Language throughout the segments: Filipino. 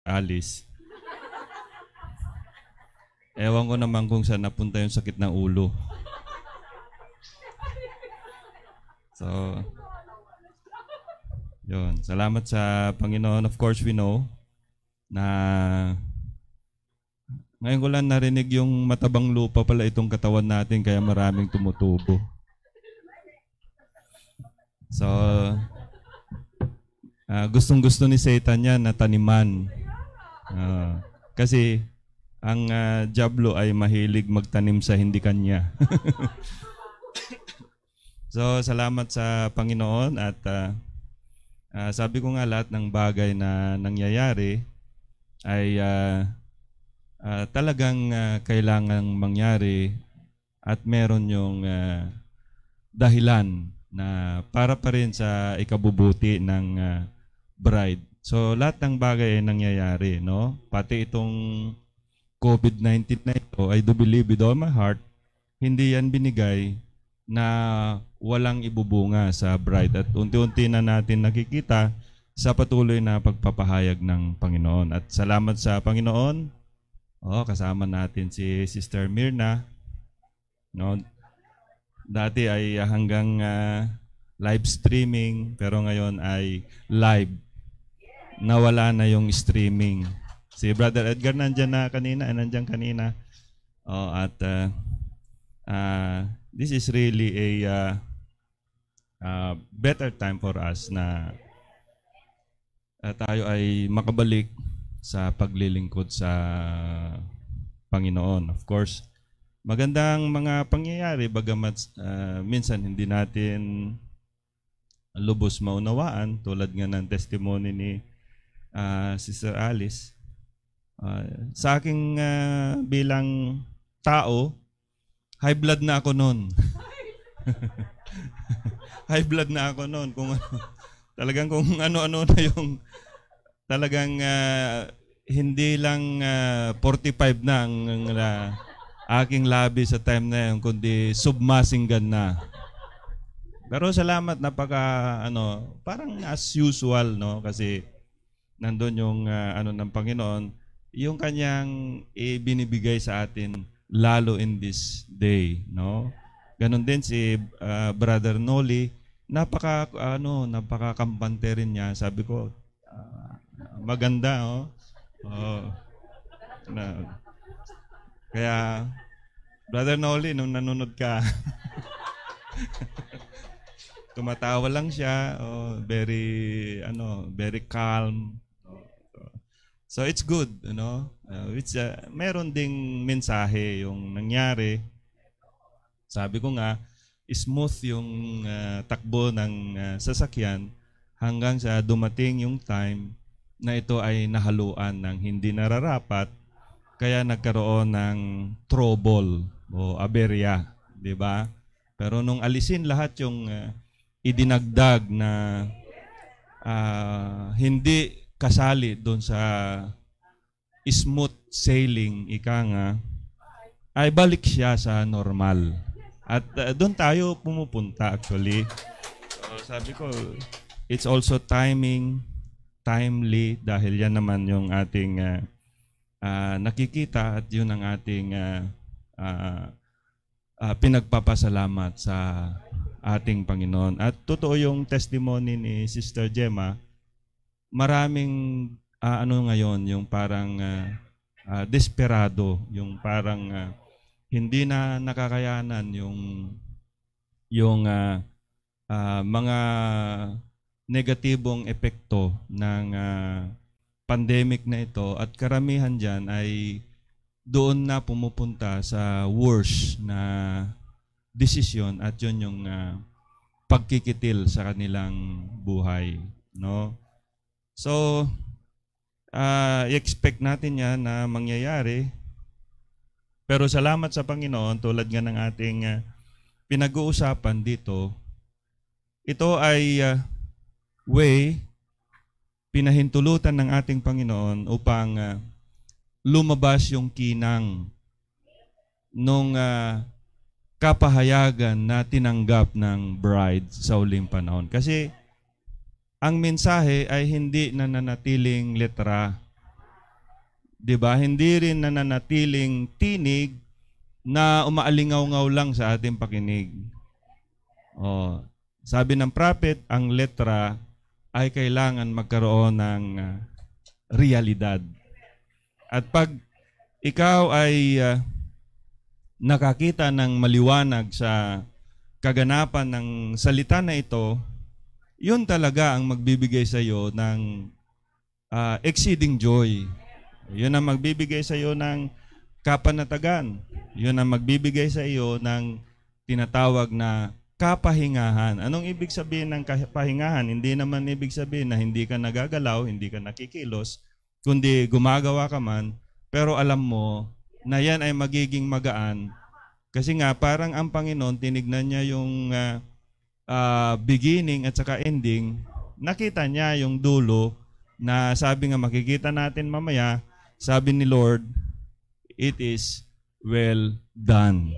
Alice. Ewan ko naman kung saan napunta yung sakit ng ulo. So, yun. Salamat sa Panginoon. Of course, we know na ngayon ko lang narinig yung matabang lupa pala itong katawan natin kaya maraming tumutubo. So, gustong-gusto ni Satan yan na taniman. Kasi ang Diablo ay mahilig magtanim sa hindi kanya. So, salamat sa Panginoon at sabi ko nga lahat ng bagay na nangyayari ay talagang kailangang mangyari at meron yung dahilan na para pa rin sa ikabubuti ng bride. So lahat ng bagay ay nangyayari, no? Pati itong COVID-19 na ito, I do believe with all my heart, hindi yan binigay na walang ibubunga sa bride. At unti-unti na natin nakikita sa patuloy na pagpapahayag ng Panginoon. At salamat sa Panginoon. Kasama natin si Sister Mirna. No? Dati ay hanggang live streaming, pero ngayon ay live. Nawala na yung streaming. Si Brother Edgar nandiyan kanina. At this is really a better time for us na tayo ay makabalik sa paglilingkod sa Panginoon. Of course, magandang mga pangyayari bagamat minsan hindi natin lubos maunawaan tulad nga ng testimony ni Sister Alice. Sa aking bilang tao, high blood na ako noon. High blood na ako noon. Talagang kung ano-ano na yung talagang hindi lang 45 na ang aking labi sa time na yun, kundi submasinggan na. Pero salamat, parang as usual, no? Kasi nandun yung ng Panginoon, yung kanyang ibinibigay sa atin lalo in this day, no? Ganon din si Brother Noli, napaka-kampante rin niya. Sabi ko, maganda, kaya, Brother Noli, nung nanonood ka, tumatawa lang siya, very calm. So it's good, meron ding mensahe yung nangyari. Sabi ko nga, smooth yung takbo ng sasakyan hanggang sa dumating yung time na ito ay nahaluan ng hindi nararapat, kaya nagkaroon ng trouble o aberya, di ba? Pero nung alisin lahat yung idinagdag na hindi kasali doon sa smooth sailing, ika nga, ay balik siya sa normal. At doon tayo pumupunta actually. So, sabi ko, it's also timely dahil yan naman yung ating nakikita at yun ang ating pinagpapasalamat sa ating Panginoon. At totoo yung testimony ni Sister Gemma, maraming ngayon, yung parang desperado, yung parang hindi na nakakayanan yung mga negatibong epekto ng pandemic na ito, at karamihan dyan ay doon na pumupunta sa worse na desisyon, at yun yung pagkikitil sa kanilang buhay, no? So, i-expect natin yan na mangyayari. Pero salamat sa Panginoon, tulad nga ng ating pinag-uusapan dito, ito ay way, pinahintulutan ng ating Panginoon upang lumabas yung kinang nung kapahayagan na tinanggap ng bride sa huling panahon. Kasi ang mensahe ay hindi na nanatiling letra, 'Di ba? Hindi rin nananatiling tinig na umaalingaw-ngaw lang sa ating pakinig. Oh, sabi ng prophet, ang letra ay kailangan magkaroon ng realidad. At pag ikaw ay nakakita ng maliwanag sa kaganapan ng salita na ito, yun talaga ang magbibigay sa iyo ng exceeding joy. Yun ang magbibigay sa iyo ng kapanatagan. Yun ang magbibigay sa iyo ng tinatawag na kapahingahan. Anong ibig sabihin ng kapahingahan? Hindi naman ibig sabihin na hindi ka nagagalaw, hindi ka nakikilos, kundi gumagawa ka man, pero alam mo na yan ay magiging magaan. Kasi nga, parang ang Panginoon, tinignan niya yung beginning at saka ending, nakita niya yung dulo na sabi nga makikita natin mamaya, sabi ni Lord, it is well done.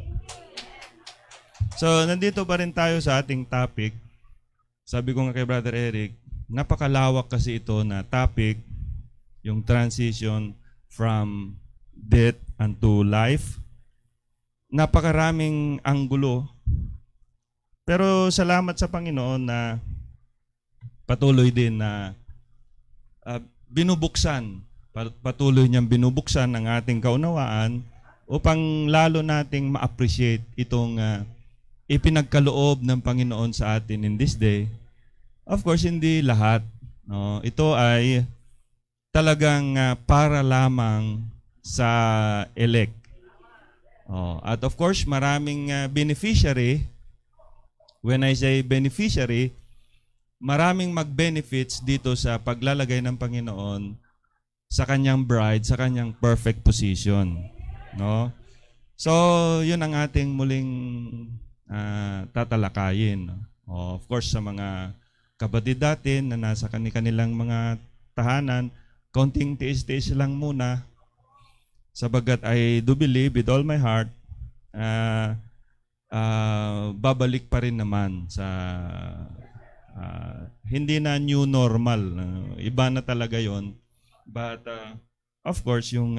So, nandito pa rin tayo sa ating topic. Sabi ko nga kay Brother Eric, napakalawak kasi ito na topic, yung transition from death unto life. Napakaraming anggulo. Pero salamat sa Panginoon na patuloy din na patuloy niyang binubuksan ang ating kaunawaan upang lalo nating ma-appreciate itong ipinagkaloob ng Panginoon sa atin in this day. Of course, hindi lahat. No? Ito ay talagang para lamang sa elect. At of course, maraming beneficiary. When I say beneficiary, maraming mag-benefits dito sa paglalagay ng Panginoon sa kanyang bride, sa kanyang perfect position. No? So, yun ang ating muling tatalakayin. Of course, sa mga kapatid natin na nasa kanilang mga tahanan, konting tiis-tiis lang muna. Sabagat I do believe with all my heart, babalik pa rin naman sa hindi na new normal. Iba na talaga yon. But of course, yung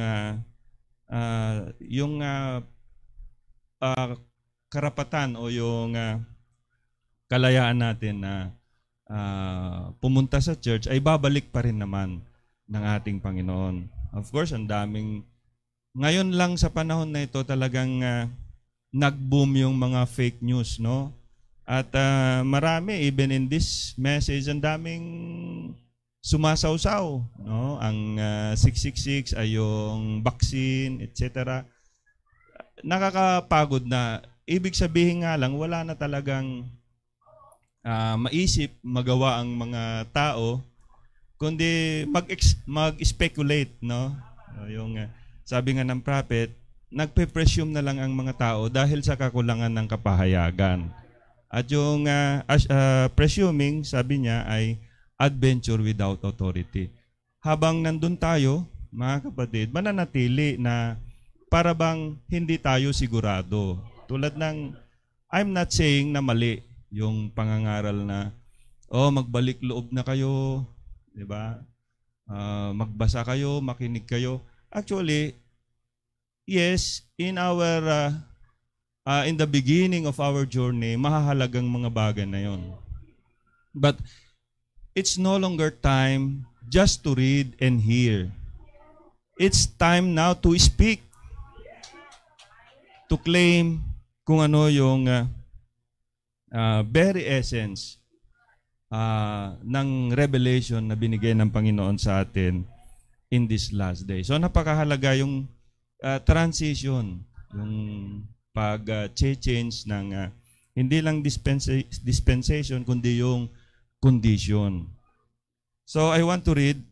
karapatan o yung kalayaan natin na pumunta sa church ay babalik pa rin naman ng ating Panginoon. Of course, ang daming ngayon lang sa panahon na ito talagang nag-boom yung mga fake news, no? At marami, even in this message, ang daming sumasawsaw, no? Ang 666 ay yung vaccine, etc. Nakakapagod na. Ibig sabihin nga lang, wala na talagang maisip, magawa ang mga tao, kundi mag-speculate, no? Yung sabi nga ng prophet, nagpe-presume na lang ang mga tao dahil sa kakulangan ng kapahayagan. At yung presuming, sabi niya, ay adventure without authority. Habang nandun tayo, mga kapatid, mananatili na para bang hindi tayo sigurado. Tulad ng, I'm not saying na mali yung pangangaral na, magbalik loob na kayo, di ba? Magbasa kayo, makinig kayo. Actually, yes, in the beginning of our journey, mahahalagang mga bagay na yon. But it's no longer time just to read and hear. It's time now to speak, to claim kung ano yung very essence ng revelation na binigay ng Panginoon sa atin in this last day. So napakahalaga yung transition, yung pag-change ng hindi lang dispensation kundi yung condition. So I want to read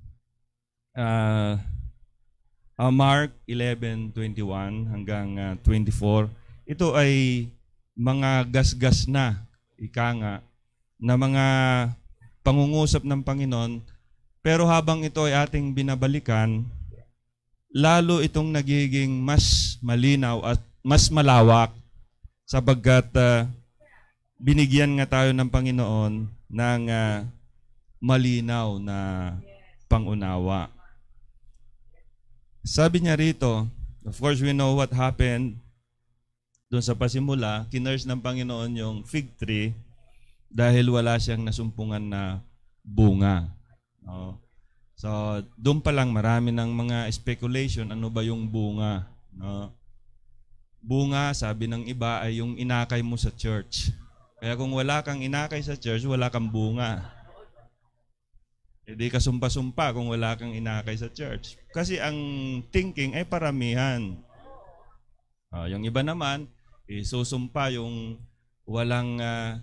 Mark 11:21 hanggang 24. Ito ay mga gasgas na, ika nga, na mga pangungusap ng Panginoon. Pero habang ito ay ating binabalikan, lalo itong nagiging mas malinaw at mas malawak sapagkat binigyan nga tayo ng Panginoon ng malinaw na pangunawa. Sabi niya rito, of course we know what happened doon sa pasimula, kinurse ng Panginoon yung fig tree dahil wala siyang nasumpungan na bunga. No? So, doon pa lang marami ng mga speculation, ano ba yung bunga? No? Bunga, sabi ng iba, ay yung inakay mo sa church. Kaya kung wala kang inakay sa church, wala kang bunga. Hindi ka sumpa-sumpa kung wala kang inakay sa church. Kasi ang thinking ay paramihan. Yung iba naman, susumpa yung walang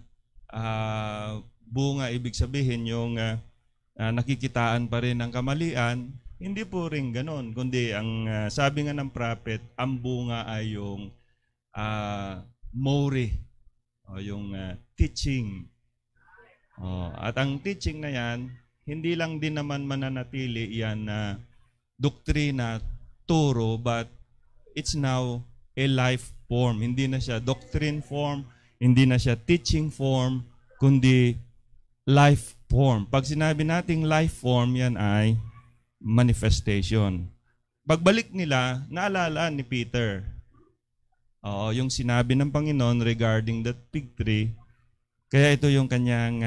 bunga, ibig sabihin yung nakikitaan pa rin ng kamalian. Hindi po rin ganon, kundi ang sabi nga ng prophet, ang bunga ay yung mori, o yung teaching. At ang teaching na yan, hindi lang din naman mananatili yan na doktrina, turo, but it's now a life form. Hindi na siya doctrine form, hindi na siya teaching form, kundi life form. Pag sinabi nating life form, yan ay manifestation. Pagbalik nila, naalala ni Peter, yung sinabi ng Panginoon regarding that fig tree, kaya ito yung kanyang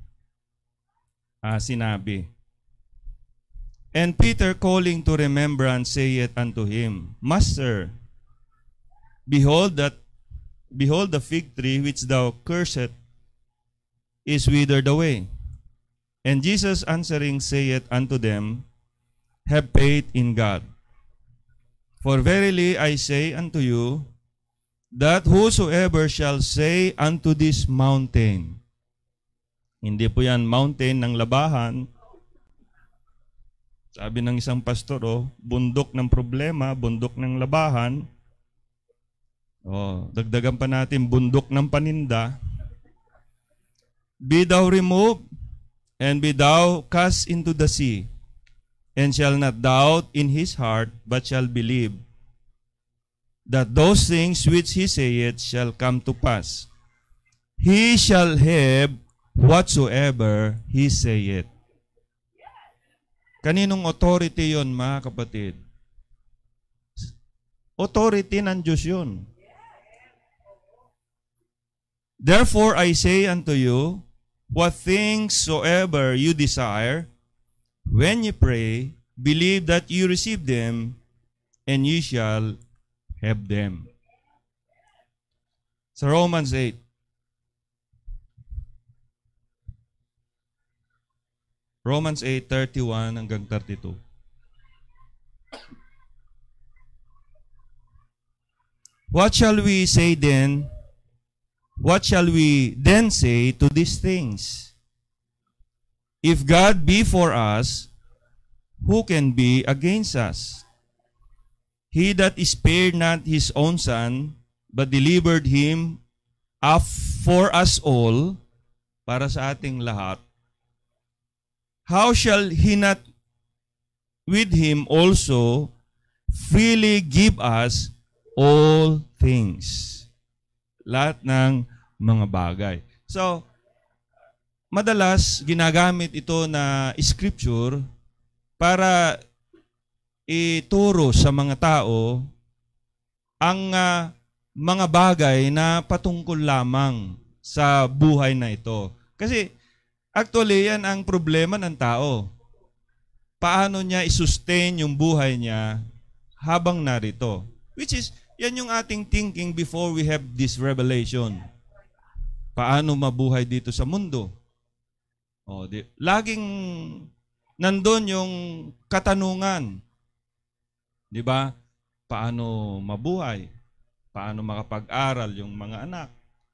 sinabi. And Peter, calling to remembrance, saith unto him, Master, behold the fig tree which thou cursed is withered away. And Jesus answering saith unto them, Have faith in God. For verily I say unto you, that whosoever shall say unto this mountain, hindi po yan mountain ng labahan. Sabi ng isang pastor, bundok ng problema, bundok ng labahan. Dagdagan pa natin, bundok ng paninda. Be thou removed, and be thou cast into the sea, and shall not doubt in his heart, but shall believe that those things which he saith shall come to pass. He shall have whatsoever he saith. Kaninong authority yon, mga kapatid? Authority ng Diyos yun. Therefore I say unto you, what things soever you desire, when you pray, believe that you receive them, and you shall have them. Sa Romans 8. Romans 8:31 hanggang 32. What shall we say then? What shall we then say to these things? If God be for us, who can be against us? He that spared not his own son, but delivered him up for us all, para sa ating lahat, how shall he not with him also freely give us all things? Lahat ng mga bagay. So, madalas ginagamit ito na scripture para ituro sa mga tao ang mga bagay na patungkol lamang sa buhay na ito. Kasi actually yan ang problema ng tao. Paano niya i-sustain yung buhay niya habang narito? Which is, yan yung ating thinking before we have this revelation. Paano mabuhay dito sa mundo? Laging nandun yung katanungan. Di ba? Paano mabuhay? Paano makapag-aral yung mga anak?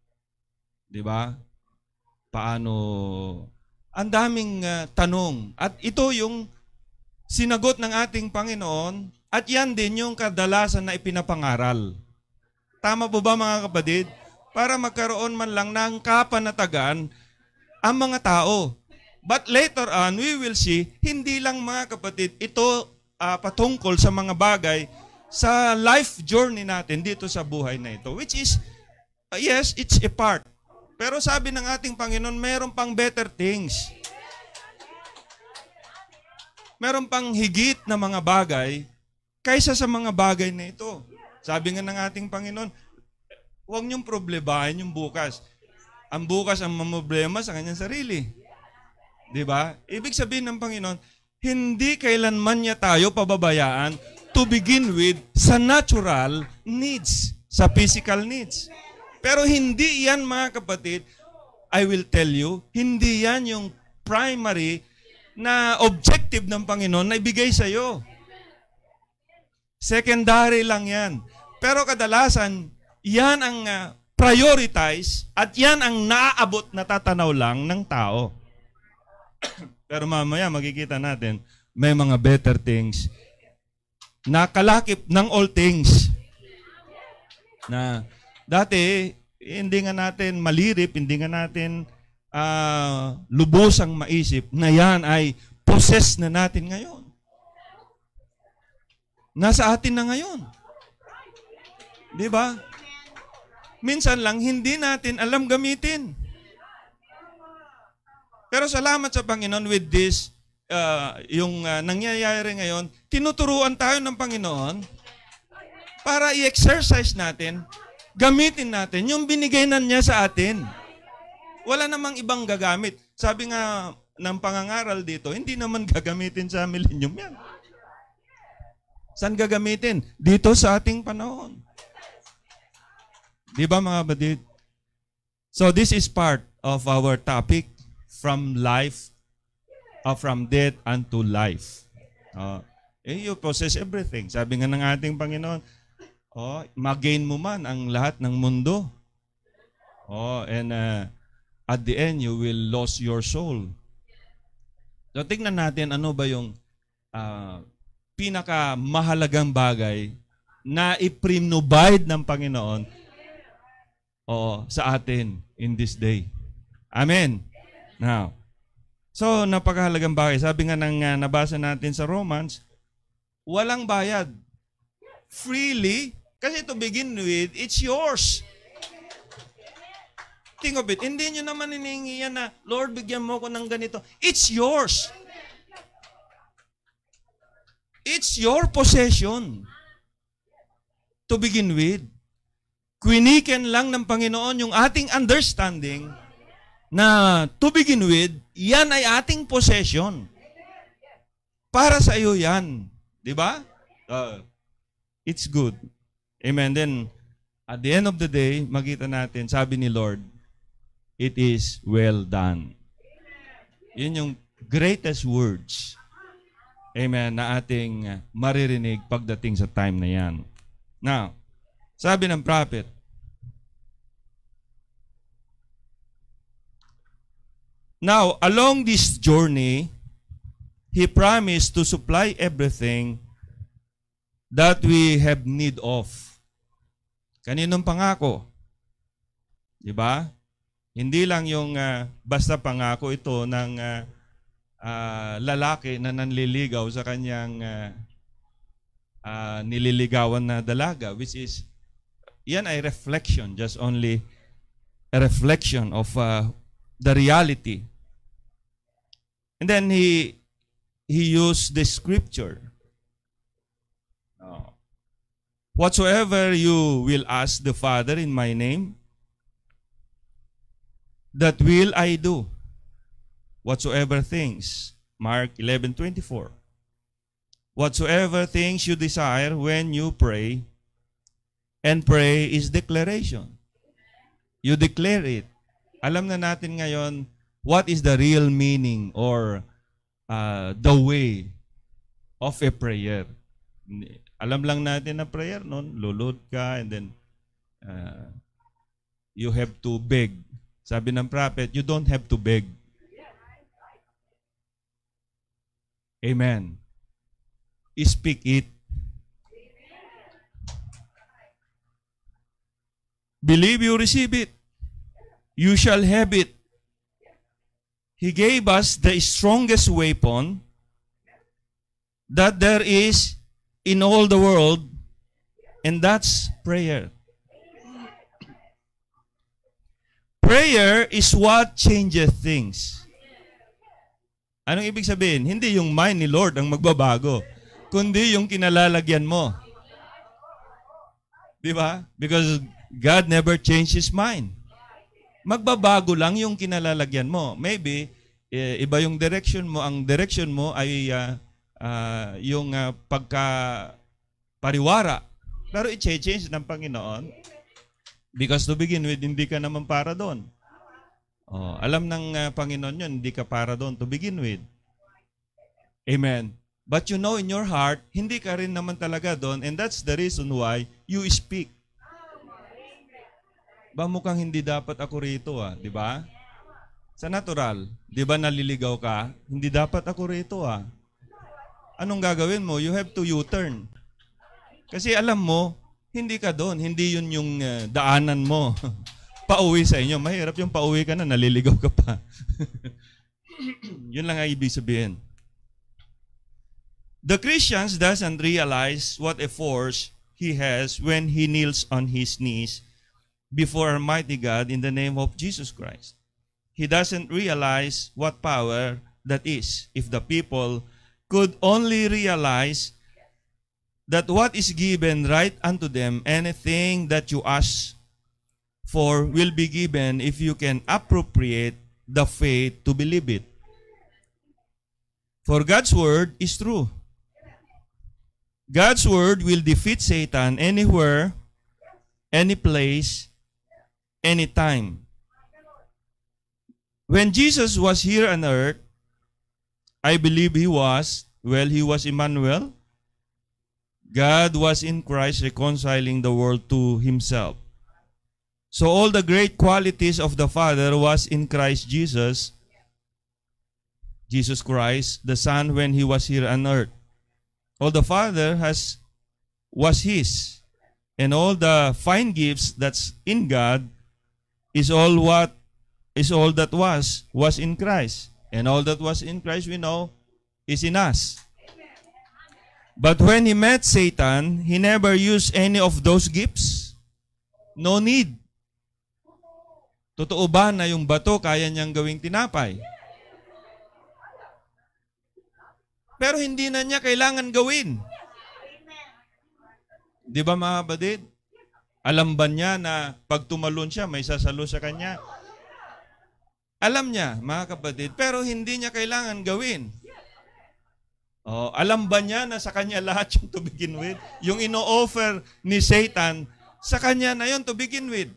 Di ba? Paano? Ang daming tanong. At ito yung sinagot ng ating Panginoon, at yan din yung kadalasan na ipinapangaral. Tama po ba, mga kapatid? Para magkaroon man lang ng kapanatagan ang mga tao. But later on, we will see, hindi lang, mga kapatid, ito patungkol sa mga bagay sa life journey natin dito sa buhay na ito. Which is, yes, it's a part. Pero sabi ng ating Panginoon, mayroon pang better things. Meron pang higit na mga bagay kaysa sa mga bagay na ito. Sabi nga ng ating Panginoon, huwag niyong problemahin yung bukas. Ang bukas ang mamroblema sa kanyang sarili. Di ba? Ibig sabihin ng Panginoon, hindi kailanman niya tayo pababayaan to begin with sa natural needs, sa physical needs. Pero hindi yan, mga kapatid, I will tell you, hindi yan yung primary na objective ng Panginoon na ibigay sa iyo. Secondary lang yan. Pero kadalasan, yan ang prioritize at yan ang naaabot na tatanaw lang ng tao. Pero mamaya makikita natin, may mga better things na kalakip ng all things. Na dati, hindi nga natin malirip, hindi nga natin lubosang maisip na yan ay possess na natin ngayon. Nasa atin na ngayon. Di ba? Minsan lang, hindi natin alam gamitin. Pero salamat sa Panginoon with this, yung nangyayari ngayon, tinuturuan tayo ng Panginoon para i-exercise natin, gamitin natin yung binigay na niya sa atin. Wala namang ibang gagamit. Sabi nga ng pangangaral dito, hindi naman gagamitin sa millennium yan. Saan gagamitin? Dito sa ating panahon. Di ba mga kapatid? So this is part of our topic, from life, from death unto life. You possess everything. Sabi nga ng ating Panginoon, mag-gain mo man ang lahat ng mundo. And at the end, you will lose your soul. So tingnan natin ano ba yung pinakamahalagang bagay na i-provide ng Panginoon sa atin in this day. Amen. Now, so napakahalagang bagay. Sabi nga ng nabasa natin sa Romans, walang bayad. Freely, kasi to begin with, it's yours. Think of it. Hindi nyo naman hinihingi yan na, Lord, bigyan mo ko ng ganito. It's yours. It's your possession. To begin with. Kwiniken lang ng Panginoon yung ating understanding na to begin with, yan ay ating possession. Para sa iyo yan. Di ba? It's good. Amen. Then, at the end of the day, makita natin, sabi ni Lord, it is well done. Yun yung greatest words, amen, na ating maririnig pagdating sa time na yan. Now, sabi ng prophet, now, along this journey, He promised to supply everything that we have need of. Kaninong pangako? Diba? Hindi lang yung basta pangako ito ng lalaki na nanliligaw sa kanyang nililigawan na dalaga, which is, yan ay reflection, just only a reflection of the reality. And then he used the scripture. Whatsoever you will ask the Father in my name, that will I do. Whatsoever things, Mark 11:24. Whatsoever things you desire when you pray, and pray is declaration. You declare it. Alam na natin ngayon what is the real meaning or the way of a prayer. Alam lang natin na prayer, no? Lulod ka and then you have to beg. Sabi ng prophet, you don't have to beg. Amen. Speak it. Believe you receive it. You shall have it. He gave us the strongest weapon that there is in all the world, and that's prayer. Prayer is what changes things. Anong ibig sabihin? Hindi yung mind ni Lord ang magbabago. kundi yung kinalalagyan mo. Di ba? Because God never changed His mind. Magbabago lang yung kinalalagyan mo. Maybe, iba yung direction mo. Ang direction mo ay yung pagka-pariwara. Pero i-change ng Panginoon. Because to begin with, hindi ka naman para doon. Alam ng Panginoon yun, hindi ka para doon to begin with. Amen. But you know in your heart, hindi ka rin naman talaga doon, and that's the reason why you speak. Ba mukhang hindi dapat ako rito, di ba? Sa natural, di ba naliligaw ka? Hindi dapat ako rito, Anong gagawin mo? You have to U-turn. Kasi alam mo, hindi ka doon, hindi yun yung daanan mo. Pauwi sa inyo. Mahirap yung pauwi ka na, naliligaw ka pa. Yun lang ang ibig sabihin. The Christian doesn't realize what a force he has when he kneels on his knees before Almighty God in the name of Jesus Christ. He doesn't realize what power that is. If the people could only realize that what is given right unto them, anything that you ask for will be given if you can appropriate the faith to believe it. For God's word is true. God's word will defeat Satan anywhere, any place, anytime. When Jesus was here on earth, I believe he was Emmanuel. God was in Christ reconciling the world to himself. So all the great qualities of the Father was in Christ Jesus. Jesus Christ, the Son, when he was here on earth. All the Father was his. And all the fine gifts that's in God is all that was in Christ. And all that was in Christ, we know, is in us. But when he met Satan, he never used any of those gifts. No need. Totoo ba na yung bato kaya niyang gawing tinapay? Pero hindi na niya kailangan gawin. Di ba mga kapatid? Alam ba niya na pag tumalon siya, may sasalo sa kanya? Alam niya, mga kapatid, pero hindi niya kailangan gawin. Alam ba niya na sa kanya lahat yung to begin with? Yung ino-offer ni Satan, sa kanya na yun to begin with.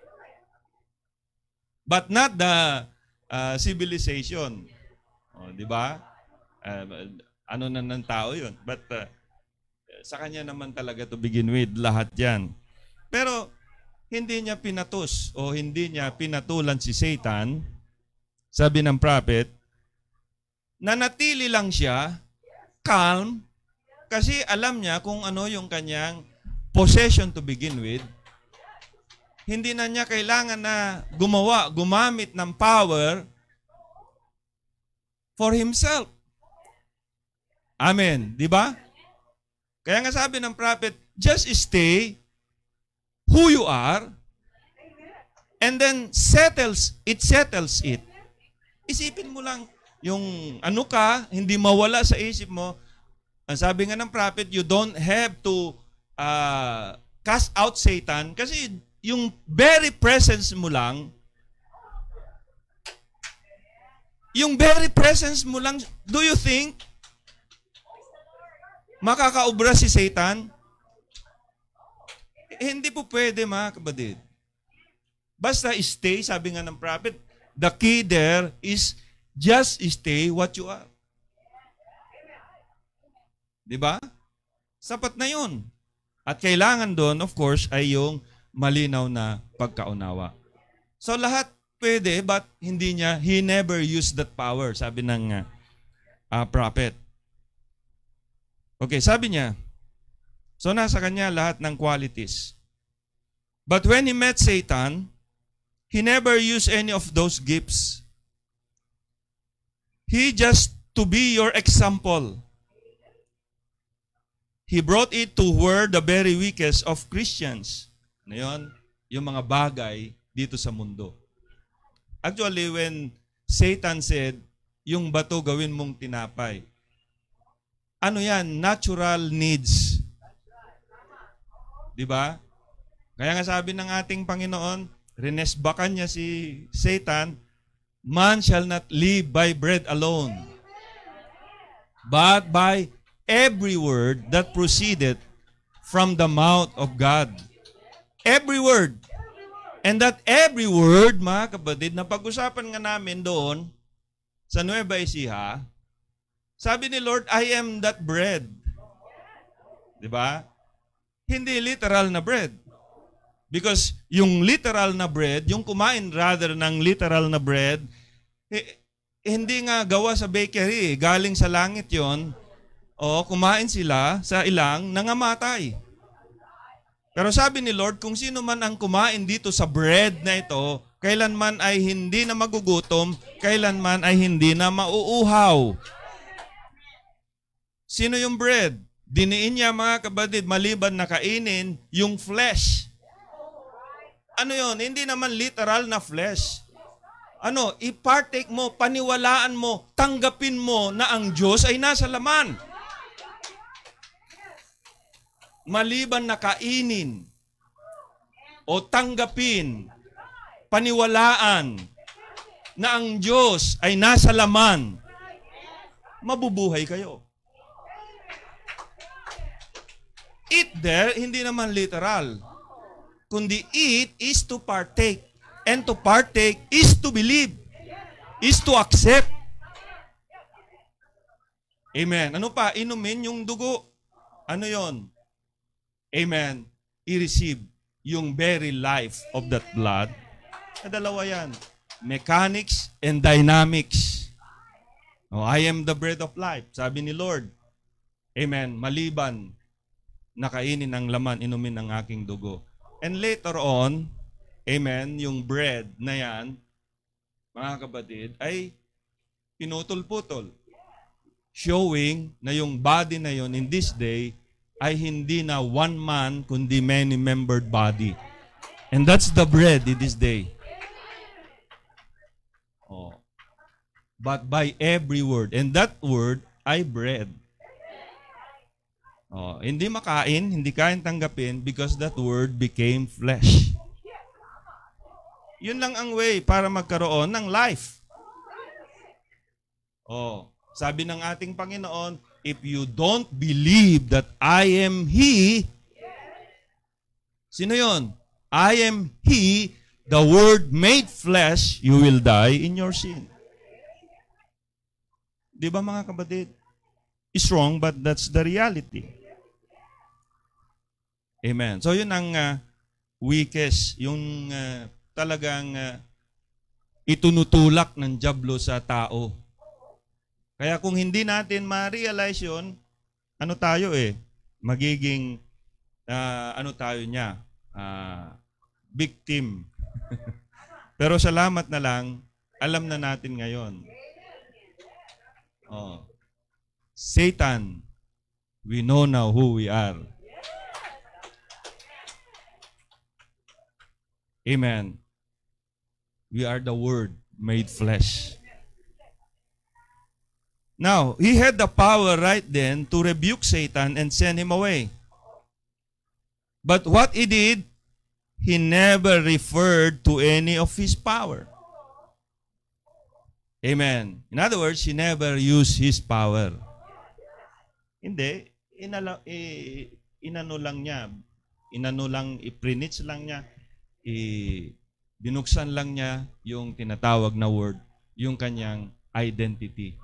But not the civilization. Di ba? Ano na ng tao yun. But sa kanya naman talaga to begin with, lahat yan. Pero hindi niya pinatus o hindi niya pinatulan si Satan, sabi ng prophet, nanatili lang siya, calm, kasi alam niya kung ano yung kanyang possession to begin with. Hindi na niya kailangan na gumamit ng power for himself. Amen. Di ba? Kaya nga sabi ng prophet, just stay who you are and then settles it. Isipin mo lang yung ano ka, hindi mawala sa isip mo. Ang sabi nga ng prophet, you don't have to cast out Satan kasi yung very presence mo lang, do you think makakaubra si Satan? Hindi po pwede, mga kapatid. Basta stay, sabi nga ng prophet, the key there is just stay what you are. Diba? Sapat na yun. At kailangan doon, of course, ay yung malinaw na pagkaunawa. So lahat pwede, but he never used that power, sabi ng prophet. Okay, sabi niya, so nasa kanya lahat ng qualities. But when he met Satan, he never used any of those gifts. He just to be your example. He brought it to where the very weakest of Christians. Ano yun? Yung mga bagay dito sa mundo. Actually, when Satan said, yung bato gawin mong tinapay, ano yan? Natural needs. Di ba? Kaya nga sabi ng ating Panginoon, rinesbakan niya si Satan, man shall not live by bread alone, but by every word that proceeded from the mouth of God. Every word. And that every word, mga kapatid, na pag-usapan nga namin doon sa Nueva Ecija, sabi ni Lord, I am that bread. Di ba? Hindi literal na bread. Because yung literal na bread, yung kumain rather ng literal na bread, hindi nga gawa sa bakery. Galing sa langit yon. O kumain sila sa ilang nangamatay. Pero sabi ni Lord, kung sino man ang kumain dito sa bread na ito, kailanman ay hindi na magugutom, kailanman ay hindi na mauuhaw. Sino yung bread? Diniin niya, mga kapatid, maliban na kainin yung flesh. Ano yon? Hindi naman literal na flesh. Ano, i-partake mo, paniwalaan mo, tanggapin mo na ang Diyos ay nasa laman. Maliban na kainin o tanggapin, paniwalaan na ang Diyos ay nasa laman, mabubuhay kayo. Eat there, hindi naman literal. Kundi eat is to partake. And to partake is to believe. Is to accept. Amen. Ano pa? Inumin yung dugo. Ano yon? Amen. I-receive yung very life of that blood. Dalawa yan. Mechanics and dynamics. Oh, I am the bread of life. Sabi ni Lord. Amen. Maliban na kainin ang laman, inumin ang aking dugo. And later on, amen, yung bread na yan, mga kapatid, ay pinutol-putol. Showing na yung body na yon in this day ay hindi na one man, kundi many-membered body. And that's the bread in this day. Oh. But by every word. And that word ay bread. Oh, hindi makain, hindi kain tanggapin because that word became flesh. Yun lang ang way para magkaroon ng life. Oh, sabi ng ating Panginoon, if you don't believe that I am He, sino yun? I am He, the Word made flesh, you will die in your sin. Di ba mga kapatid? It's wrong, but that's the reality. Amen. So yun ang weakest, yung talagang itunutulak ng dyablo sa tao. Kaya kung hindi natin ma-realize yun, ano tayo magiging, ano tayo niya, victim. Pero salamat na lang, alam na natin ngayon. Oh. Satan, we know now who we are. Amen. We are the Word made flesh. Now, he had the power right then to rebuke Satan and send him away. But what he did, he never referred to any of his power. Amen. In other words, he never used his power. Hindi. Inano lang niya. Iprinits lang niya. Binuksan lang niya yung tinatawag na word, yung kanyang identity.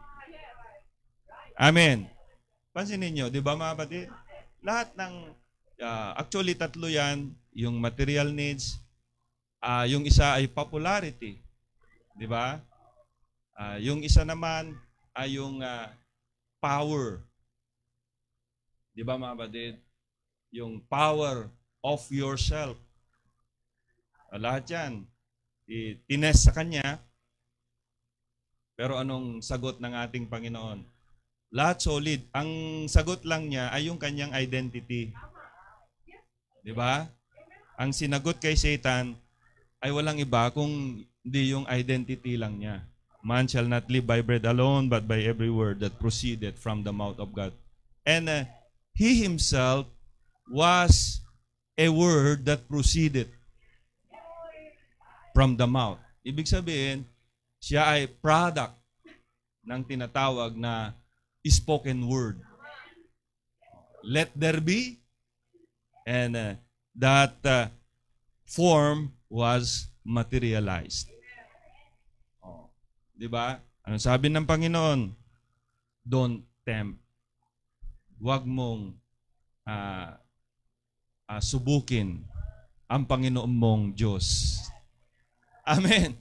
Amen. Pansinin niyo, di ba mga kapatid? Lahat ng, actually tatlo yan, yung material needs, yung isa ay popularity. Di ba? Yung isa naman ay yung power. Di ba mga kapatid? Yung power of yourself. Lahat yan, tinest sa kanya, pero anong sagot ng ating Panginoon? Lahat solid. Ang sagot lang niya ay yung kanyang identity. Di ba? Ang sinagot kay Satan ay walang iba kung hindi yung identity lang niya. Man shall not live by bread alone, but by every word that proceeded from the mouth of God. And he himself was a word that proceeded from the mouth. Ibig sabihin, siya ay product ng tinatawag na spoken word. Let there be, and that form was materialized. Oh, 'di ba? Ano sabi ng Panginoon? Don't tempt. Huwag mong subukin ang Panginoon mong Diyos. Amen.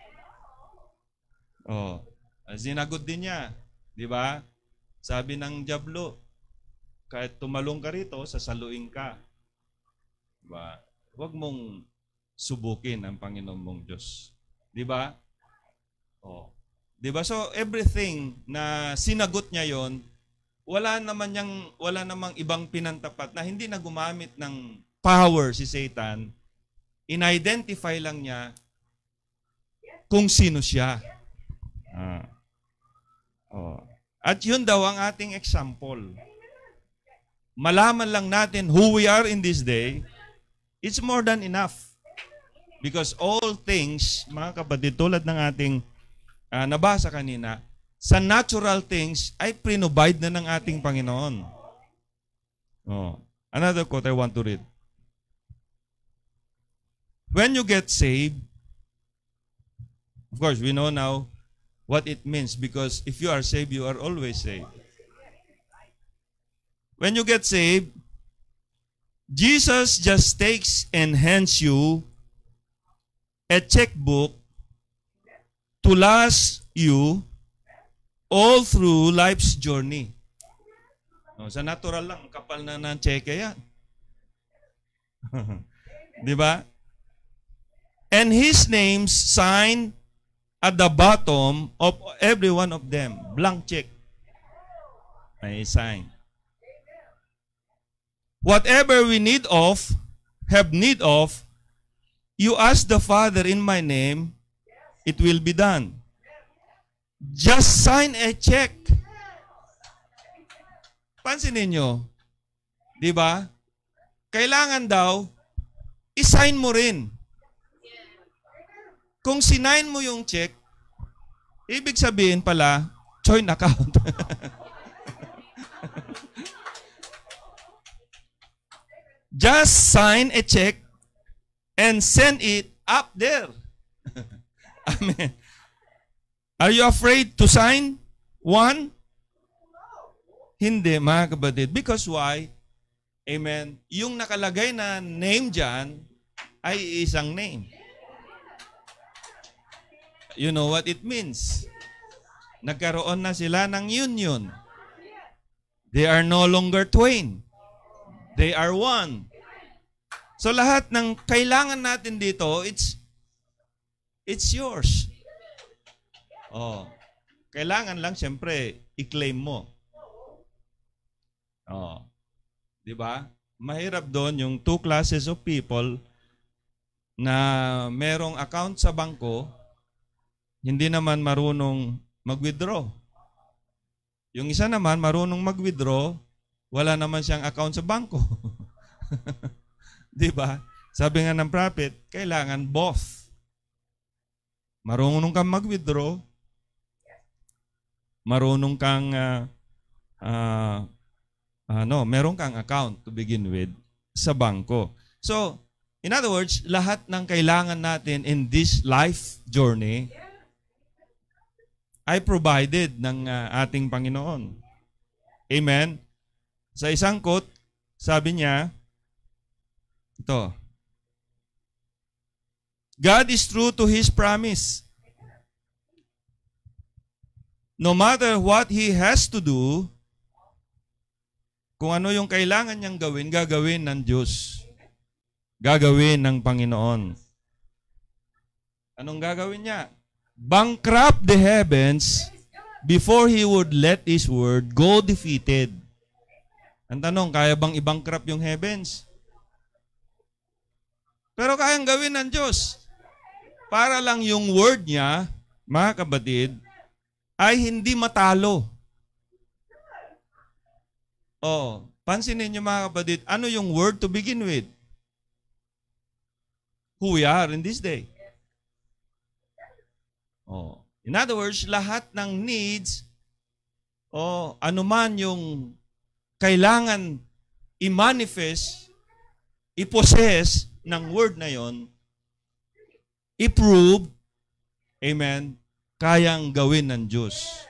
Oh, sinagot din niya, 'di ba? Sabi ng diablo, kahit tumalong ka rito, sasaluin ka. 'Di ba? Huwag mong subukin ang Panginoon mong Diyos. 'Di ba? Oh. 'Di ba? So everything na sinagot niya 'yon, wala namang ibang pinantapat na hindi na gumamit ng power si Satan. In-identify lang niya kung sino siya. At yun daw ang ating example. Malaman lang natin who we are in this day, it's more than enough. Because all things, mga kapatid, tulad ng ating nabasa kanina, sa natural things ay provide na ng ating Panginoon. Another quote I want to read. When you get saved, of course, we know now what it means because if you are saved, you are always saved. When you get saved, Jesus just takes and hands you a checkbook to last you all through life's journey. Sa natural lang, kapal na ng cheque yan. Di ba? And His name's signed at the bottom of every one of them. Blank check. May sign. Whatever we have need of, you ask the Father in my name, it will be done. Just sign a check. Pansinin nyo, di ba? Kailangan daw, i-sign mo rin. Kung sinign mo yung check, ibig sabihin pala, joint account. Just sign a check and send it up there. Amen. Are you afraid to sign one? Hindi, mga kapatid. Because why? Amen. Yung nakalagay na name dyan ay isang name. You know what it means? Nagkaroon na sila ng union. They are no longer twain. They are one. So lahat ng kailangan natin dito, it's yours. Kailangan lang siyempre i-claim mo. Di ba? Mahirap doon yung two classes of people na merong account sa bangko, hindi naman marunong mag-withdraw. Yung isa naman marunong mag-withdraw, wala naman siyang account sa bangko. Di ba? Sabi nga ng prophet, kailangan both. Marunong kang mag-withdraw, marunong kang meron kang account to begin with sa bangko. So, in other words, lahat ng kailangan natin in this life journey ay provided ng ating Panginoon. Amen? Sa isang quote, sabi niya, ito, God is true to His promise. No matter what He has to do, kung ano yung kailangan niyang gawin, gagawin ng Diyos. Gagawin ng Panginoon. Anong gagawin niya? Bankrupt the heavens before He would let His word go defeated. Ang tanong, kaya bang i-bankrupt yung heavens? Pero kayang gawin ng Diyos. Para lang yung word niya, mga kapatid, ay hindi matalo. Oh, pansinin niyo mga kapatid, ano yung word to begin with? Who we are in this day. Oh. In other words, lahat ng needs o anuman yung kailangan i-manifest, i-possess ng word na yon, i-prove, amen, kayang gawin ng Diyos.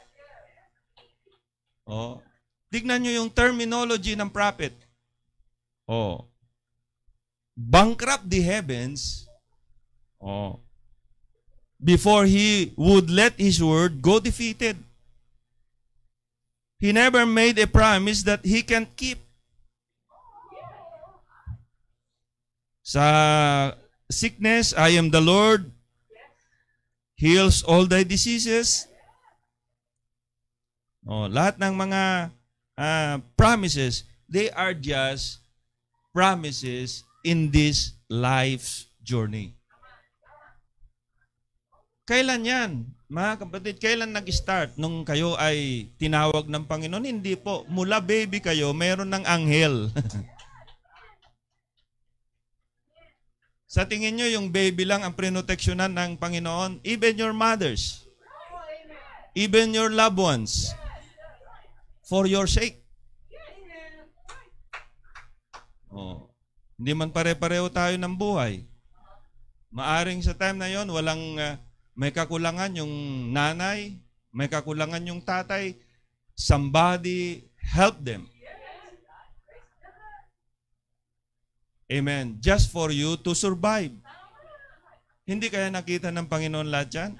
Oh. Tignan nyo yung terminology ng prophet. Oh. Bankrupt the heavens. Oh. Before he would let his word go defeated. He never made a promise that he can't keep. Sa sickness, I am the Lord, heals all thy diseases. Oh, lahat ng mga promises, they are just promises in this life's journey. Kailan yan? Mga kapatid, kailan nag-start? Nung kayo ay tinawag ng Panginoon? Hindi po. Mula baby kayo, mayroon ng anghel. Sa tingin nyo, yung baby lang ang prinoteksyonan ng Panginoon? Even your mothers. Even your loved ones. For your sake. Oh. Hindi man pare-pareho tayo ng buhay. Maaring sa time na yon, walang may kakulangan yung nanay, may kakulangan yung tatay. Somebody help them. Amen. Just for you to survive. Hindi kaya nakita ng Panginoon lahat yan?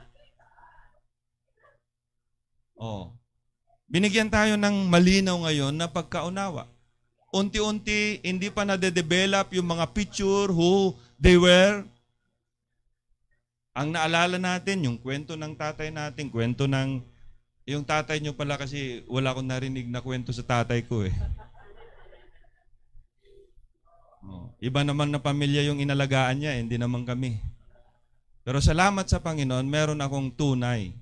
Oh. Binigyan tayo ng malinaw ngayon na pagkaunawa. Unti-unti, hindi pa nade-develop yung mga picture, who they were. Ang naalala natin, yung kwento ng tatay natin, kwento ng, yung tatay nyo pala kasi wala akong narinig na kwento sa tatay ko eh. Oh, iba naman na pamilya yung inalagaan niya, hindi naman kami. Pero salamat sa Panginoon, meron akong tunay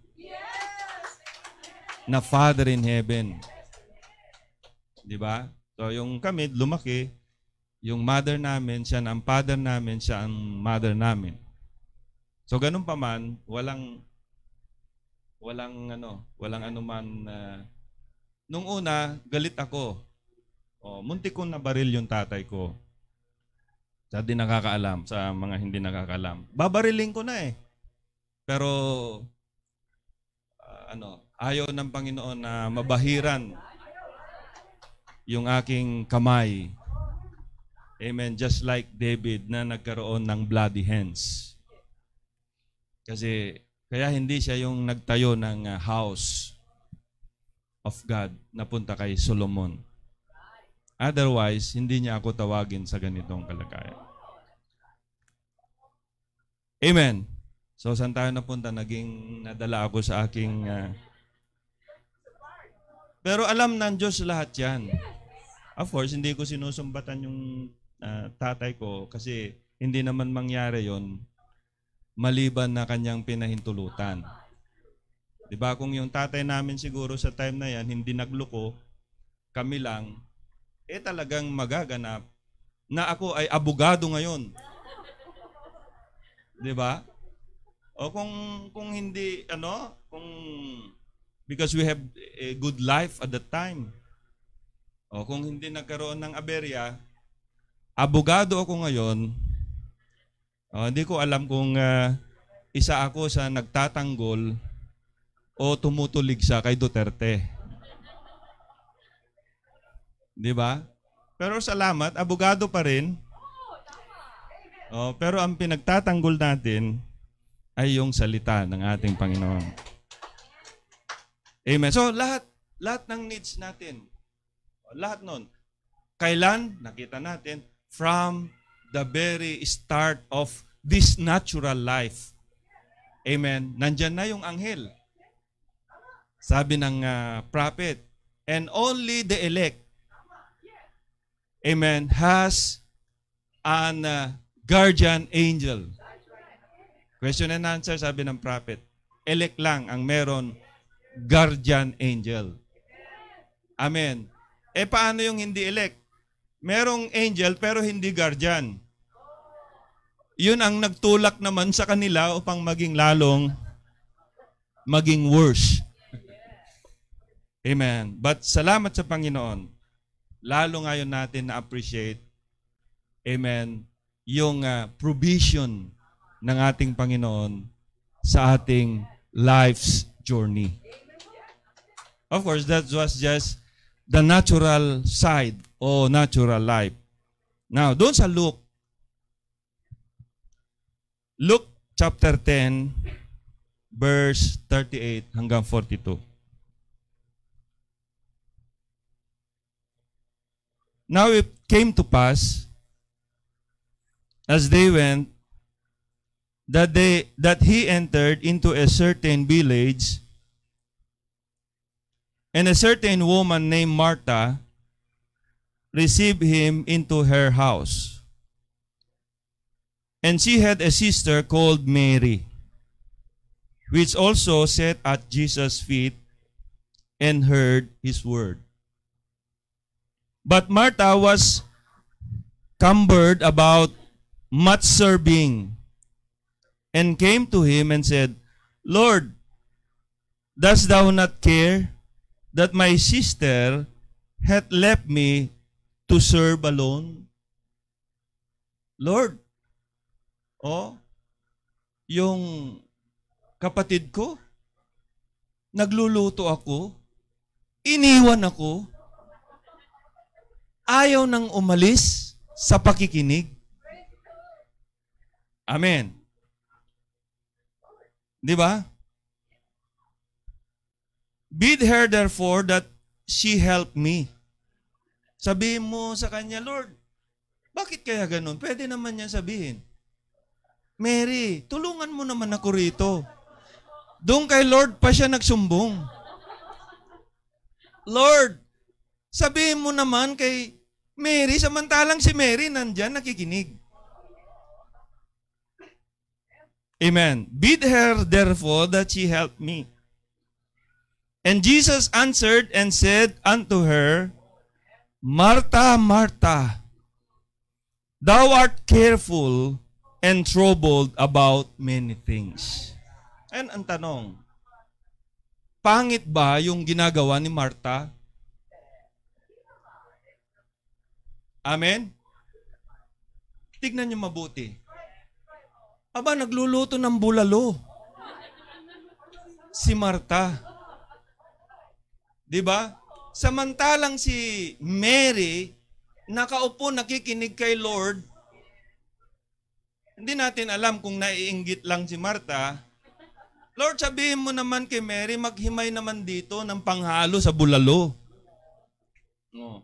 na Father in Heaven. Di ba? So yung kami, lumaki, yung mother namin, siya ang father namin, siya ang mother namin. So ganun pa man, walang anuman. Nung una, galit ako. Oh, muntik kong nabaril yung tatay ko. Sa di nakakaalam, sa mga hindi nakakaalam. Babariling ko na eh. Pero, ayaw ng Panginoon na mabahiran yung aking kamay. Amen. Just like David na nagkaroon ng bloody hands. Kasi, kaya hindi siya yung nagtayo ng house of God na punta kay Solomon. Otherwise, hindi niya ako tawagin sa ganitong kalagayan. Amen. So, saan tayo napunta? Nadala ako sa aking... Pero alam ng Diyos lahat yan. Of course, hindi ko sinusumbatan yung tatay ko kasi hindi naman mangyari yon maliban na kanyang pinahintulutan. Diba? Kung yung tatay namin siguro sa time na yan, hindi nagluko, kami lang, talagang magaganap na ako ay abogado ngayon. 'Di ba? O kung hindi because we have a good life at that time. O kung hindi nagkaroon ng aberya, abogado ako ngayon. Hindi ko alam kung isa ako sa nagtatanggol o tumutulig sa kay Duterte. 'Di ba? Pero salamat, abogado pa rin. Pero ang pinagtatanggol natin ay yung salita ng ating Panginoon. Amen. So lahat ng needs natin, lahat nun, kailan? Nakita natin, from the very start of this natural life. Amen. Nandyan na yung anghel. Sabi ng prophet, and only the elect, amen, has an guardian angel. Question and answer, sabi ng prophet. Elect lang ang meron guardian angel. Amen. Paano yung hindi elect? Merong angel pero hindi guardian. Yun ang nagtulak naman sa kanila upang maging lalong maging worse. Amen. But salamat sa Panginoon. Lalo ngayon natin na-appreciate, amen, yung provision ng ating Panginoon sa ating life's journey. Of course, that was just the natural side o natural life. Now, doon sa Luke chapter 10, verse 38 hanggang 42. Now it came to pass, as they went, that he entered into a certain village, and a certain woman named Martha received him into her house. And she had a sister called Mary, which also sat at Jesus' feet and heard his word. But Martha was cumbered about much serving, and came to him and said, Lord, dost thou not care that my sister hath left me to serve alone? Lord, yung kapatid ko, nagluluto ako, iniwan ako, ayaw nang umalis sa pakikinig. Amen. Di ba? Bid her therefore that she help me. Sabihin mo sa kanya, Lord, bakit kaya ganun? Pwede naman niya sabihin, Mary, tulungan mo naman ako rito. Doon kay Lord pa siya nagsumbong. Lord, sabihin mo naman kay Mary, samantalang si Mary nandyan nakikinig. Amen. Bid her therefore that she help me. And Jesus answered and said unto her, Martha, Martha, thou art careful and troubled about many things. And ang tanong, pangit ba yung ginagawa ni Martha? Amen? Tignan niyo mabuti. Aba, nagluluto ng bulalo. Si Martha. Di ba? Samantalang si Mary, nakaupo, nakikinig kay Lord, hindi natin alam kung naiinggit lang si Martha. Lord, sabihin mo naman kay Mary, maghimay naman dito ng panghalo sa bulalo. No.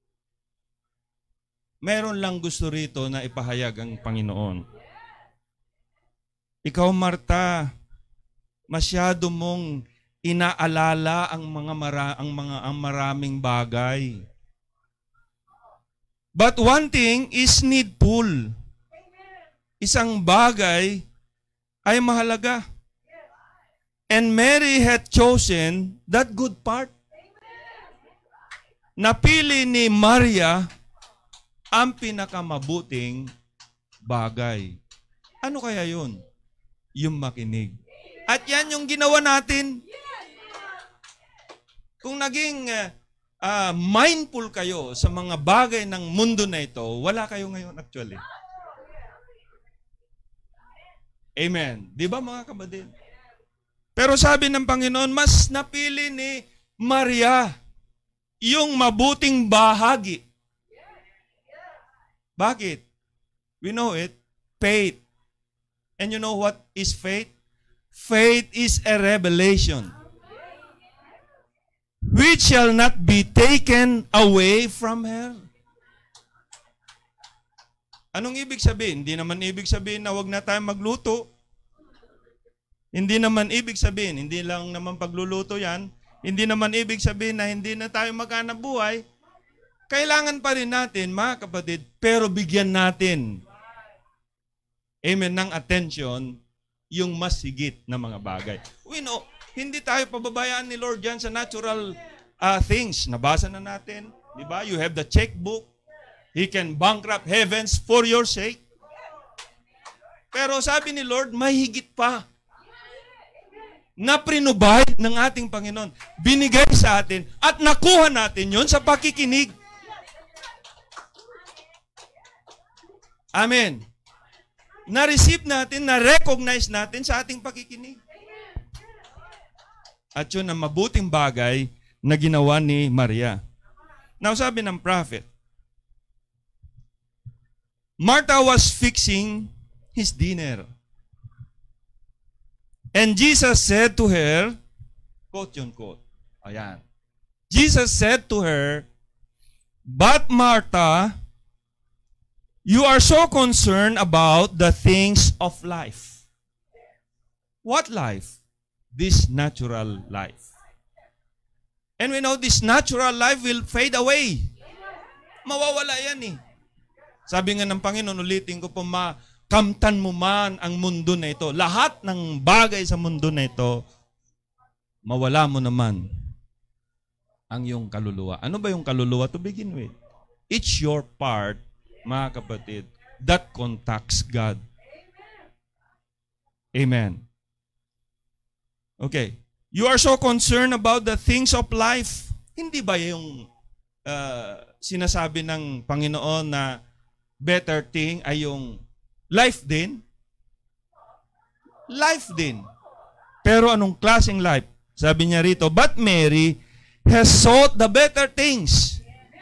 Meron lang gusto rito na ipahayag ang Panginoon. Ikaw, Martha, masyado mong inaalala ang maraming bagay. But one thing is needful. Isang bagay ay mahalaga. And Mary had chosen that good part. Napili ni Maria ang pinakamabuting bagay. Ano kaya yun? Yung makinig. At yan yung ginawa natin. Kung naging mindful kayo sa mga bagay ng mundo na ito, wala kayo ngayon actually. Amen. Di ba mga kabadin? Pero sabi ng Panginoon, mas napili ni Maria yung mabuting bahagi. Bakit? We know it. Faith. And you know what is faith? Faith is a revelation which shall not be taken away from her. Anong ibig sabihin? Hindi naman ibig sabihin na wag na tayo magluto. Hindi naman ibig sabihin, hindi lang naman pagluluto yan. Hindi naman ibig sabihin na hindi na tayo maghanap buhay. Kailangan pa rin natin, mga kapatid, pero bigyan natin, amen, ng attention, yung mas higit na mga bagay. We know, hindi tayo pababayaan ni Lord dyan sa natural things. Nabasa na natin. Di ba? You have the checkbook. He can bankrupt heavens for your sake. Pero sabi ni Lord, may higit pa na prinubahid ng ating Panginoon. Binigay sa atin at nakuha natin yon sa pakikinig. Amen. Na-receive natin, na-recognize natin sa ating pakikinig. At yun ang mabuting bagay na ginawa ni Maria. Now, sabi ng prophet, Martha was fixing his dinner. And Jesus said to her, quote yun, quote. Ayan. Jesus said to her, "But Martha, you are so concerned about the things of life." What life? This natural life. And we know this natural life will fade away. Mawawala yan eh. Sabi nga ng Panginoon, ulitin ko po, kamtan mo man ang mundo na ito. Lahat ng bagay sa mundo na ito, mawala mo naman ang iyong kaluluwa. Ano ba yung kaluluwa to begin with? It's your part, mga kapatid, that contacts God. Amen. Okay. You are so concerned about the things of life. Hindi ba yung sinasabi ng Panginoon na better thing ay yung life din? Life din. Pero anong klaseng life? Sabi niya rito, but Mary has sought the better things.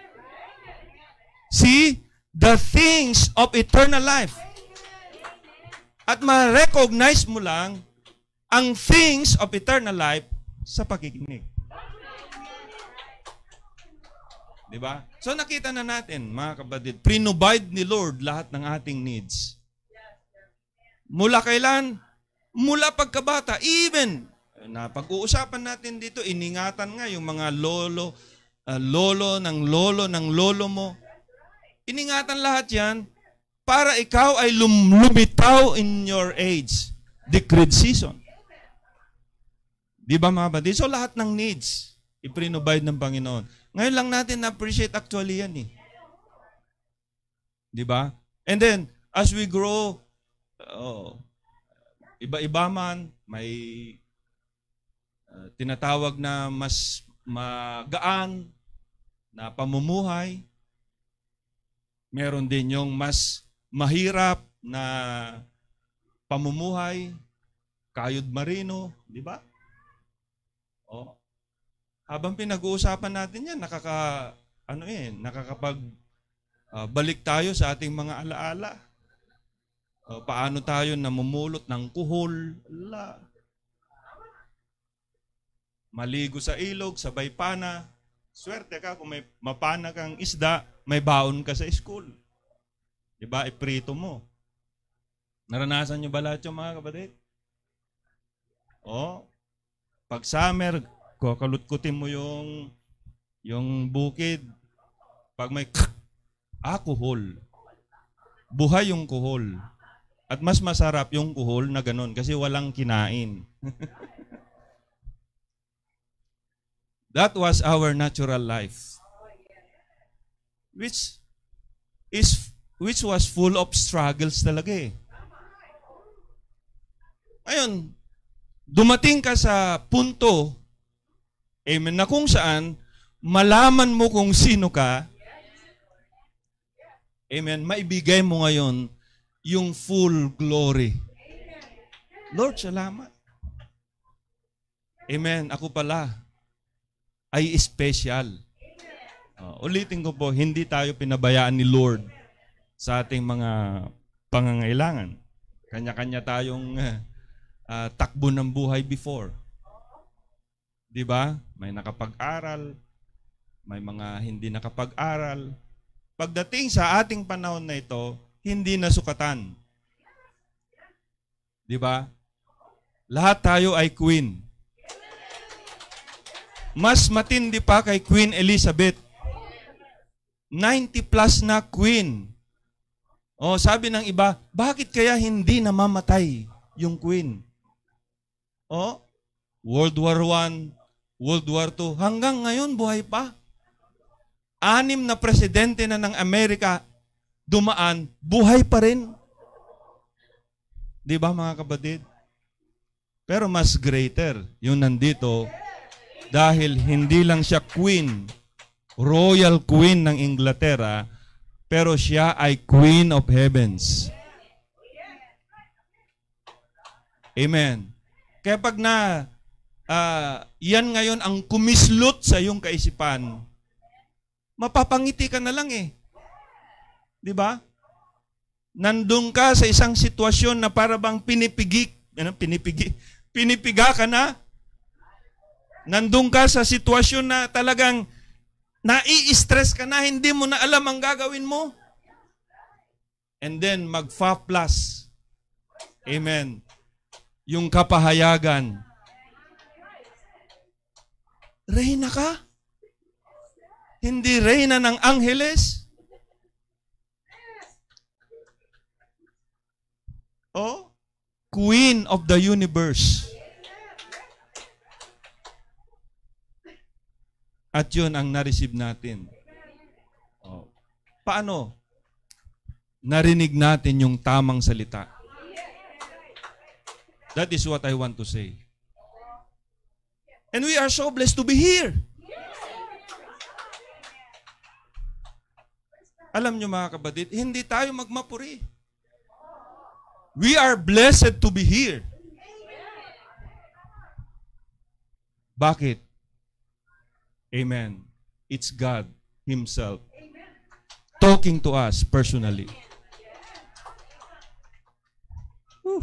See? The things of eternal life. At ma-recognize mo lang ang things of eternal life sa pakikinig. Diba? So nakita na natin, mga kapatid, prinubide ni Lord lahat ng ating needs. Mula kailan? Mula pagkabata. Even, na pag-uusapan natin dito, iningatan nga yung mga lolo ng lolo mo. Iningatan lahat yan para ikaw ay lumitaw in your age. Decreed season. Di ba mga kapatid? So lahat ng needs, iprinubide ng Panginoon. Ngayon lang natin na-appreciate actually yan eh. Di ba? And then, as we grow, iba-iba man, may tinatawag na mas magaan na pamumuhay. Meron din yung mas mahirap na pamumuhay, kayod marino, di ba? Oh. Habang pinag-uusapan natin yan, nakakapag balik tayo sa ating mga alaala. Paano tayo namumulot ng kuhol? Maligo sa ilog, sabay pana. Swerte ka kung may mapana kang isda, may baon ka sa school. Diba? Iprito mo. Naranasan nyo ba lahat yung mga kapatid? Pag summer, kakalutkutin mo yung bukid. Pag may kuhol. Buhay yung kuhol. At mas masarap yung kuhol na ganun kasi walang kinain. That was our natural life. Which was full of struggles talaga eh. Ayun, dumating ka sa punto, amen, na kung saan malaman mo kung sino ka, amen, maibigay mo ngayon yung full glory. Lord, salamat. Amen, ako pala ay special. Ulitin ko po, hindi tayo pinabayaan ni Lord sa ating mga pangangailangan. Kanya-kanya tayong takbo ng buhay before. Di ba? May nakapag-aral, may mga hindi nakapag-aral. Pagdating sa ating panahon na ito, hindi nasukatan. Di ba? Lahat tayo ay queen. Mas matindi pa kay Queen Elizabeth. 90 plus na queen. Sabi ng iba, bakit kaya hindi namamatay yung queen? World War I, World War II, hanggang ngayon buhay pa. 6 na presidente na ng Amerika dumaan, buhay pa rin. Di ba mga kapatid? Pero mas greater yung nandito dahil hindi lang siya queen, royal queen ng Inglaterra, pero siya ay Queen of Heavens. Amen. Kaya pag yan ngayon ang kumislot sa iyong kaisipan, mapapangiti ka na lang eh. Di ba? Nandun ka sa isang sitwasyon na para bang pinipiga ka na. Nandun ka sa sitwasyon na talagang nai-stress ka na, hindi mo na alam ang gagawin mo. And then magfa-plus. Amen. Yung kapahayagan. Reyna ka? Hindi reyna ng angheles? Oh, Queen of the universe. At yun ang na-receive natin. Oh. Paano? Narinig natin yung tamang salita. That is what I want to say. And we are so blessed to be here. Alam nyo mga kapatid, hindi tayo magmapuri. We are blessed to be here. Bakit? Amen. It's God Himself talking to us personally. Whew.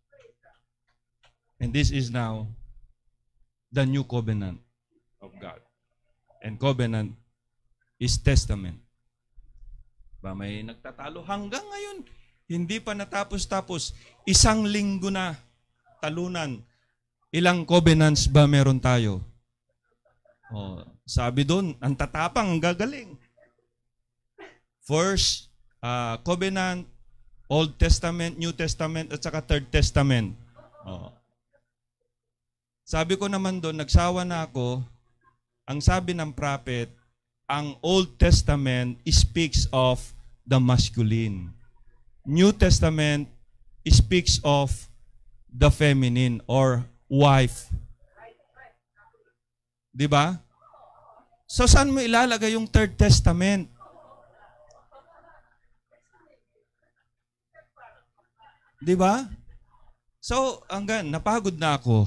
And this is now the new covenant of God. And covenant is testament. Ba, may nagtatalo hanggang ngayon. Hindi pa natapos-tapos. 1 linggo na talunan. Ilang covenants ba meron tayo? Oh, sabi doon, ang tatapang, ang gagaling. First, covenant, Old Testament, New Testament, at saka Third Testament. Oh. Sabi ko naman doon, nagsawa na ako, ang sabi ng prophet, ang Old Testament speaks of the masculine. New Testament speaks of the feminine or wife. Di ba? So, saan mo ilalagay yung Third Testament? Di ba? So, hanggang napagod na ako.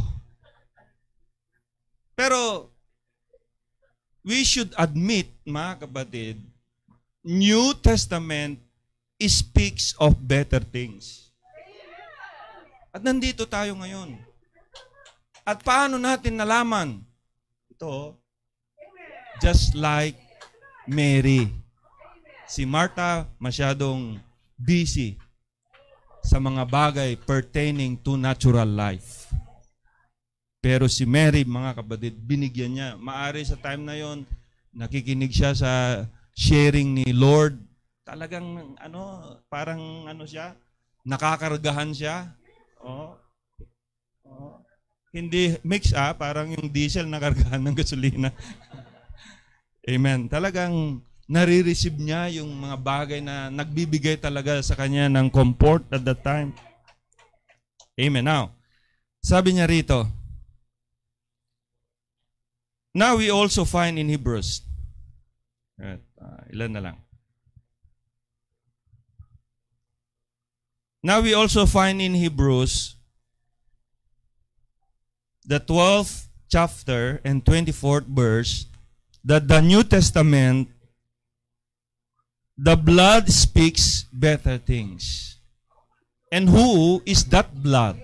Pero, we should admit, mga kapatid, New Testament speaks of better things. At nandito tayo ngayon. At paano natin nalaman? Ito, just like Mary. Si Martha masyadong busy sa mga bagay pertaining to natural life. Pero si Mary, mga kapatid, binigyan niya. Maari sa time na yon, nakikinig siya sa sharing ni Lord. Talagang, parang siya, nakakargahan siya. Oh. Hindi mix, parang yung diesel nakargahan ng gasolina. Amen. Talagang nare-receive niya yung mga bagay na nagbibigay talaga sa kanya ng comfort at that time. Amen. Now, sabi niya rito, now we also find in Hebrews, ilan na lang. Now we also find in Hebrews, the 12th chapter and 24th verse, that the New Testament, the blood speaks better things. And who is that blood?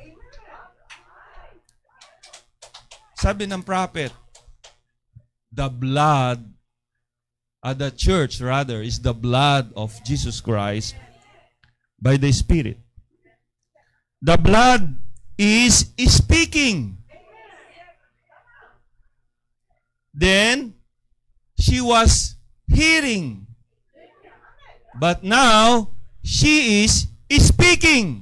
Sabi ng prophet, the blood, the church rather, is the blood of Jesus Christ by the Spirit. The blood is speaking. Then, she was hearing. But now, she is speaking.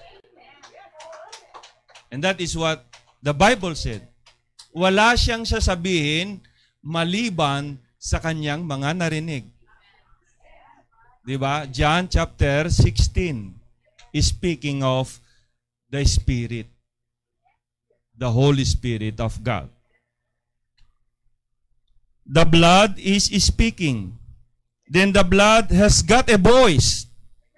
And that is what the Bible said. Wala siyang sasabihin maliban sa kanyang mga narinig. Diba? John chapter 16 is speaking of the Spirit, the Holy Spirit of God. The blood is speaking. Then the blood has got a voice.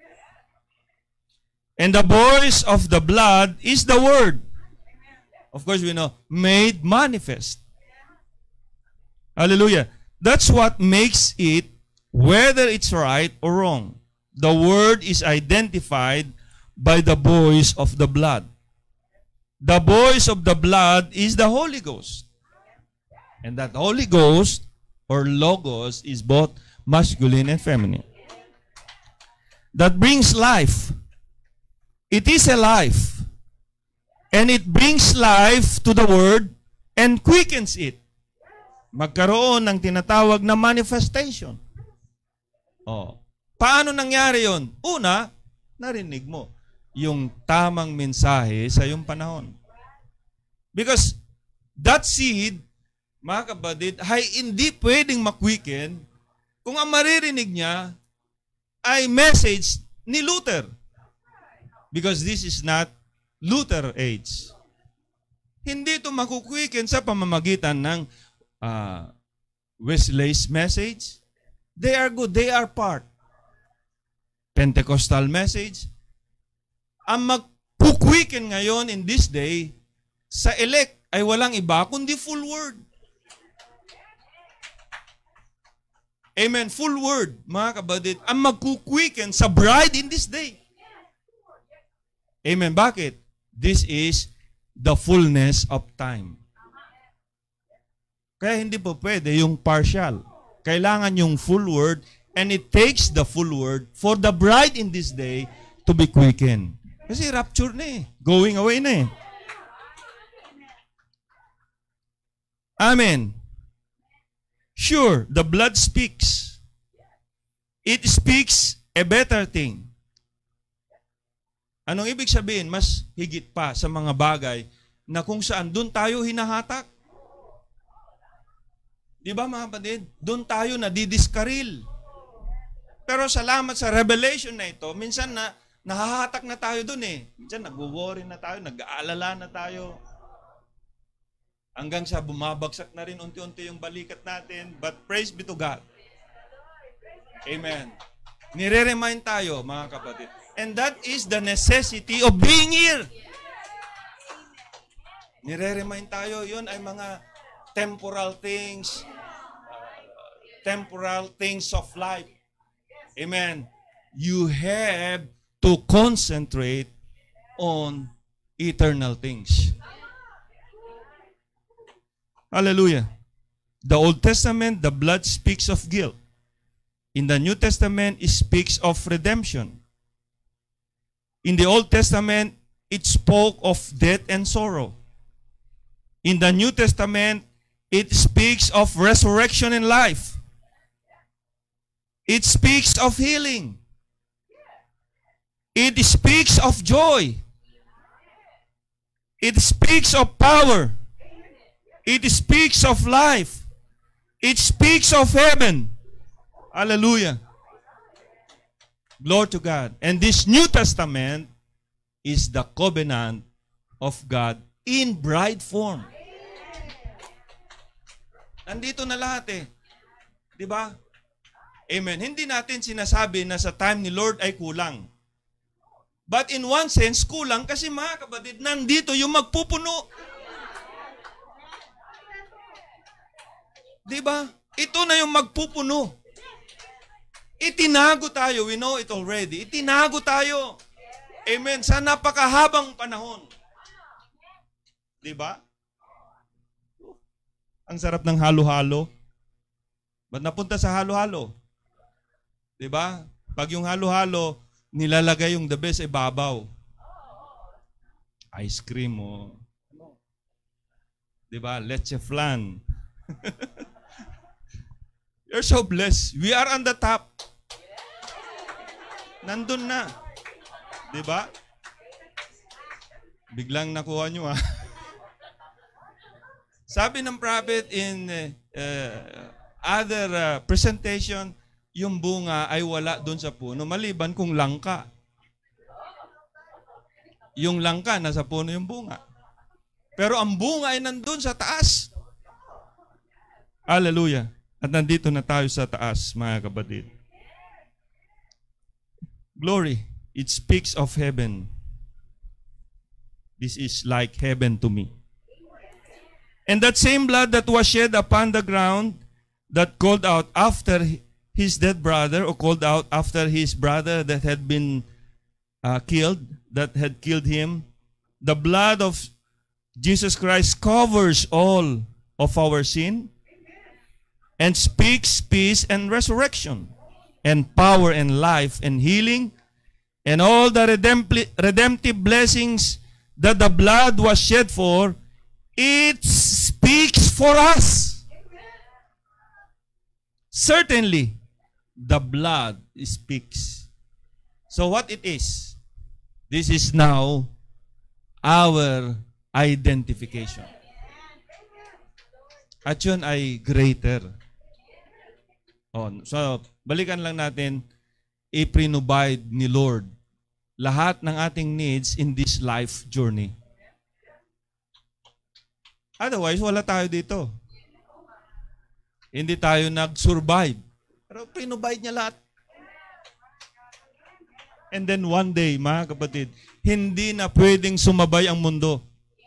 And the voice of the blood is the Word. Of course, we know, made manifest. Hallelujah. That's what makes it, whether it's right or wrong. The Word is identified by the voice of the blood. The voice of the blood is the Holy Ghost. And that Holy Ghost, or Logos, is both masculine and feminine. That brings life. It is a life. And it brings life to the Word and quickens it. Magkaroon ng tinatawag na manifestation. Oh. Paano nangyari yon? Una, narinig mo yung tamang mensahe sa iyong panahon. Because that seed, mga kapatid, ay hindi pwedeng makwiken kung ang maririnig niya ay message ni Luther. Because this is not Luther age. Hindi ito makukwiken sa pamamagitan ng Wesley's message. They are good. They are part. Pentecostal message. Ang magkukwiken ngayon in this day sa elect ay walang iba kundi full word. Amen. Full word, mga kabadid. Ang magkukwiken sa bride in this day. Amen. Bakit? This is the fullness of time. Kaya hindi po pwede yung partial. Kailangan yung full word, and it takes the full word for the bride in this day to be quickened. Kasi rapture na eh. Going away na eh. Amen. Sure, the blood speaks. It speaks a better thing. Anong ibig sabihin? Mas higit pa sa mga bagay na kung saan doon tayo hinahatak. Di ba mga kapatid? Doon tayo nadidiskaril. Pero salamat sa revelation na ito, minsan na nahahatak na tayo doon eh. Minsan nag-worry na tayo, nag-aalala na tayo. Hanggang sa bumabagsak na rin unti-unti yung balikat natin. But praise be to God. Amen. Nire-remind tayo, mga kapatid. And that is the necessity of being here. Nire-remind tayo, yun ay mga temporal things of life. Amen. You have to concentrate on eternal things. Hallelujah. The Old Testament, the blood speaks of guilt. In the New Testament, it speaks of redemption. In the Old Testament, it spoke of death and sorrow. In the New Testament, it speaks of resurrection and life. It speaks of healing. It speaks of joy. It speaks of power. It speaks of life. It speaks of heaven. Hallelujah. Glory to God. And this New Testament is the covenant of God in bride form. Nandito na lahat eh. Di ba? Amen. Hindi natin sinasabi na sa time ni Lord ay kulang. But in one sense, kulang kasi mga kapatid, nandito yung magpupuno. Di ba? Ito na yung magpupuno. Itinago tayo. We know it already. Itinago tayo. Amen. Sa napakahabang panahon. Di ba? Ang sarap ng halo-halo. Ba't napunta sa halo-halo? Di ba? Pag yung halo-halo, nilalagay yung the best ay babaw. Ice cream o. Di ba? Leche flan. You're so blessed. We are on the top. Nandun na. Diba? Biglang nakuha nyo ha. Sabi ng prophet in other presentation, yung bunga ay wala doon sa puno, maliban kung langka. Yung langka, nasa puno yung bunga. Pero ang bunga ay nandun sa taas. Hallelujah. At nandito na tayo sa taas, mga kapatid. Glory. It speaks of heaven. This is like heaven to me. And that same blood that was shed upon the ground, that called out after his dead brother, or called out after his brother that had been killed, that had killed him, the blood of Jesus Christ covers all of our sin and speaks peace and resurrection and power and life and healing and all the redemptive blessings that the blood was shed for. It speaks for us. Certainly, the blood speaks. So what it is? This is now our identification. At yun ay greater. So, balikan lang natin, i-provide ni Lord lahat ng ating needs in this life journey. Otherwise, wala tayo dito. Hindi tayo nag-survive. Pero provide niya lahat. And then one day, mga kapatid, hindi na pwedeng sumabay ang mundo.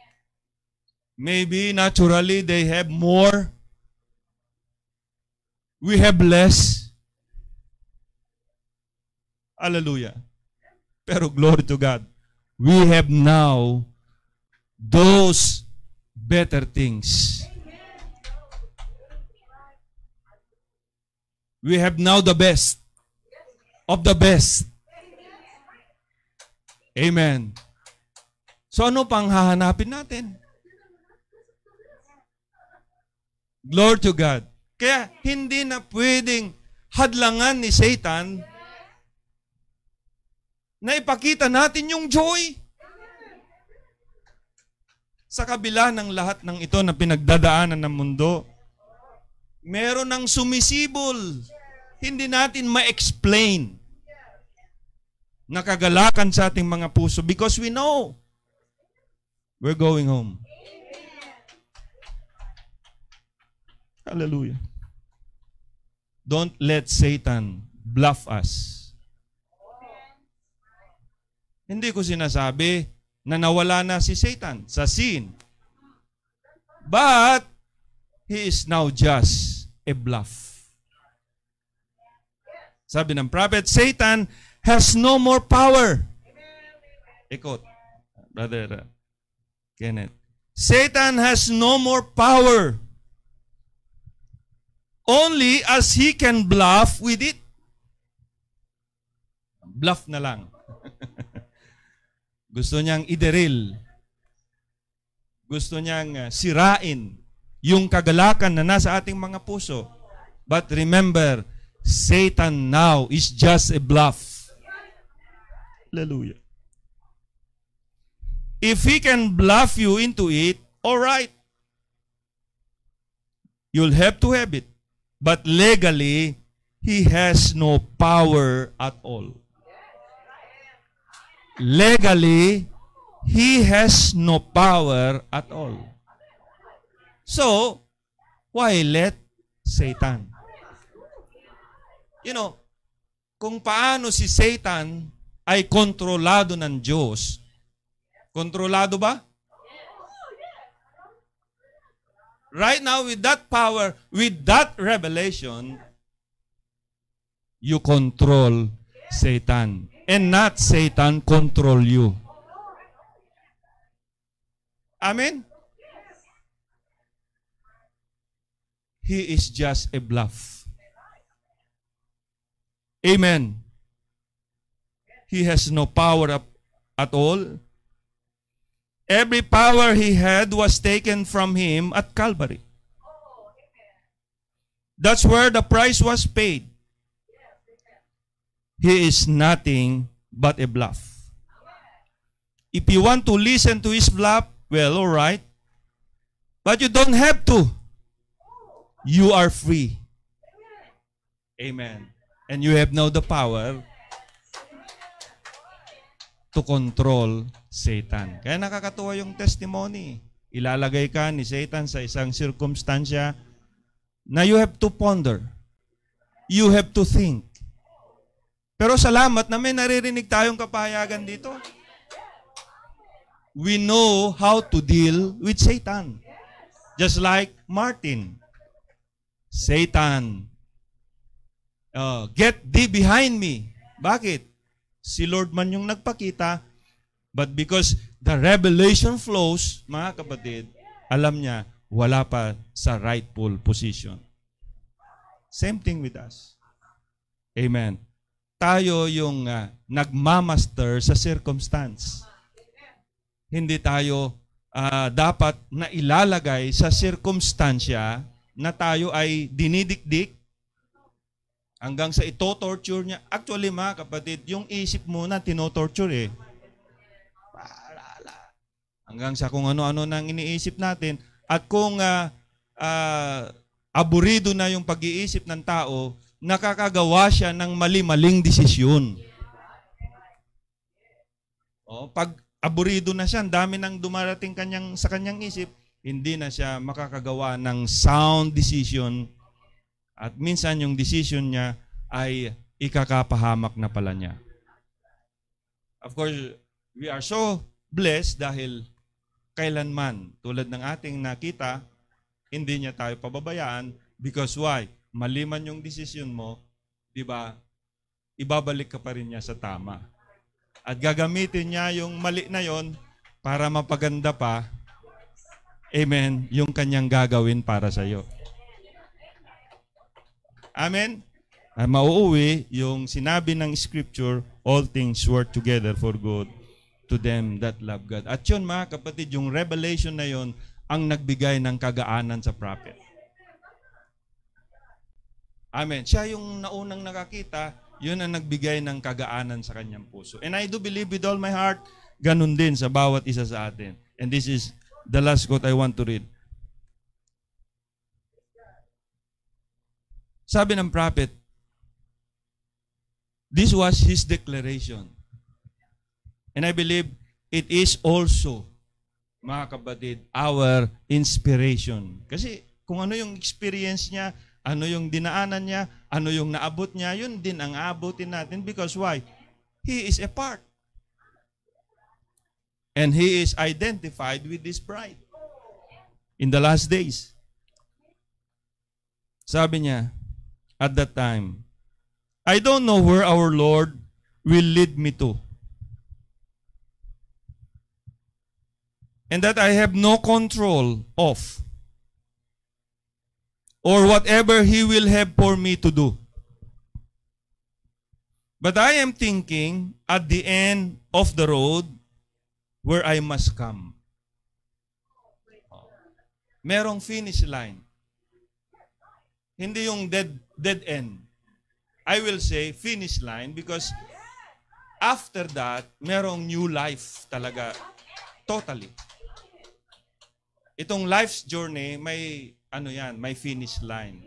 Maybe naturally they have more. We have less. Hallelujah. Pero glory to God. We have now those better things. We have now the best of the best. Amen. So ano pang hahanapin natin? Glory to God. Kaya hindi na pwedeng hadlangan ni Satan na ipakita natin yung joy. Sa kabila ng lahat ng ito na pinagdadaanan ng mundo, meron ng sumisibol. Hindi natin ma-explain na kagalakan sa ating mga puso because we know we're going home. Hallelujah. Don't let Satan bluff us. Hindi ko sinasabi na nawala na si Satan sa sin. But he is now just a bluff. Sabi ng prophet, Satan has no more power. Ikot, Brother Kenneth. Satan has no more power. Only as he can bluff with it. Bluff na lang. Gusto niyang ideril. Gusto niyang sirain yung kagalakan na nasa ating mga puso. But remember, Satan now is just a bluff. Hallelujah. If he can bluff you into it, all right. You'll have to have it. But legally, he has no power at all. Legally, he has no power at all. So, why let Satan? You know, kung paano si Satan ay kontrolado ng Diyos. Kontrolado ba? Right now, with that power, with that revelation, you control Satan. And not Satan control you. Amen? He is just a bluff. Amen. He has no power at all. Every power he had was taken from him at Calvary. That's where the price was paid. He is nothing but a bluff. If you want to listen to his bluff, well, all right. But you don't have to. You are free. Amen. And you have now the power to control Satan. Kaya nakakatuwa yung testimony. Ilalagay ka ni Satan sa isang circumstansya na you have to ponder. You have to think. Pero salamat na may naririnig tayong kapahayagan dito. We know how to deal with Satan. Just like Martin. Satan, get thee behind me. Bakit? Si Lord man yung nagpakita, but because the revelation flows, mga kapatid, alam niya, wala pa sa rightful position. Same thing with us. Amen. Tayo yung nagmamaster sa circumstance. Hindi tayo dapat na ilalagay sa circumstansya na tayo ay dinidikdik hanggang sa ito-torture niya. Actually, mga kapatid, yung isip muna tino-torture eh. Hanggang sa kung ano-ano nang iniisip natin. At kung aburido na yung pag-iisip ng tao, nakakagawa siya ng mali-maling desisyon. Pag aburido na siya, ang dami nang dumarating sa kanyang isip, hindi na siya makakagawa ng sound decision. At minsan yung decision niya ay ikakapahamak na pala niya. Of course, we are so blessed dahil kailanman, tulad ng ating nakita, hindi niya tayo pababayaan. Because why? Mali man yung decision mo, di ba? Ibabalik ka pa rin niya sa tama. At gagamitin niya yung mali na yon para mapaganda pa, amen, yung kanyang gagawin para sa iyo. Amen? Mauuwi yung sinabi ng Scripture, all things work together for good to them that love God. At yun, mga kapatid, yung revelation na yun ang nagbigay ng kagaanan sa prophet. Amen. Siya yung naunang nakakita, yun ang nagbigay ng kagaanan sa kanyang puso. And I do believe with all my heart, ganun din sa bawat isa sa atin. And this is the last quote I want to read. Sabi ng prophet, this was his declaration. And I believe it is also, mga kapatid, our inspiration. Kasi kung ano yung experience niya, ano yung dinaanan niya, ano yung naabot niya, yun din ang aabutin natin. Because why? He is a part. And he is identified with this bride. In the last days. Sabi niya, at that time, I don't know where our Lord will lead me to. And that I have no control of. Or whatever He will have for me to do. But I am thinking at the end of the road where I must come. Merong finish line. Hindi yung dead end. I will say finish line because after that, merong new life talaga. Totally. Itong life's journey, may may finish line.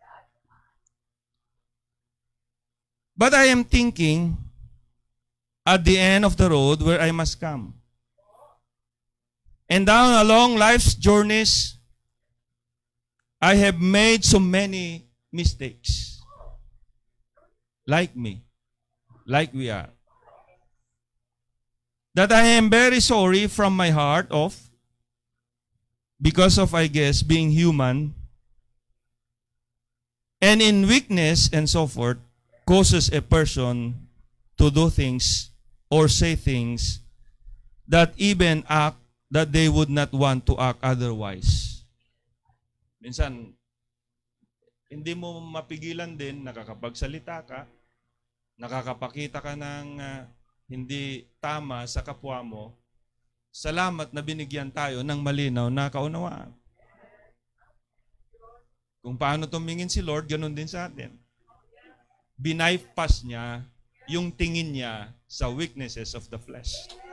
But I am thinking at the end of the road where I must come. And down along life's journeys, I have made so many mistakes. Like me. Like we are. That I am very sorry from my heart of, because of, I guess, being human, and in weakness and so forth, causes a person to do things or say things that even act that they would not want to act otherwise. Minsan, hindi mo mapigilan din, nakakapagsalita ka, nakakapakita ka ng hindi tama sa kapwa mo. Salamat na binigyan tayo ng malinaw na kaunawaan. Kung paano tumingin si Lord, ganun din sa atin. Binaypass niya yung tingin niya sa weaknesses of the flesh.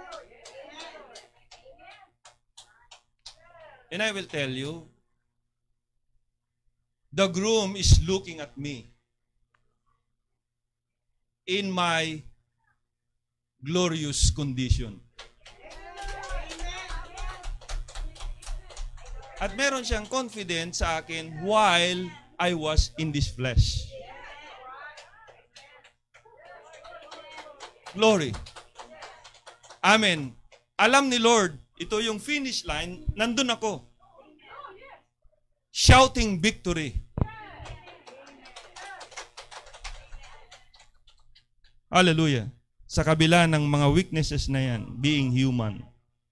And I will tell you, the groom is looking at me. in my glorious condition. At meron siyang confidence sa akin while I was in this flesh. Glory. Amen. Alam ni Lord, ito yung finish line, nandun ako. Shouting victory. Hallelujah. Sa kabila ng mga weaknesses na yan, being human.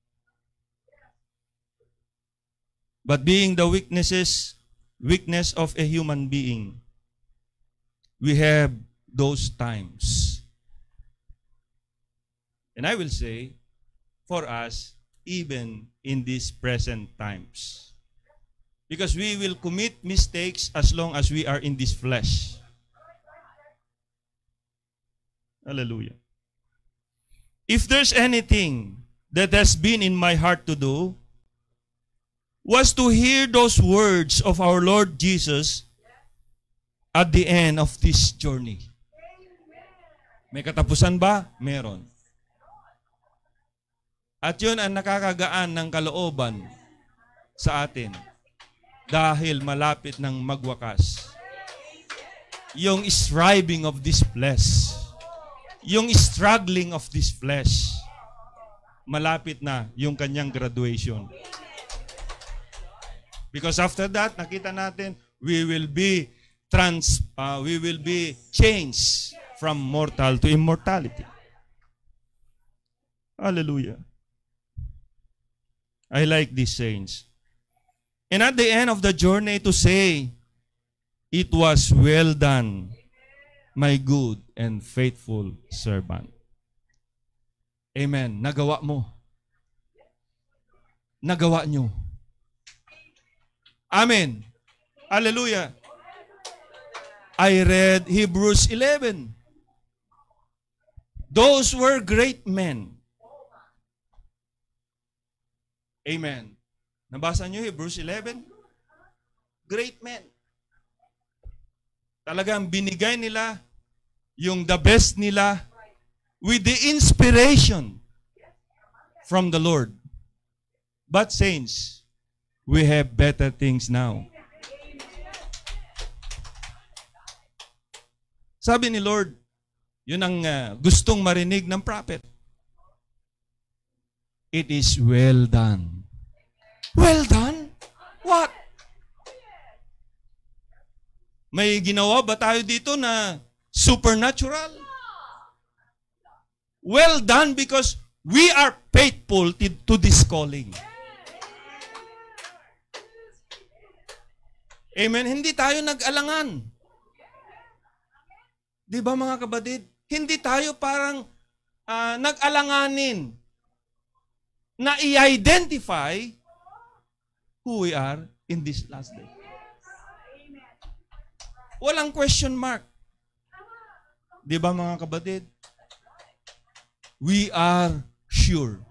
But being the weakness of a human being, we have those times. And I will say, for us, even in these present times. Because we will commit mistakes as long as we are in this flesh. Hallelujah. If there's anything that has been in my heart to do, was to hear those words of our Lord Jesus at the end of this journey. May katapusan ba? Meron. At yun ang nakakagaan ng kalooban sa atin dahil malapit ng magwakas. Yung striving of this flesh, yung struggling of this flesh, malapit na yung kanyang graduation. Because after that, nakita natin, we will be changed from mortal to immortality. Hallelujah. I like these sayings. And at the end of the journey to say, it was well done, my good and faithful servant. Amen. Nagawa mo. Nagawa nyo. Amen. Hallelujah. I read Hebrews 11. Those were great men. Amen. Nabasa niyo Hebrews 11? Great men. Talagang binigay nila yung the best nila with the inspiration from the Lord. But saints, we have better things now. Sabi ni Lord, yun ang gustong marinig ng prophet. It is well done. Well done? What? May ginawa ba tayo dito na supernatural? Well done because we are faithful to this calling. Amen. Hindi tayo nag-alangan. Di ba mga kapatid? Hindi tayo parang nag-alanganin na i-identify who we are in this last day. Walang question mark. Di ba mga kapatid? We are sure.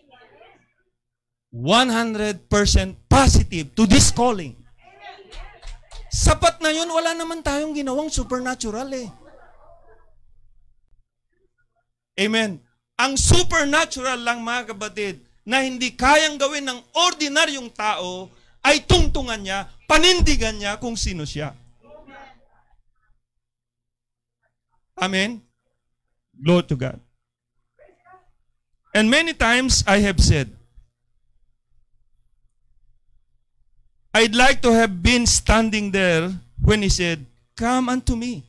100% positive to this calling. Sapat na yun, wala naman tayong ginawang supernatural eh. Amen. Ang supernatural lang mga kapatid, na hindi kayang gawin ng ordinaryong tao, ay tungtungan niya, panindigan niya kung sino siya. Amen? Glory to God. And many times I have said, I'd like to have been standing there when he said, "Come unto me."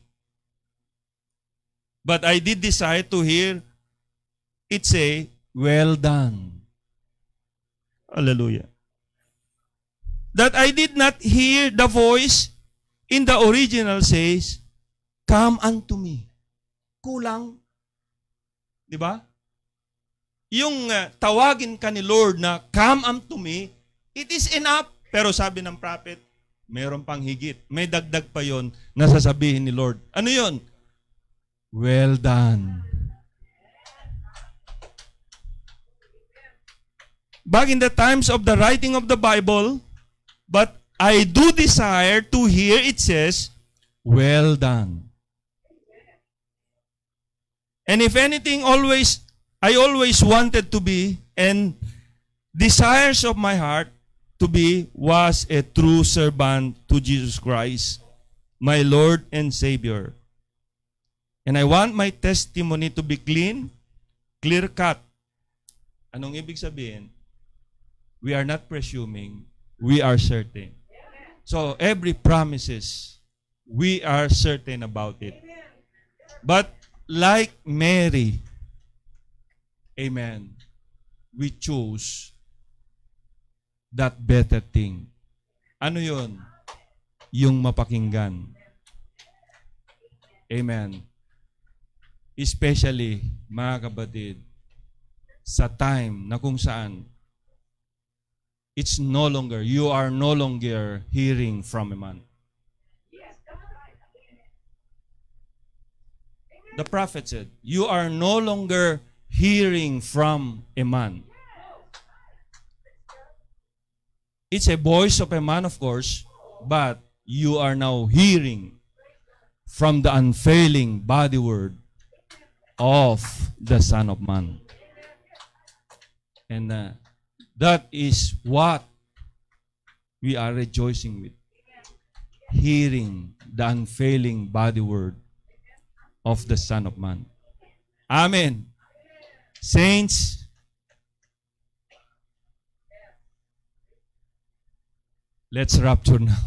But I did decide to hear it say, "Well done." Hallelujah. That I did not hear the voice in the original says, "Come unto me." Kulang. Di ba? Yung tawagin ka ni Lord na, "Come unto me," it is enough. Pero sabi ng prophet, meron pang higit. May dagdag pa yon na sasabihin ni Lord. Ano yon? Well done. Back in the times of the writing of the Bible, but I do desire to hear it says, well done. And if anything, I always wanted to be, and desires of my heart to be, was a true servant to Jesus Christ, my Lord and Savior. And I want my testimony to be clean, clear-cut. Anong ibig sabihin? We are not presuming, we are certain. So every promises, we are certain about it. But like Mary, amen, we choose that better thing. Ano yun? Yung mapakinggan. Amen. Especially, mga kapatid, sa time na kung saan you are no longer hearing from a man. The prophet said, you are no longer hearing from a man. It's a voice of a man, of course, but you are now hearing from the unfailing body word of the Son of Man. And that is what we are rejoicing with. Hearing the unfailing body word of the Son of Man. Amen. Saints, let's rapture now.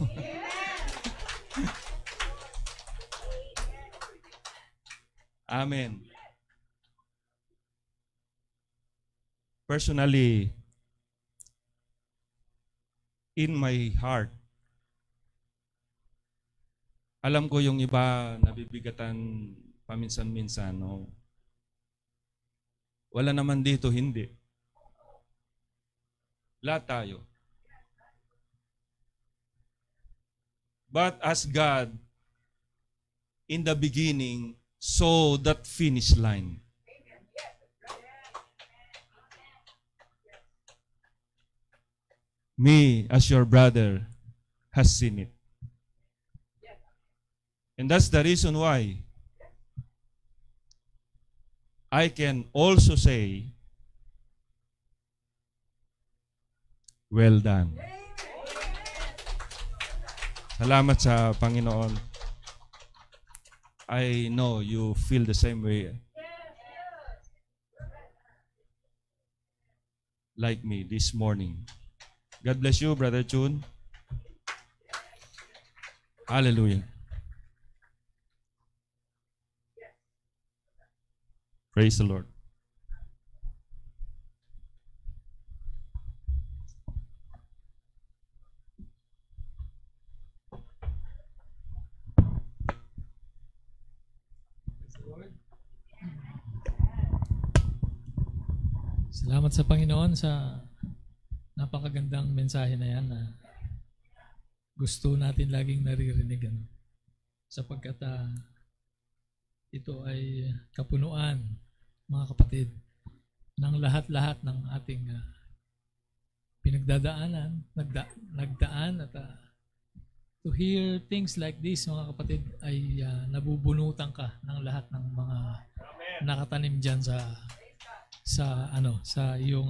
Amen. Personally, in my heart, alam ko yung iba nabibigatan paminsan-minsan, no? Wala naman dito, hindi. Lahat tayo. But as God, in the beginning, saw that finish line. Me, as your brother, has seen it. And that's the reason why I can also say, well done. Salamat sa Panginoon. I know you feel the same way like me this morning. God bless you, Brother Chun. Hallelujah. Praise the Lord. Salamat sa Panginoon sa napakagandang mensahe na yan na gusto natin laging naririnig. Sapagkat ito ay kapunuan, mga kapatid, ng lahat-lahat ng ating pinagdadaanan, nagdaan at to hear things like this, mga kapatid, ay nabubunutan ka ng lahat ng mga nakatanim dyan sa iyong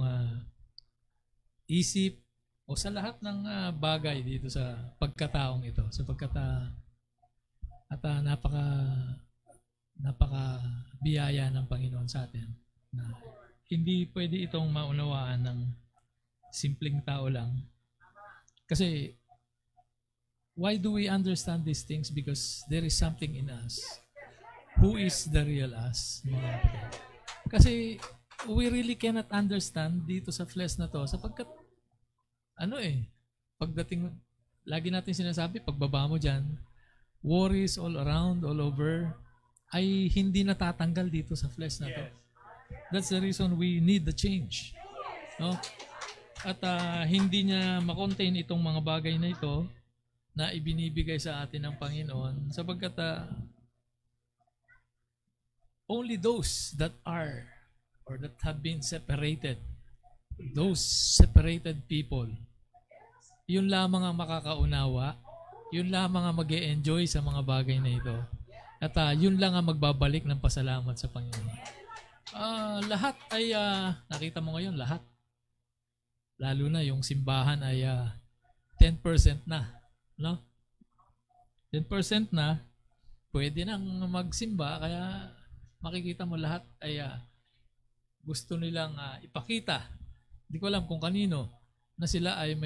isip o sa lahat ng bagay dito sa pagkataong ito, sapagkat napaka biyaya ng Panginoon sa atin na hindi pwede itong maunawaan ng simpleng tao lang. Kasi why do we understand these things? Because there is something in us. Who is the real us, mga kapatid? Kasi we really cannot understand dito sa flesh na to sapagkat pagdating, lagi natin sinasabi, pagbaba mo dyan, worries all around, all over, ay hindi natatanggal dito sa flesh na to. That's the reason we need the change. No? At hindi niya makontain itong mga bagay na ito na ibinibigay sa atin ng Panginoon sapagkat only those that are or that have been separated, those separated people, yun lamang ang makakaunawa, yun lamang ang mag-e-enjoy sa mga bagay na ito. At yun lang ang magbabalik ng pasalamat sa Panginoon. Lahat ay, nakita mo ngayon, lahat. Lalo na yung simbahan ay 10% na. No? 10% na, pwede nang magsimba, kaya makikita mo lahat ay gusto nilang ipakita. Hindi ko alam kung kanino na sila ay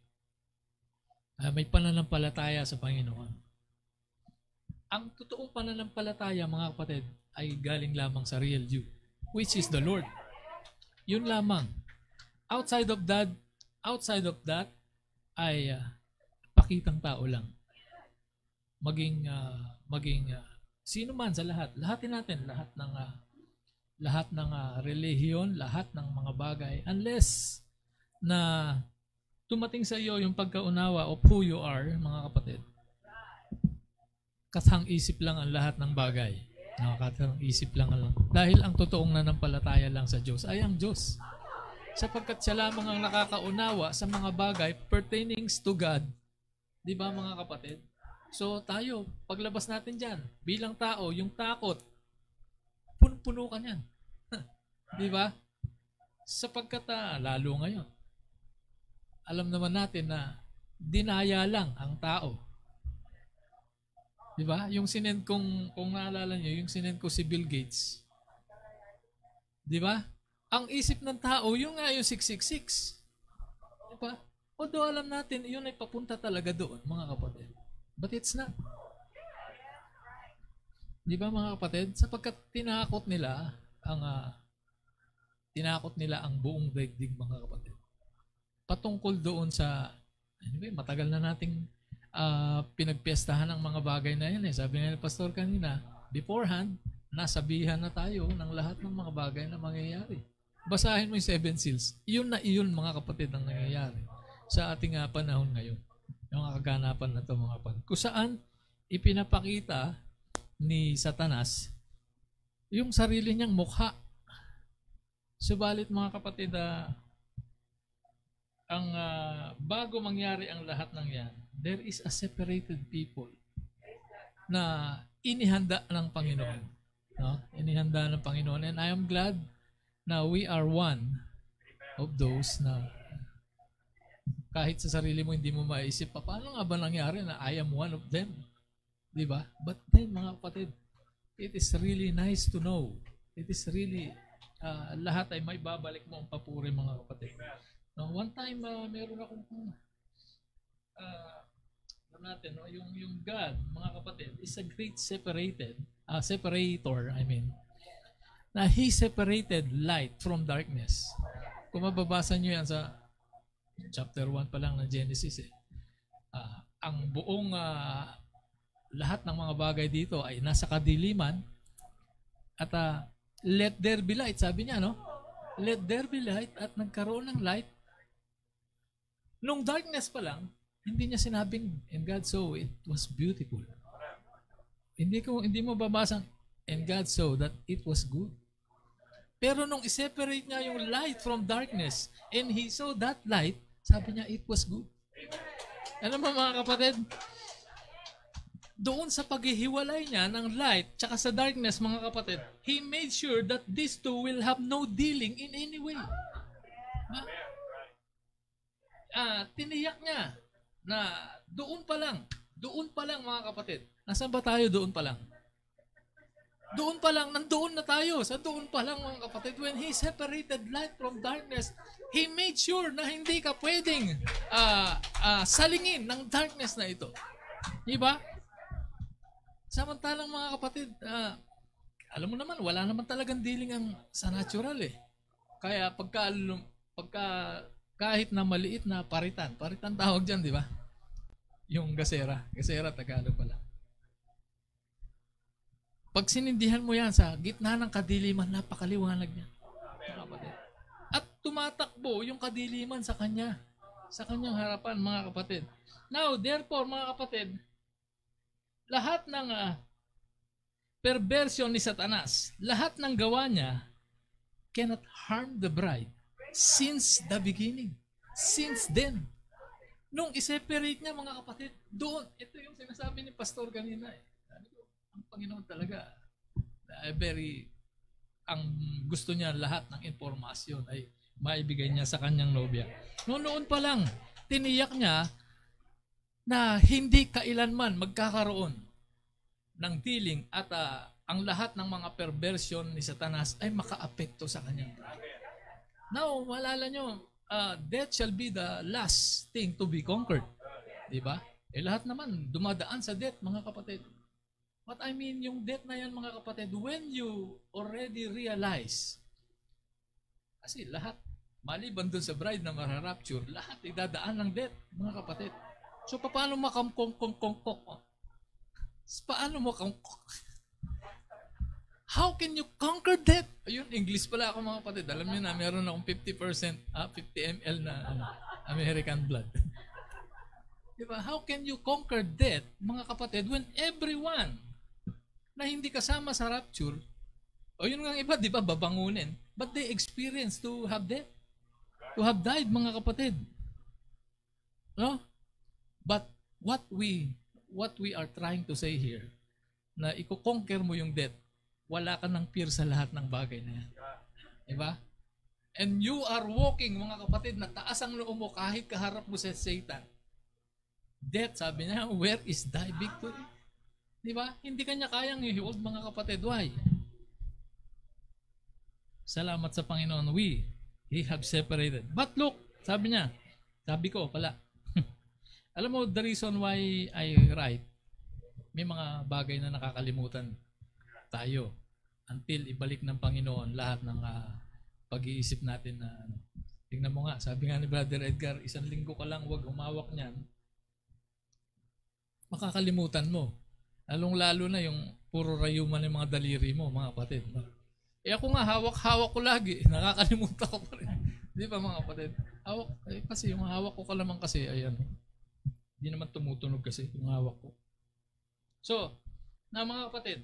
may pananampalataya sa Panginoon. Ang totoong pananampalataya, mga kapatid, ay galing lamang sa real you, which is the Lord. Yun lamang. Outside of that ay pakitang tao lang. Maging sino man sa lahat. Lahatin natin lahat ng relihiyon, lahat ng mga bagay, unless na tumating sa iyo yung pagkaunawa of who you are, mga kapatid. Kathang-isip lang ang lahat ng bagay. Kathang-isip lang. Dahil ang totoong nanampalataya lang sa Diyos ay ang Diyos. Sapagkat siya lamang ang nakakaunawa sa mga bagay pertaining to God. Di ba, mga kapatid? So tayo, paglabas natin dyan, bilang tao, yung takot, puno ka niyan. Di ba? Sapagkat lalo ngayon, alam naman natin na dinaya lang ang tao. Di ba? Yung sinend kung naalala nyo, yung sinend ko si Bill Gates. Di ba? Ang isip ng tao, yung 666. Di ba? Although alam natin, yun ay papunta talaga doon, mga kapatid. But it's not. Di ba, mga kapatid? Sapagkat tinakot nila ang buong daigdig, mga kapatid. Patungkol doon sa, anyway, matagal na nating pinagpiestahan ang mga bagay na yan. Sabi nga ni Pastor kanina, beforehand, nasabihan na tayo ng lahat ng mga bagay na mangyayari. Basahin mo yung 7 seals. Iyon na iyon, mga kapatid, ang nangyayari sa ating panahon ngayon. Yung kaganapan na ito, mga kapatid. Kung saan ipinapakita ni Satanas yung sarili niyang mukha. Subalit, mga kapatid, bago mangyari ang lahat ng yan, there is a separated people na inihanda ng Panginoon. No? Inihanda ng Panginoon. And I am glad na we are one of those na kahit sa sarili mo hindi mo maisip pa, paano nga ba nangyari na I am one of them? Diba? But then, mga kapatid, it is really nice to know. It is really, lahat ay may babalik mo ang papuri, mga kapatid. One time, meron akong yung God, mga kapatid, is a great separator, na He separated light from darkness. Kung mababasa nyo yan sa chapter 1 pa lang ng Genesis, ang buong lahat ng mga bagay dito ay nasa kadiliman at let there be light, sabi niya, no? Let there be light, at nagkaroon ng light. Nung darkness pa lang, hindi niya sinabing, and God saw it was beautiful. Hindi mo babasang, and God saw that it was good. Pero nung i-separate niya yung light from darkness, and He saw that light, sabi niya, it was good. Alam mo, mga kapatid, doon sa paghihiwalay niya ng light tsaka sa darkness, mga kapatid, He made sure that these two will have no dealing in any way. Tiniyak niya na doon pa lang, mga kapatid. Nasaan ba tayo doon pa lang? Doon pa lang, nandoon na tayo. Sa doon pa lang, mga kapatid, when He separated light from darkness, He made sure na hindi ka pwedeng salingin ng darkness na ito. Diba? Samantalang, mga kapatid, alam mo naman, wala naman talagang dealing sa natural eh. Kaya pagka kahit na maliit na paritan tawag dyan, di ba? Yung gasera Tagalog pala. Pag sinindihan mo yan sa gitna ng kadiliman, napakaliwanag niya. At tumatakbo yung kadiliman sa kanyang harapan, mga kapatid. Now, therefore, mga kapatid, lahat ng perversion ni Satanas, lahat ng gawa niya cannot harm the bride since the beginning. Since then. Nung i-separate niya, mga kapatid, doon, ito yung sinasabi ni Pastor kanina. Ang Panginoon talaga, ang gusto niya lahat ng impormasyon ay maibigay niya sa kanyang nobya. Noon pa lang, tiniyak niya na hindi kailanman magkakaroon ng dealing at ang lahat ng mga perversion ni Satanas ay makaapekto sa kanyang bride. Now, malala nyo, death shall be the last thing to be conquered. Diba? Lahat naman dumadaan sa death, mga kapatid. What I mean, yung death na yan, mga kapatid, when you already realize, kasi lahat, maliban dun sa bride na mararapture, lahat idadaan ng death, mga kapatid. So, paano makamkong-kong-kong-kong? Paano mo How can you conquer death? Ayun, English pala ako, mga kapatid. Alam niyo na, meron akong 50%, 50 ml na American blood. Diba? How can you conquer death, mga kapatid, when everyone na hindi kasama sa rapture, o yun nga iba, di ba, babangunin, but they experience to have death, to have died, mga kapatid. No? But what we are trying to say here, na i-conquer mo yung death, wala ka ng fear sa lahat ng bagay na yan. Diba? And you are walking, mga kapatid, na taas ang loob mo kahit kaharap mo sa Satan. Death, sabi niya, where is thy victory? Diba? Hindi kanya kayang i-hold, mga kapatid. Why? Salamat sa Panginoon. He have separated. But look, sabi niya, sabi ko pala, alam mo, the reason why I write, may mga bagay na nakakalimutan tayo until ibalik ng Panginoon lahat ng pag-iisip natin na tingnan mo nga, sabi nga ni Brother Edgar, 1 linggo ka lang, huwag umawak niyan. Makakalimutan mo. Lalong-lalo na yung puro rayuman ng mga daliri mo, mga kapatid. Ako nga, hawak-hawak ko lagi. Nakakalimutan ko pa rin. Di ba, mga kapatid? Hawak, kasi yung hawak ko ka naman kasi, ayan. Hindi naman tumutunog kasi yung hawak ko. So, na mga kapatid,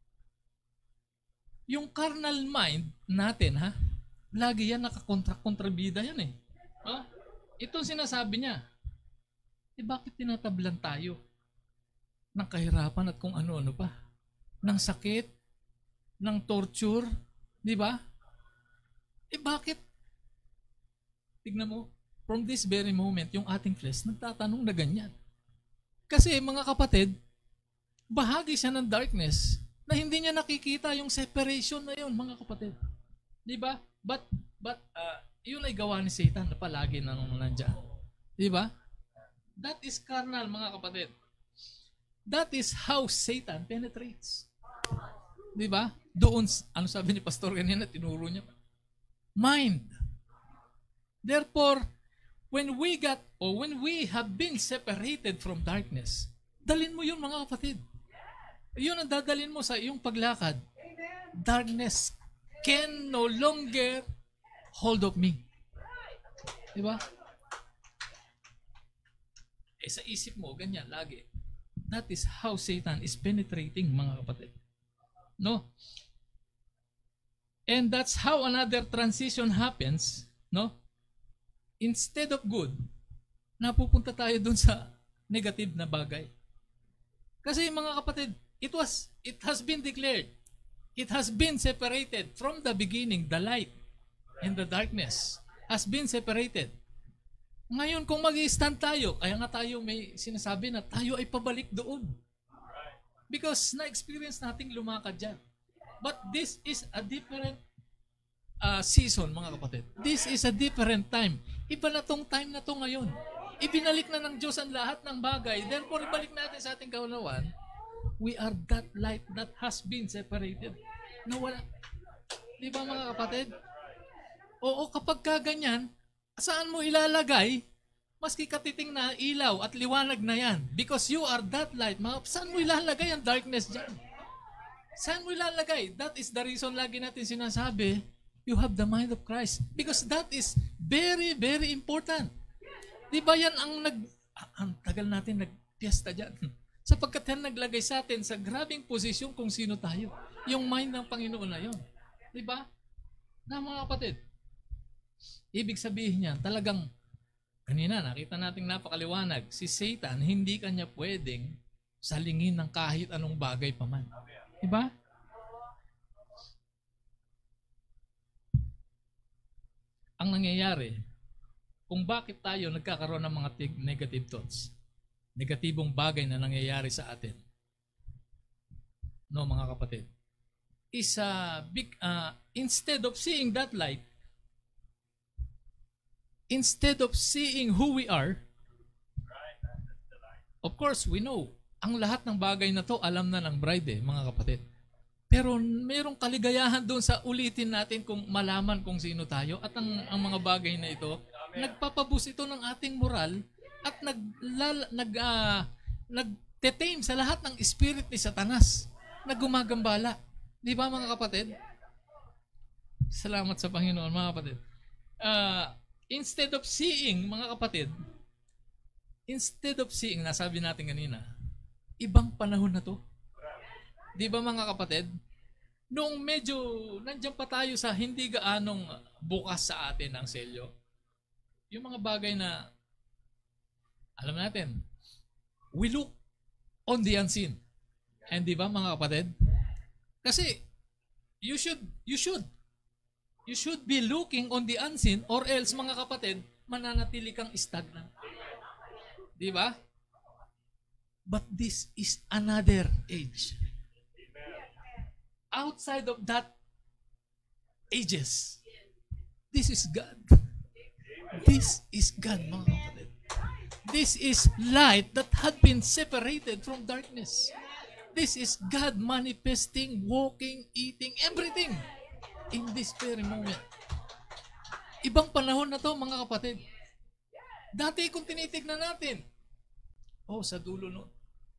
yung carnal mind natin, lagi yan nakakontrabida yan eh. Itong sinasabi niya, bakit tinatablan tayo ng kahirapan at kung ano-ano pa? Ng sakit, ng torture, di ba? Bakit? Tignan mo, from this very moment, yung ating flesh, nagtatanong na ganyan. Kasi mga kapatid, bahagi siya ng darkness na hindi niya nakikita yung separation na yun, mga kapatid. Di ba? But yun ay gawa ni Satan na palagi nandiyan. Di ba? That is carnal, mga kapatid. That is how Satan penetrates. Di ba? Doon, ano sabi ni Pastor kanina, tinuro niya. Mind. Therefore, when we have been separated from darkness, dalin mo yun, mga kapatid. Yun ang dadalin mo sa iyong paglakad. Darkness can no longer hold of me. Di ba? Sa isip mo, ganyan, lagi. That is how Satan is penetrating, mga kapatid. No? And that's how another transition happens, no? Instead of good, napupunta tayo dun sa negative na bagay. Kasi mga kapatid, it has been declared, it has been separated from the beginning, the light and the darkness has been separated. Ngayon, kung mag-i-stand tayo, kaya nga tayo may sinasabi na tayo ay pabalik doon. Because na-experience nating lumakad dyan. But this is a different season, mga kapatid. This is a different time. Iba na tong time na to ngayon. Ibinalik na ng Diyos ang lahat ng bagay. Therefore, ibalik natin sa ating kaunawan. We are that light that has been separated. Nawala. Di ba, mga kapatid? Oo, kapag kaganyan, saan mo ilalagay? Maski katiting na ilaw at liwanag na yan. Because you are that light. Saan mo ilalagay ang darkness dyan? Saan mo ilalagay? That is the reason lagi natin sinasabi, you have the mind of Christ. Because that is very, very important. Di ba yan ang tagal natin nagpiesta dyan. Sapagkat yan naglagay sa atin sa grabing posisyon kung sino tayo. Yung mind ng Panginoon na yun. Di ba? Na mga kapatid, ibig sabihin niyan, talagang, kanina nakita nating napakaliwanag, si Satan, hindi kanya pwedeng salingin ng kahit anong bagay pa man. Diba? Ang nangyayari, kung bakit tayo nagkakaroon ng mga negative thoughts, negatibong bagay na nangyayari sa atin, no mga kapatid, is instead of seeing that light, instead of seeing who we are, of course, we know, ang lahat ng bagay na to alam na ng bride mga kapatid. Pero mayroong kaligayahan doon sa ulitin natin kung malaman kung sino tayo at ang mga bagay na ito, nagpapabus ito ng ating moral at nag-tame sa lahat ng spirit ni Satanas na gumagambala. Di ba mga kapatid? Salamat sa Panginoon mga kapatid. Instead of seeing, mga kapatid, nasabi natin kanina, ibang panahon na to. Di ba mga kapatid? Noong medyo nandiyan pa tayo sa hindi gaanong bukas sa atin ang selyo, yung mga bagay na alam natin, we look on the unseen. And di ba mga kapatid? Kasi you should be looking on the unseen or else mga kapatid, mananatili kang stagnant. Di ba? But this is another age. Outside of that ages, this is God. This is God, mga kapatid. This is light that had been separated from darkness. This is God manifesting, walking, eating, everything in this very moment. Ibang panahon na to, mga kapatid. Dati kung tinitignan natin, sa dulo no,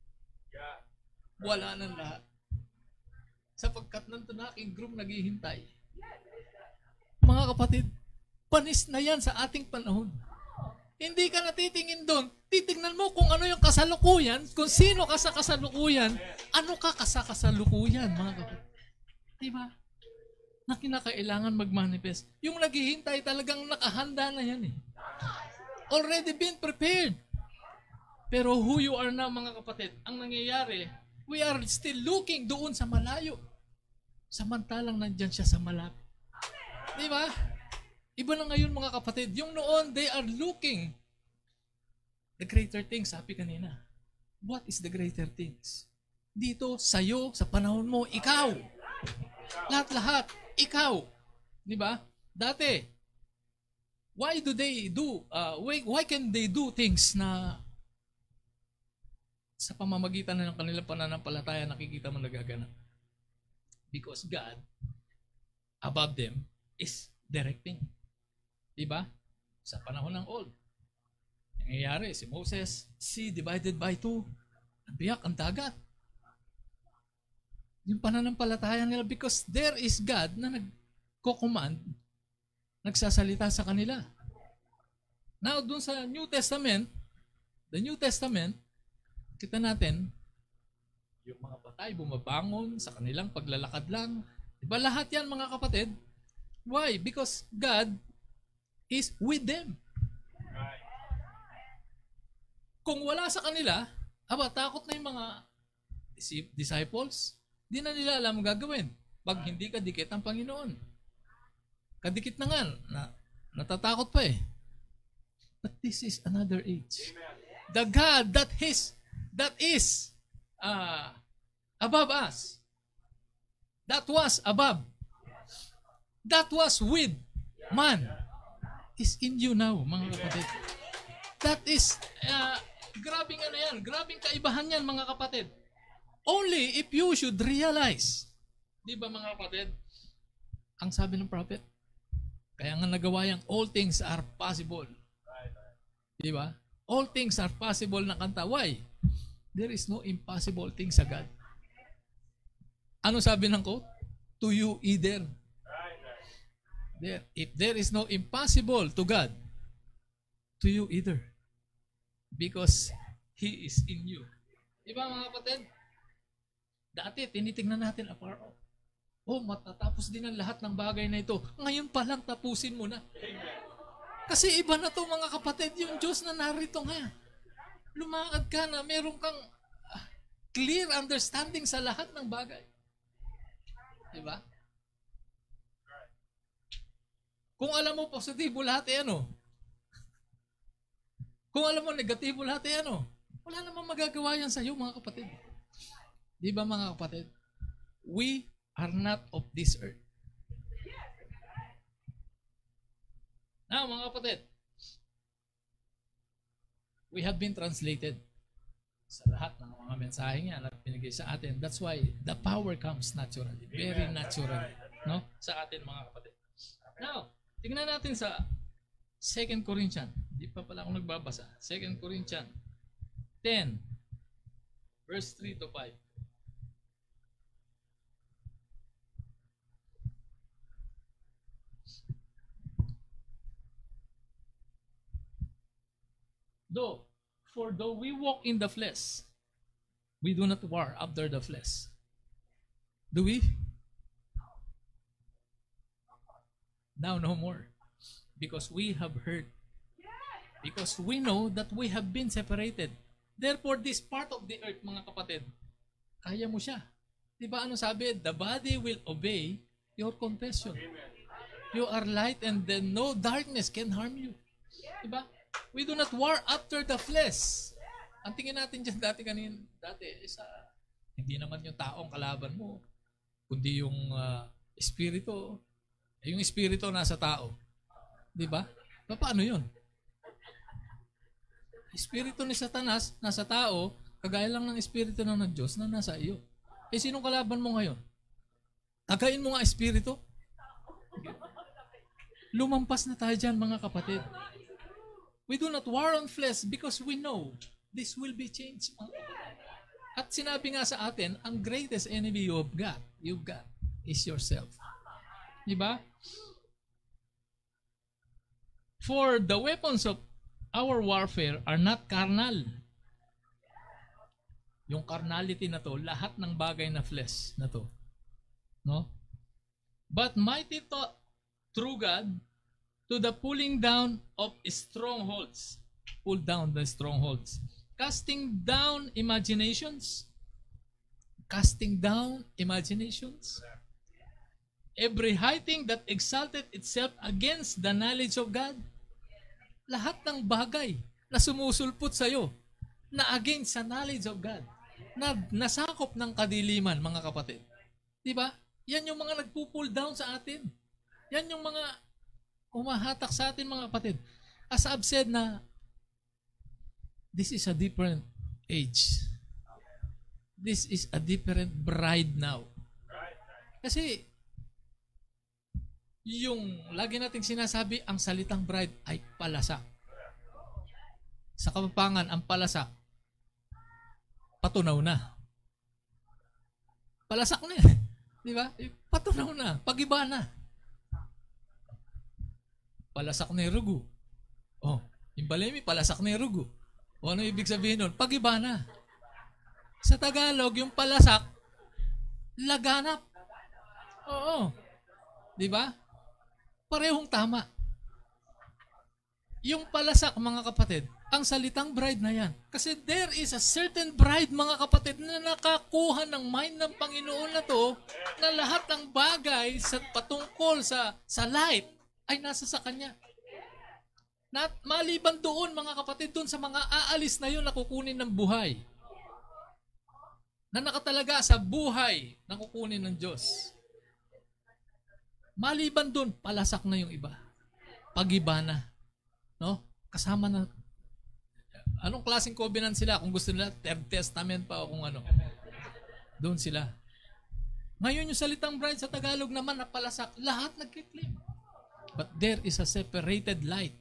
wala nang lahat. Sapagkat nandun na aking groom naghihintay. Mga kapatid, panis na yan sa ating panahon. Hindi ka natitingin doon. Titingnan mo kung ano yung kasalukuyan, kung sino ka sa kasalukuyan, ano ka sa kasalukuyan, mga kapatid. Diba? Na kinakailangan mag-manifest. Yung naghihintay talagang nakahanda na yan eh. Already been prepared. Pero who you are now, mga kapatid, ang nangyayari, we are still looking doon sa malayo. Samantalang nandyan siya sa malapit. Di ba? Iba na ngayon mga kapatid. Yung noon, they are looking. The greater things, sabi kanina. What is the greater things? Dito, sa'yo, sa panahon mo, ikaw. Lahat-lahat, ikaw. Di ba? Dati, why can they do things na sa pamamagitan na ng kanilang pananampalataya nakikita mo nagaganap? Because God, above them, is directing. Diba? Sa panahon ng old, nangyayari, si Moses, sea divided by two, nabiyak ang dagat. Yung pananampalataya nila, because there is God na nagko-command, nagsasalita sa kanila. Now, dun sa New Testament, the New Testament, kita natin, yung mga patay bumabangon sa kanilang paglalakad lang. Diba lahat yan mga kapatid? Why? Because God is with them. Kung wala sa kanila, takot na yung mga disciples, di na nila alam gagawin pag hindi kadikit ang Panginoon. Kadikit na nga, natatakot pa eh. But this is another age. The God that is above us. That was above. That was with man. Is in you now, mga kapatid. That is, grabing ano yan, grabing kaibahan yan, mga kapatid. Only if you should realize. Di ba mga kapatid? Ang sabi ng prophet, kaya nga nagawa yung all things are possible. Di ba? All things are possible na kanta. Why? There is no impossible thing sa God. Ano sabi ng quote? To you either. If there is no impossible to God, to you either. Because He is in you. Diba mga kapatid? Dati, tinitingnan natin afar off. Matatapos din ang lahat ng bagay na ito. Ngayon pa lang tapusin mo na. Kasi iba na to mga kapatid, yung Diyos na narito nga. Lumakad ka na, meron kang clear understanding sa lahat ng bagay. Diba? Kung alam mo positibo lahat, ano? Kung alam mo negatibo lahat, ano? Wala namang magagawa yan sa iyo, mga kapatid. Di ba, mga kapatid? We are not of this earth. Now, mga kapatid, we have been translated sa lahat ng mga mensaheng yan at pinigay sa atin. That's why the power comes naturally. Very naturally. No? Sa atin, mga kapatid. Now, tingnan natin sa 2 Corinthians. Di pa pala ako nagbabasa. 2 Corinthians 10, verse 3 to 5. For though we walk in the flesh, we do not war after the flesh. Do we? Now no more. Because we have heard. Because we know that we have been separated. Therefore, this part of the earth, mga kapatid, kaya mo siya. Diba ano sabi? The body will obey your confession. You are light and then no darkness can harm you. Diba? We do not war after the flesh. Ang tingin natin dyan dati, hindi naman yung taong kalaban mo, kundi yung espiritu. Yung espiritu nasa tao. Diba? Paano yun? Espiritu ni Satanas nasa tao, kagaya lang ng espiritu ng Diyos na nasa iyo. Sinong kalaban mo ngayon? Tagayin mo nga espiritu? Lumampas na tayo dyan, mga kapatid. We do not war on flesh because we know this will be changed. At sinabi nga sa atin, ang greatest enemy you've got is yourself. Diba? For the weapons of our warfare are not carnal. Yung carnality na to, lahat ng bagay na flesh na to. No? But mighty through God to the pulling down of strongholds. Pull down the strongholds. Casting down imaginations. Casting down imaginations. Every high thing that exalted itself against the knowledge of God. Lahat ng bagay na sumusulpot sa iyo na against sa knowledge of God, na nasakop ng kadiliman, mga kapatid. Diba? Yan yung mga nagpo-pull down sa atin. Yan yung mga umahatak sa atin, mga kapatid. As I've said na, this is a different age. This is a different bride now. Kasi, yung lagi nating sinasabi, ang salitang bride ay palasak. Sa Kapampangan, ang palasak, patunaw na. Palasak na eh. Di ba? Patunaw na. Pagiba na. Palasak na yung rugo. Oh, yung balemi, palasak na yung rugo. O ano ibig sabihin nun? Pagiba na. Sa Tagalog, yung palasak, laganap. Oo. Di ba? Parehong tama. Yung palasak, mga kapatid, ang salitang bride na yan. Kasi there is a certain bride, mga kapatid, na nakakuha ng mind ng Panginoon na to, na lahat ng bagay sa patungkol sa light ay nasa sa Kanya. Na maliban doon, mga kapatid, doon sa mga aalis na yun na kukunin ng buhay. Na nakatalaga sa buhay na kukunin ng Diyos. Maliban doon, palasak na yung iba. Pagiba na. No? Kasama na. Anong klaseng covenant sila? Kung gusto nila, Third Testament pa o kung ano. Doon sila. Ngayon yung salitang bride sa Tagalog naman na palasak, lahat nagkiklaim. But there is a separated light.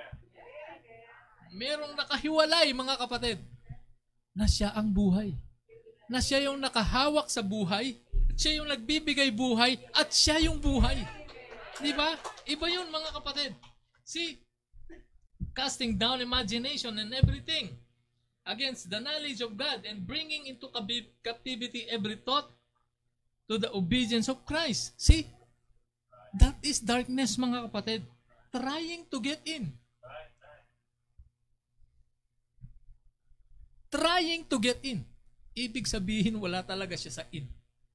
Merong nakahiwalay, mga kapatid, na siya ang buhay. Na siya yung nakahawak sa buhay, at siya yung nagbibigay buhay, at siya yung buhay. Di ba? Iba yun, mga kapatid. See, casting down imagination and everything against the knowledge of God and bringing into captivity every thought to the obedience of Christ. See, that is darkness, mga kapatid. Trying to get in. Trying to get in. ibig sabihin wala talaga siya sa in.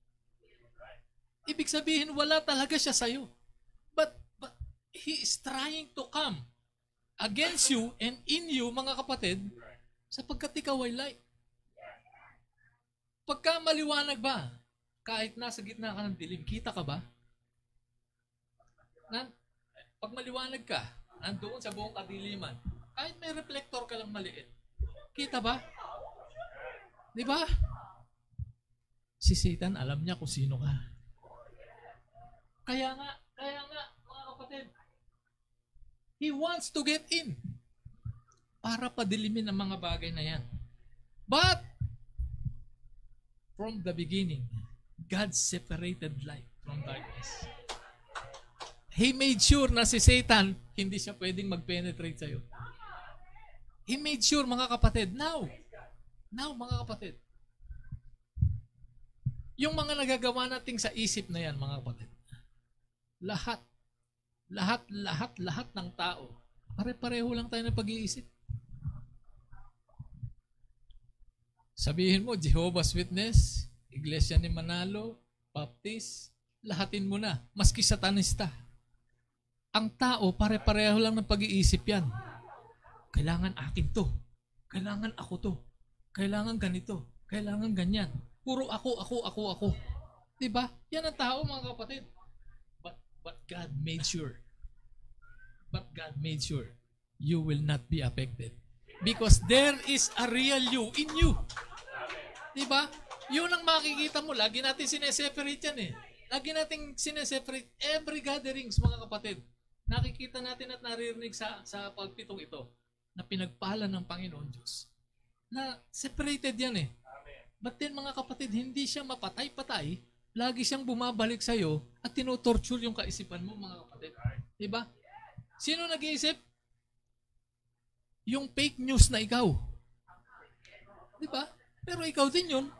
Ibig sabihin wala talaga siya sa'yo. But he is trying to come against you and in you, mga kapatid, sapagkat ikaw ay light. Pagka maliwanag ba, kahit nasa gitna ka ng dilim, kita ka ba? Pag maliwanag ka, nandoon sa buong kadiliman, kahit may reflector ka lang maliit, kita ba? Di ba? Si Satan, alam niya kung sino ka. Kaya nga, mga kapatid, he wants to get in para padilimin ang mga bagay na yan. But, from the beginning, God separated light from darkness. He made sure na si Satan, hindi siya pwedeng mag-penetrate sa'yo. He made sure, mga kapatid, now, mga kapatid, yung mga nagagawa nating sa isip na yan, mga kapatid, lahat ng tao, pare-pareho lang tayo ng pag-iisip. Sabihin mo, Jehovah's Witness, Iglesia ni Manalo, Baptist, lahatin mo na, maski satanista. Ang tao, pare-pareho lang ng pag-iisip yan. Kailangan akin to. Kailangan ako to. Kailangan ganito. Kailangan ganyan. Puro ako. Diba? Yan ang tao, mga kapatid. But God made sure. You will not be affected. Because there is a real you in you. Diba? Yun ang makikita mo. Lagi natin sineseparate yan eh. Lagi natin sineseparate every gatherings, mga kapatid. Nakikita natin at naririnig sa pagpitong ito na pinagpala ng Panginoon Diyos. Na separated yan eh. But then, mga kapatid, hindi siya mapatay-patay. Lagi siyang bumabalik sa'yo at tinotorture yung kaisipan mo, mga kapatid. Diba? Sino nag-iisip? Yung fake news na ikaw. Diba? Pero ikaw din yun.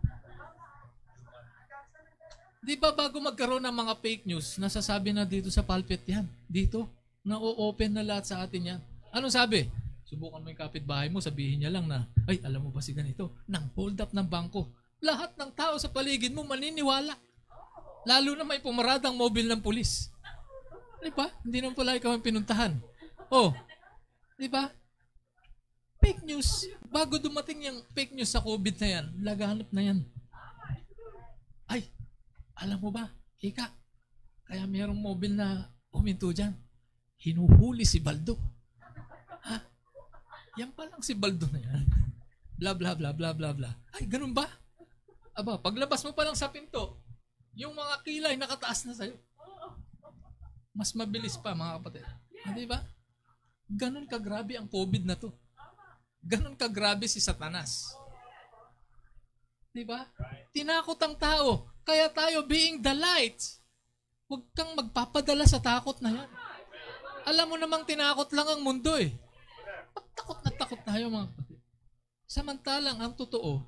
Diba bago magkaroon ng mga fake news, nasasabi na dito sa pulpit yan. Dito. Na-open na lahat sa atin yan. Anong sabi? Subukan mo yung kapitbahay mo, sabihin niya lang na, ay, alam mo ba si ganito? Nang hold up ng bangko. Lahat ng tao sa paligid mo maniniwala. Lalo na may pumaradang mobile ng pulis. Diba? Hindi naman pala ikaw ang pinuntahan. Oh. Diba? Fake news. Bago dumating yung fake news sa COVID na yan, laganap na yan. Ay, alam mo ba, Ika, kaya mayroong mobile na huminto dyan. Hinuhuli si Baldo. Ha? Yan pa lang si Baldo na yan. Bla bla bla bla bla bla. Ay, ganun ba? Aba, paglabas mo pa lang sa pinto, yung mga kilay nakataas na sa'yo. Mas mabilis pa, mga kapatid. Di ba? Ganun kagrabe ang COVID na to. Ganun kagrabe si Satanas. Di ba? Tinakot ang tao. Kaya tayo, being the light, huwag kang magpapadala sa takot na yan. Alam mo namang tinakot lang ang mundo eh. Takot na takot tayo, mga kapatid. Samantalang, ang totoo,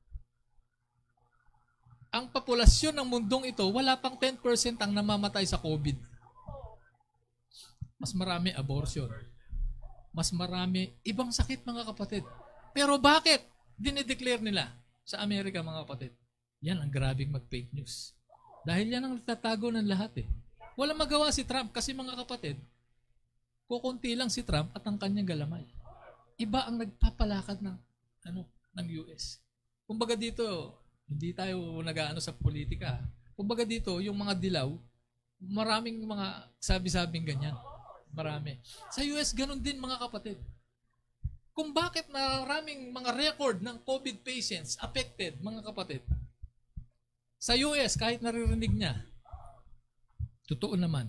ang populasyon ng mundong ito, wala pang 10% ang namamatay sa COVID. Mas marami abortion. Mas marami ibang sakit, mga kapatid. Pero bakit? Dinideclare nila sa Amerika, mga kapatid. Yan ang grabing mag-fake news. Dahil yan ang tatago ng lahat eh. Walang magawa si Trump kasi, mga kapatid, kukunti lang si Trump at ang kanyang galamay. Iba ang nagpapalakad ng US. Kumbaga dito, hindi tayo nag-aano sa politika. Kumbaga dito, yung mga dilaw, maraming mga sabi-sabing ganyan. Marami. Sa US, ganun din, mga kapatid. Kung bakit maraming mga record ng COVID patients affected, mga kapatid. Sa US, kahit naririnig niya, totoo naman,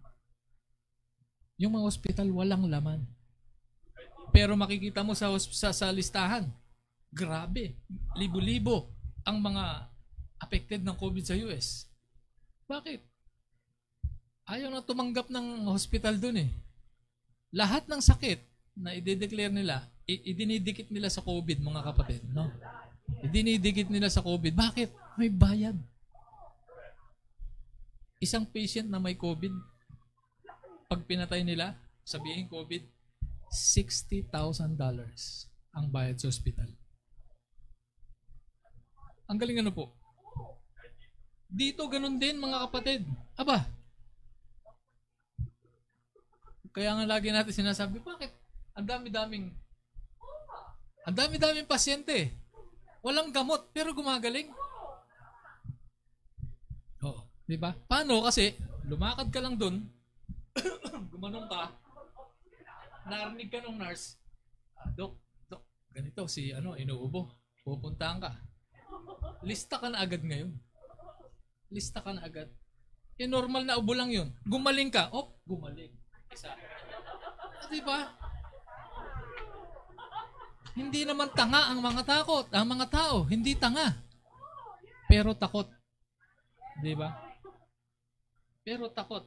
yung mga hospital walang laman. Pero makikita mo sa listahan, grabe, libo-libo ang mga affected ng COVID sa US. Bakit? Ayaw na tumanggap ng hospital dun eh. Lahat ng sakit na i-declare nila, idinidikit nila sa COVID, mga kapatid. No? Idinidikit nila sa COVID. Bakit? May bayad. Isang patient na may COVID, pag pinatay nila, sabihin COVID, $60,000 ang bayad sa hospital. Ang galing ano po. Dito ganun din mga kapatid. Aba, kaya nga lagi natin sinasabi, bakit ang dami-daming pasyente. Walang gamot, pero gumagaling. Oo, di ba? Paano? Kasi lumakad ka lang dun, gumanong ka, narinig ka ng nurse, Dok, ganito si inuubo. Pupuntahan ka. Lista ka na agad ngayon. Lista ka na agad. Normal na ubo lang yun. Gumaling ka. Gumaling. Isa. Di ba? Hindi naman tanga ang mga takot. Ang mga tao, hindi tanga. Pero takot. Di ba? Pero takot.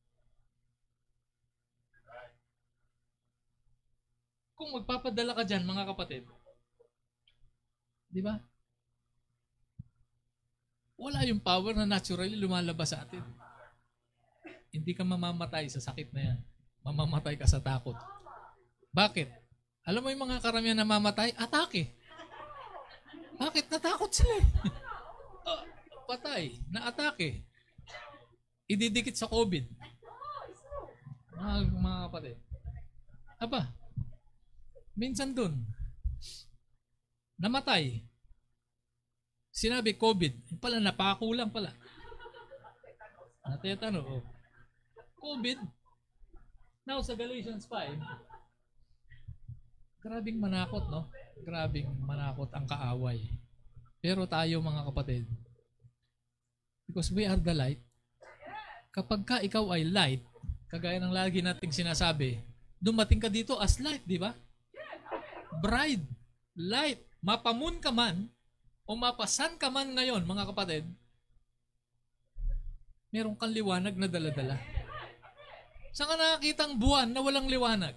Kung magpapadala ka dyan, mga kapatid, di ba? Wala yung power na naturally lumalabas sa atin. Hindi ka mamamatay sa sakit na yan. Mamamatay ka sa takot. Bakit? Alam mo yung mga karamihan na mamamatay? Atake. Bakit? Natakot sila eh. Patay. Na-atake. Ididikit sa COVID. Mga kapatid. Aba, minsan dun, namatay. Sinabi COVID. Pala, napako lang pala. Natetano. COVID. Now, sa Galatians 5, grabing manakot, no? Grabing manakot ang kaaway. Pero tayo, mga kapatid, because we are the light, kapag ka ikaw ay light, kagaya ng lagi nating sinasabi, dumating ka dito as light, di ba? Bride, light, mapamun ka man, o mapasan ka man ngayon, mga kapatid, meron kang liwanag na daladala. Saan ka nakakita ang buwan na walang liwanag?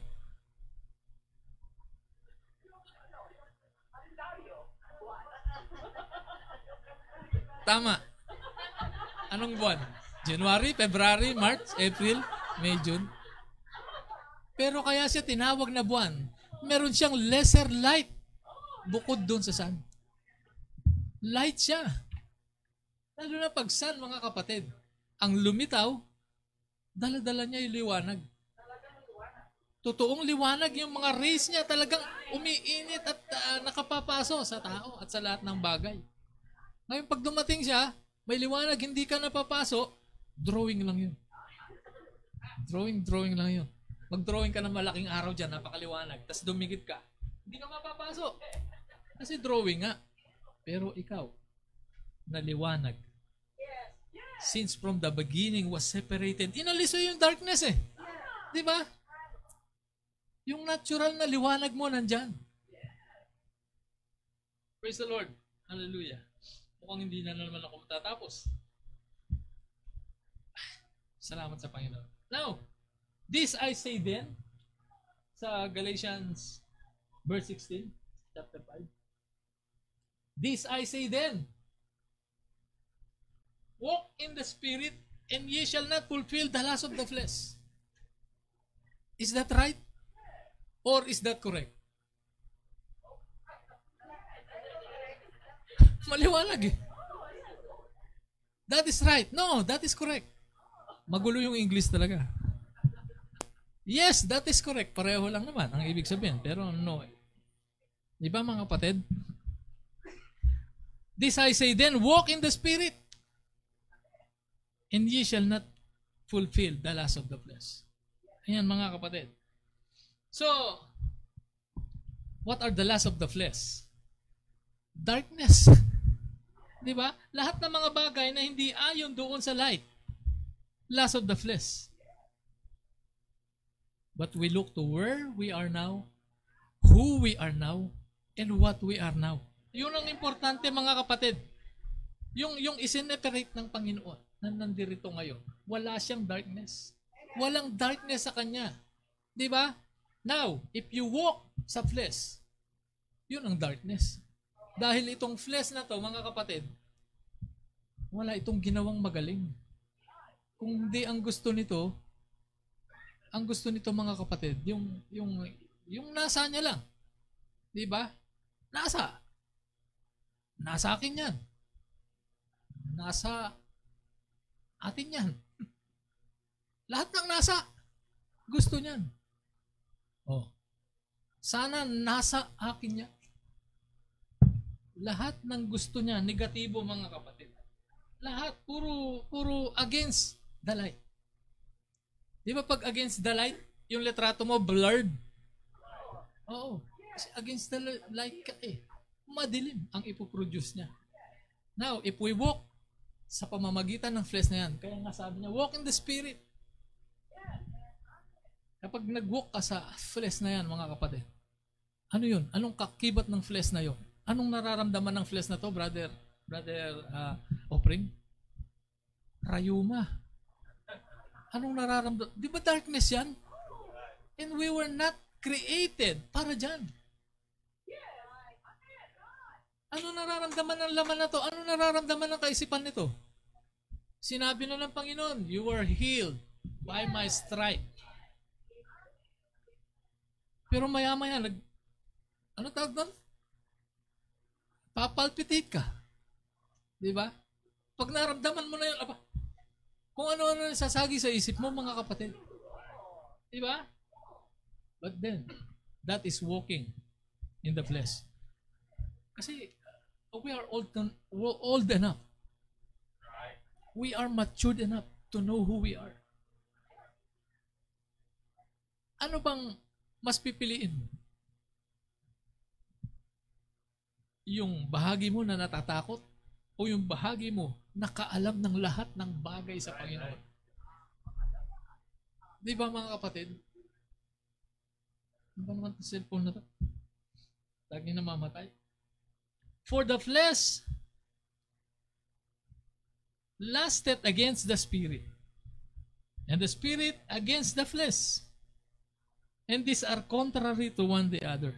Tama. Anong buwan? January, February, March, April, May, June. Pero kaya siya tinawag na buwan, meron siyang lesser light bukod doon sa sun. Light siya. Lalo na pag sun, mga kapatid, ang lumitaw, dala-dala niya yung liwanag. Totoong liwanag, yung mga rays niya talagang umiinit at nakapapaso sa tao at sa lahat ng bagay. Ngayon, pag dumating siya, may liwanag, hindi ka napapaso, drawing lang yun. Drawing lang yun. Mag-drawing ka ng malaking araw dyan, napakaliwanag, tapos dumikit ka, hindi ka mapapaso. Kasi drawing nga. Pero ikaw, na liwanag, since from the beginning was separated, inalis mo yung darkness eh. Di ba? Yung natural na liwanag mo nandyan. Praise the Lord. Hallelujah. Mukhang hindi na naman ako matatapos. Salamat sa Panginoon. Now, this I say then, sa Galatians verse 16, chapter 5. This I say then, walk in the Spirit, and ye shall not fulfill the lust of the flesh. Is that right? Or is that correct? Maliwanag eh. That is right. No, that is correct. Magulo yung English talaga. Yes, that is correct. Pareho lang naman ang ibig sabihin. Pero no. Di ba mga kapatid? This I say then, walk in the Spirit, and ye shall not fulfill the lust of the flesh. Ayan mga kapatid. So, what are the lusts of the flesh? Darkness. Di ba? Lahat ng mga bagay na hindi ayon doon sa light. Lust of the flesh. But we look to where we are now, who we are now, and what we are now. Yun ang importante mga kapatid. Yung isineperate ng Panginoon na nandirito ngayon. Wala siyang darkness. Walang darkness sa Kanya. Di ba? Now, if you walk sa flesh, yun ang darkness. Dahil itong flesh na to, mga kapatid, wala itong ginawang magaling. Kung di ang gusto nito mga kapatid, yung nasa niya lang. Di ba? Nasa akin yan. nasa atin yan. Lahat ng nasa, gusto niyan. Oh. Sana nasa akin yan. Lahat ng gusto niya, negatibo mga kapatid. Lahat, puro against the light. Di ba pag against the light, yung litrato mo blurred? Oo. Kasi against the light ka eh. Madilim ang ipoproduce niya. Now, if we walk sa pamamagitan ng flesh na yan, kaya nga sabi niya, walk in the spirit. Kapag nag-walk ka sa flesh na yan, mga kapatid, ano yun? Anong kakibat ng flesh na yun? Anong nararamdaman ng flesh na to, brother Opring? Rayuma. Anong nararamdaman? Di ba darkness yan? And we were not created para dyan. Ano nararamdaman ng laman na to? Ano nararamdaman ng kaisipan nito? Sinabi na ng Panginoon, you were healed by my stripe. Pero maya-maya, ano tawag doon? Papalpitate ka. Di ba? Pag naramdaman mo na yun, kung ano-ano sasagi sa isip mo, mga kapatid. Di ba? But then, that is walking in the flesh. Kasi, we are old enough. We are matured enough to know who we are. Ano bang mas pipiliin mo? Yung bahagi mo na natatakot o yung bahagi mo nakaalam ng lahat ng bagay sa Panginoon? Di ba mga kapatid? Ano ba naman ito cellphone na ito? Lagi namamatay. For the flesh lusted against the spirit, and the spirit against the flesh. And these are contrary to one the other,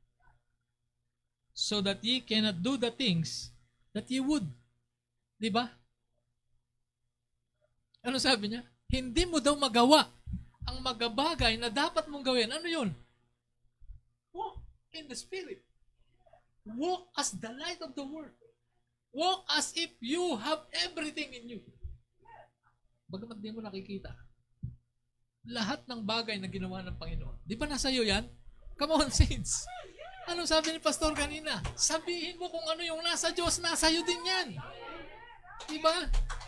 so that ye cannot do the things that ye would. Di ba? Ano sabi niya? Hindi mo daw magawa ang magabagay na dapat mong gawin. Ano yun? Walk in the Spirit. Walk as the light of the world. Walk as if you have everything in you. Bagamat di mo nakikita. Lahat ng bagay na ginawa ng Panginoon. Di ba nasa iyo yan? Come on, saints. Anong sabi ni Pastor kanina? Sabihin mo kung ano yung nasa Diyos, nasa iyo din yan. Di ba?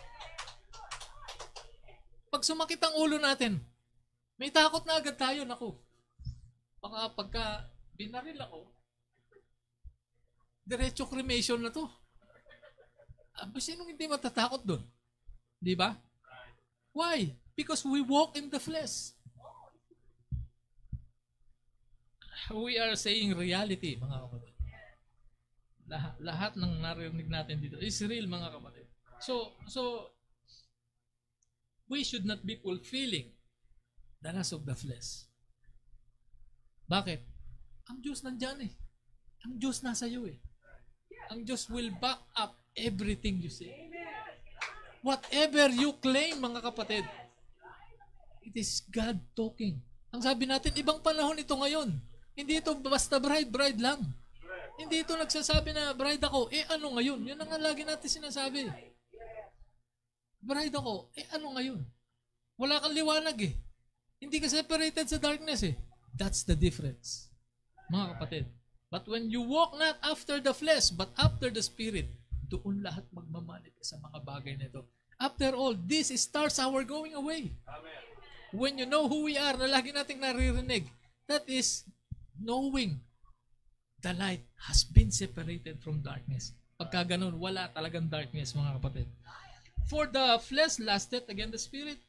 Pag sumakit ang ulo natin, may takot na agad tayo. Naku, baka pagka binaril ako, diretso cremation na to. Sinong hindi matatakot doon? Di ba? Why? Because we walk in the flesh. We are saying reality, mga kapatid. Lahat ng narinig natin dito is real, mga kapatid. So we should not be fulfilling the lust of the flesh. Bakit? Ang Diyos nandyan eh. Ang Diyos nasa iyo eh. Ang Diyos will back up everything you say. Whatever you claim, mga kapatid, it is God talking. Ang sabi natin, ibang panahon ito ngayon. Hindi ito basta bride lang. Hindi ito nagsasabi na bride ako, ano ngayon? Yun ang lagi natin sinasabi. Bride ako, ano ngayon? Wala kang liwanag eh. Hindi ka separated sa darkness eh. That's the difference, mga kapatid. But when you walk not after the flesh, but after the Spirit, doon lahat magmamalit sa mga bagay na ito. After all, this starts our going away. Amen. When you know who we are, na lagi nating naririnig, that is knowing the light has been separated from darkness. Pagka ganun, wala talagang darkness, mga kapatid. For the flesh lusted against the Spirit,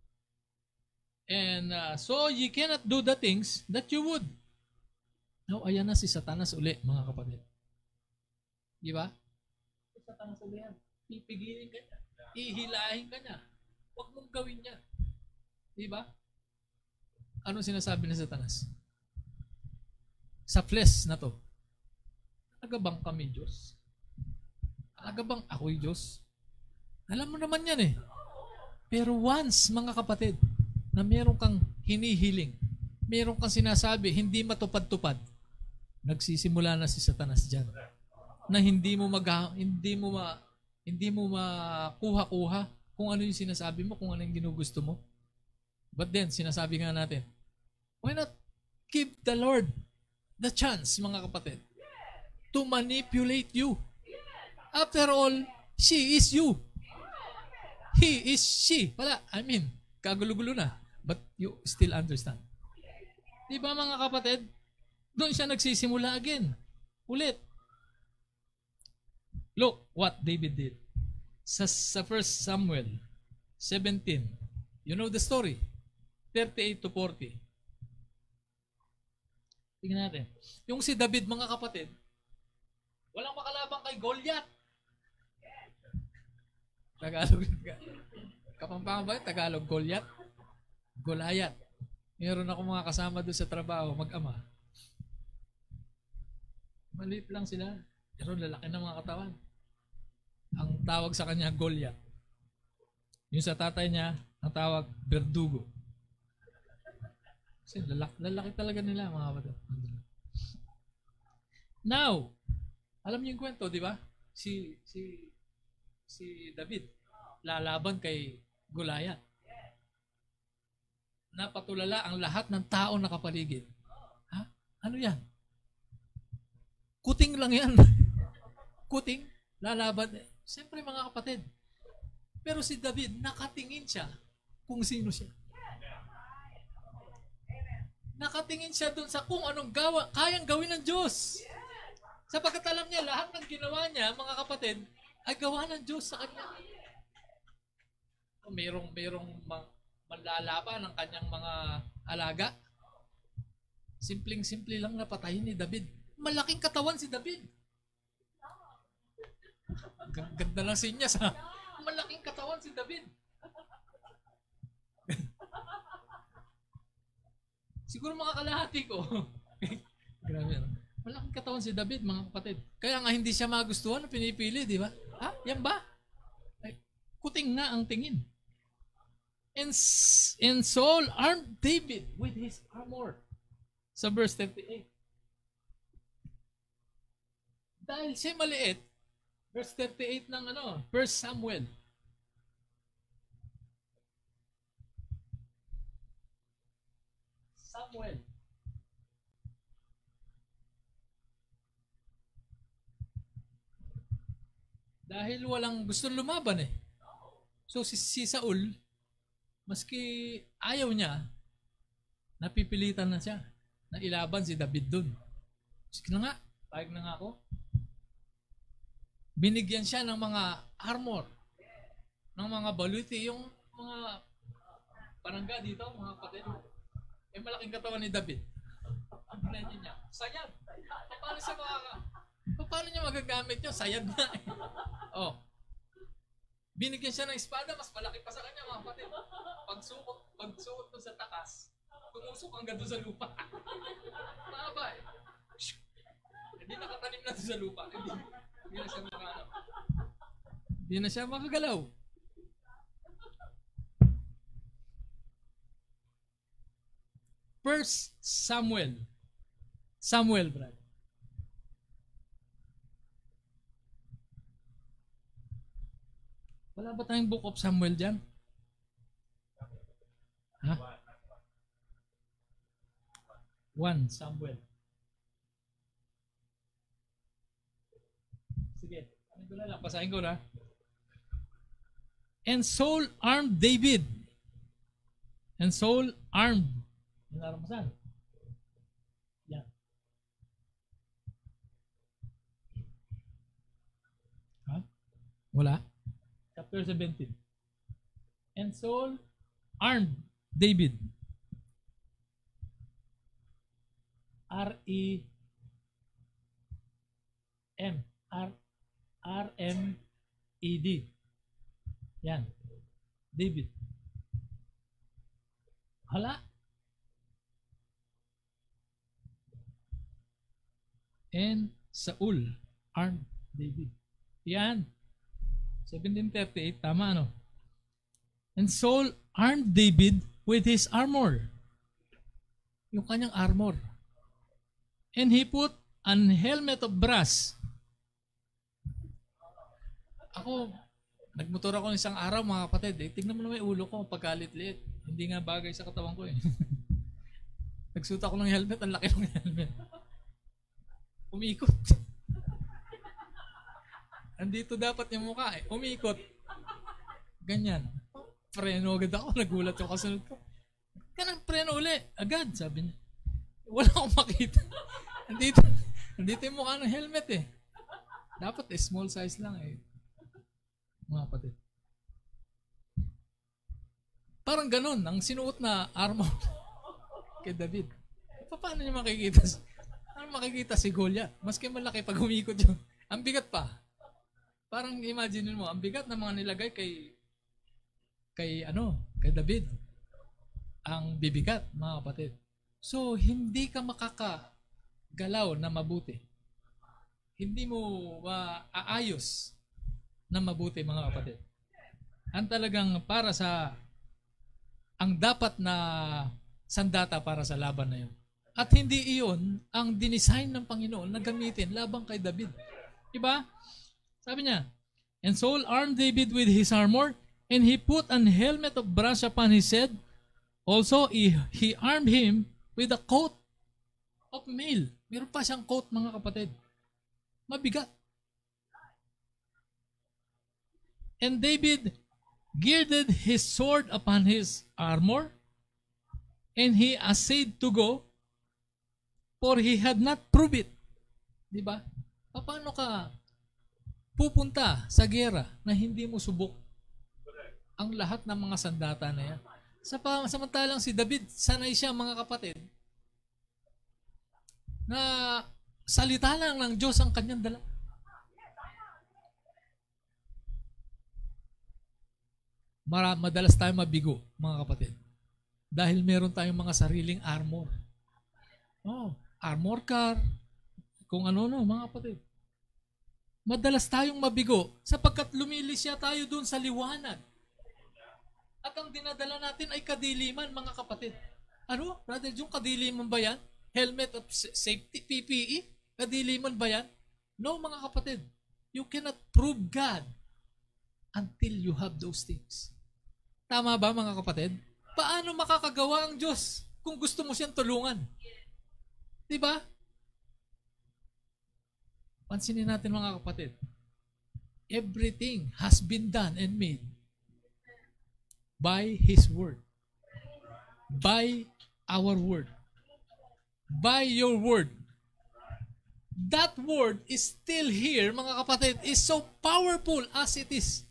and so ye cannot do the things that you would. Now, ayan na si Satanas uli, mga kapatid. Di ba? Si Satanas uli yan. Pipigilin ka niya. Ihilahin ka niya. Huwag mong gawin niya. Di ba? Anong sinasabi ni Satanas? Sa flesh na to, talaga bang kami Diyos? Talaga bang ako'y Diyos? Alam mo naman yan eh. Pero once, mga kapatid, na meron kang hinihiling, meron kang sinasabi, hindi matupad-tupad, nagsisimula na si Satanas dyan. Na hindi mo Hindi mo makuha-kuha kung ano yung sinasabi mo, kung ano yung ginugusto mo. But then, sinasabi nga natin, why not give the Lord the chance, mga kapatid, to manipulate you? After all, she is you. He is she. Wala, kagulo-gulo na. But you still understand. Di ba, mga kapatid? Doon siya nagsisimula again. Ulit. Look what David did. Sa 1 Samuel 17, you know the story, 38 to 40. Tingnan natin. Yung si David, mga kapatid, walang makalabang kay Goliath. Tagalog. Kapampangan ba yun? Tagalog, Goliath? Goliath. Meron ako mga kasama doon sa trabaho, mag-ama. Maliit lang sila. Pero lalaki ng mga katawan. Ang tawag sa kanya, Goliath. Yung sa tatay niya, ang tawag, Verdugo. Kasi lalaki talaga nila, mga kapatid. Now, alam niyo yung kwento, di ba? Si David, lalaban kay Goliath. Napatulala ang lahat ng tao na kapaligid. Ha? Ano yan? Kuting lang yan. Kuting, lalaban. Siyempre, mga kapatid. Pero si David, nakatingin siya kung sino siya. Nakatingin siya dun sa kung anong kayang gawin ng Diyos. Sapagkat alam niya, lahat ng ginawa niya, mga kapatid, ay gawa ng Diyos sa kanya. Merong manlalaban ng kanyang mga alaga. Simpleng-simple lang napatayin ni David. Malaking katawan si David. Ganda ng sinyas, ha? Malaking katawan si David. Siguro mga kalahati ko. Grabe. Malaking katawan si David, mga kapatid. Kaya nga hindi siya magustuhan na pinipili, di ba? Ha? Yan ba? Ay, kuting nga ang tingin. And Saul armed David with his armor. Sa verse 38. Dahil siya maliit, verse 38 ng 1 Samuel. Dahil walang gusto lumaban eh. So si Saul, maski ayaw niya, napipilitan na siya na ilaban si David dun. Sige na nga, payag na nga ako. Binigyan siya ng mga armor, ng mga baluti, yung mga parangga dito, mga kapatid. Malaking katawan ni David. Ang plannya niya, sayad. Paano niya magagamit yun? Sayad na eh. Oh. Binigyan siya ng espada, mas malaki pa sa kanya, mga kapatid. Pagsuot mo sa takas, tumusok hanggang doon sa lupa. Mahaba eh. Hindi nakatanim na doon sa lupa. Hindi na siya makagalaw. First Samuel, Brad. Wala ba tayong Book of Samuel dyan? Ha? 1 Samuel. Sige, ano ko na lang, basahin ko na. And Saul armed David. And Saul armed. Yung naramasan. Yan. Ha? Wala? Chapter 17. And Saul armed David. R-E-M-D. Yan. David. Hala. And Saul armed David. Yan. 1738, tama ano? And Saul armed David with his armor. Yung kanyang armor. And he put an helmet of brass. Ako, nagmotor ako isang araw mga kapatid. Tingnan mo naman yung ulo ko, pagkalit-liit. Hindi nga bagay sa katawan ko eh. Nagsuot ako ng helmet, ang laki ng helmet. Umikot. Andito dapat yung mukha eh. Umikot. Ganyan. Preno agad ako, nagulat yung kasunod ko. Kanang preno uli. Agad, sabi niya. Wala akong makita. Andito yung mukha ng helmet eh. Dapat small size lang eh. Mga kapatid. Parang ganun, ang sinuot na armor kay David. Paano niya makikita? Ano makikita si Goliath? Maski malaki pag humikot yun. Ang bigat pa. Parang imagine mo, ang bigat na mga nilagay kay David. Ang bibigat, mga kapatid. So, hindi ka makakagalaw na mabuti. Hindi mo aayos na mabuti, mga kapatid. Ang talagang ang dapat na sandata para sa laban na yun. At hindi iyon ang dinisign ng Panginoon na gamitin labang kay David. Diba? Sabi niya, and Saul armed David with his armor, and he put an helmet of brass upon his head. Also, he armed him with a coat of mail. Meron pa siyang coat, mga kapatid. Mabigat. And David girded his sword upon his armor, and he essayed to go, for he had not proved it. Diba? Paano ka pupunta sa gera na hindi mo subok ang lahat ng mga sandata na yan? Samantalang si David, sanay siya, mga kapatid, na salita lang ng Diyos ang kanyang dala. Madalas tayo mabigo, mga kapatid. Dahil meron tayong mga sariling armor. Armor car, kung ano-ano, mga kapatid. Madalas tayong mabigo sapagkat lumilisya tayo dun sa liwanag. At ang dinadala natin ay kadiliman, mga kapatid. Ano? Brother, yung kadiliman ba yan? Helmet of safety, PPE? Kadiliman ba yan? No, mga kapatid. You cannot prove God until you have those things. Tama ba, mga kapatid? Paano makakagawa ang Diyos kung gusto mo siyang tulungan? Diba? Pansinin natin, mga kapatid. Everything has been done and made by His Word. By our Word. By your Word. That Word is still here, mga kapatid, is so powerful as it is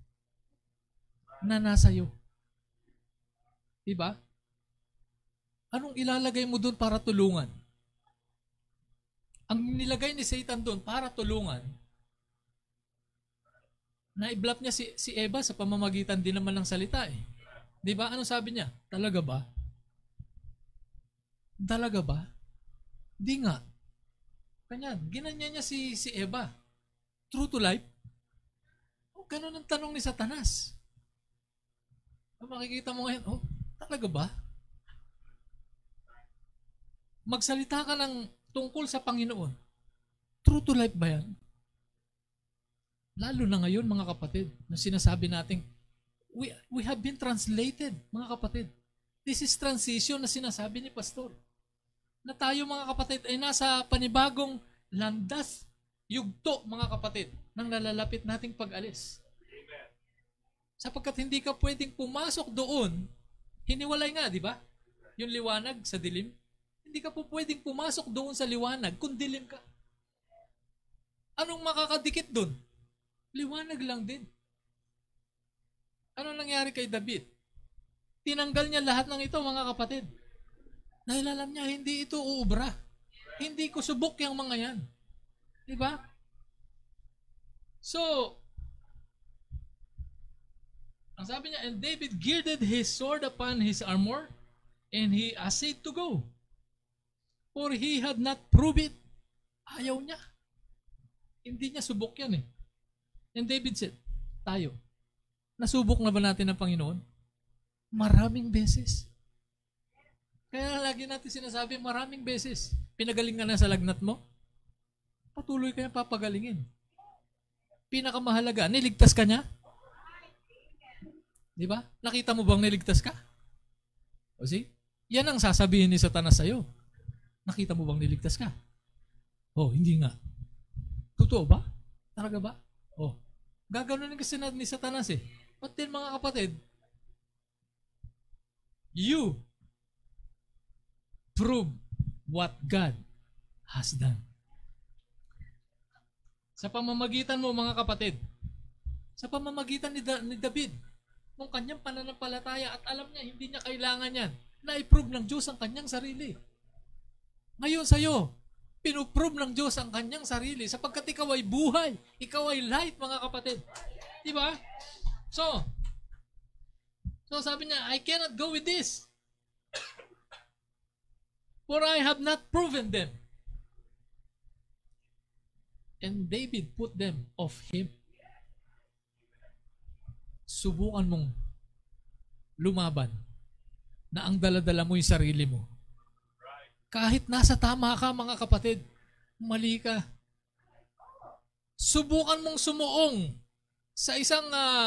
na nasa iyo. Diba? Anong ilalagay mo doon para tulungan? Ang nilagay ni Satan doon para tulungan, na-i-bluff niya si Eva sa pamamagitan din naman ng salita eh. Diba? Anong sabi niya? Talaga ba? Talaga ba? Di nga. Kanya, ginanya niya si Eva. True to life? Ganun ang tanong ni Satanas. Makikita mo ngayon, talaga ba? Magsalita ka ng tungkol sa Panginoon. True to life ba yan? Lalo na ngayon, mga kapatid, na sinasabi natin, we have been translated, mga kapatid. This is transition na sinasabi ni Pastor. Na tayo, mga kapatid, ay nasa panibagong landas, yugto, mga kapatid, ng nalalapit nating pag-alis. Sapagkat hindi ka pwedeng pumasok doon, hiniwalay nga, di ba? Yung liwanag sa dilim. Hindi ka po pwedeng pumasok doon sa liwanag kung dilim ka. Anong makakadikit doon? Liwanag lang din. Ano nangyari kay David? Tinanggal niya lahat ng ito, mga kapatid. Dahil alam niya, hindi ito uubra. Hindi ko subok yung mga yan. Di ba? So, ang sabi niya, and David girded his sword upon his armor, and he essayed to go. For he had not proved it. Ayaw niya. Hindi niya subok yan eh. And David said, tayo, nasubok na ba natin ang Panginoon? Maraming beses. Kaya lagi natin sinasabi, maraming beses. Pinagaling ka na sa lagnat mo? Patuloy kaya papagalingin. pinakamahalaga, niligtas ka niya? Di ba? Nakita mo bang niligtas ka? O see? Yan ang sasabihin ni Satanas sa'yo. Nakita mo bang niligtas ka? Oh, hindi nga. Totoo ba? Talaga ba? Oh, gaganunin kasi ni Satanas eh. But then mga kapatid, you prove what God has done. Sa pamamagitan mo mga kapatid, sa pamamagitan ni David, ng kanyang pananampalataya at alam niya, hindi niya kailangan yan, na i-prove ng Diyos ang kanyang sarili. Ngayon sa'yo, pinuprove ng Diyos ang kanyang sarili sapagkat ikaw ay buhay, ikaw ay light mga kapatid. Diba? So sabi niya, I cannot go with this. For I have not proven them. And David put them of him. Subukan mong lumaban na ang daladala mo yung sarili mo. Kahit nasa tama ka mga kapatid, mali ka. Subukan mong sumuong sa isang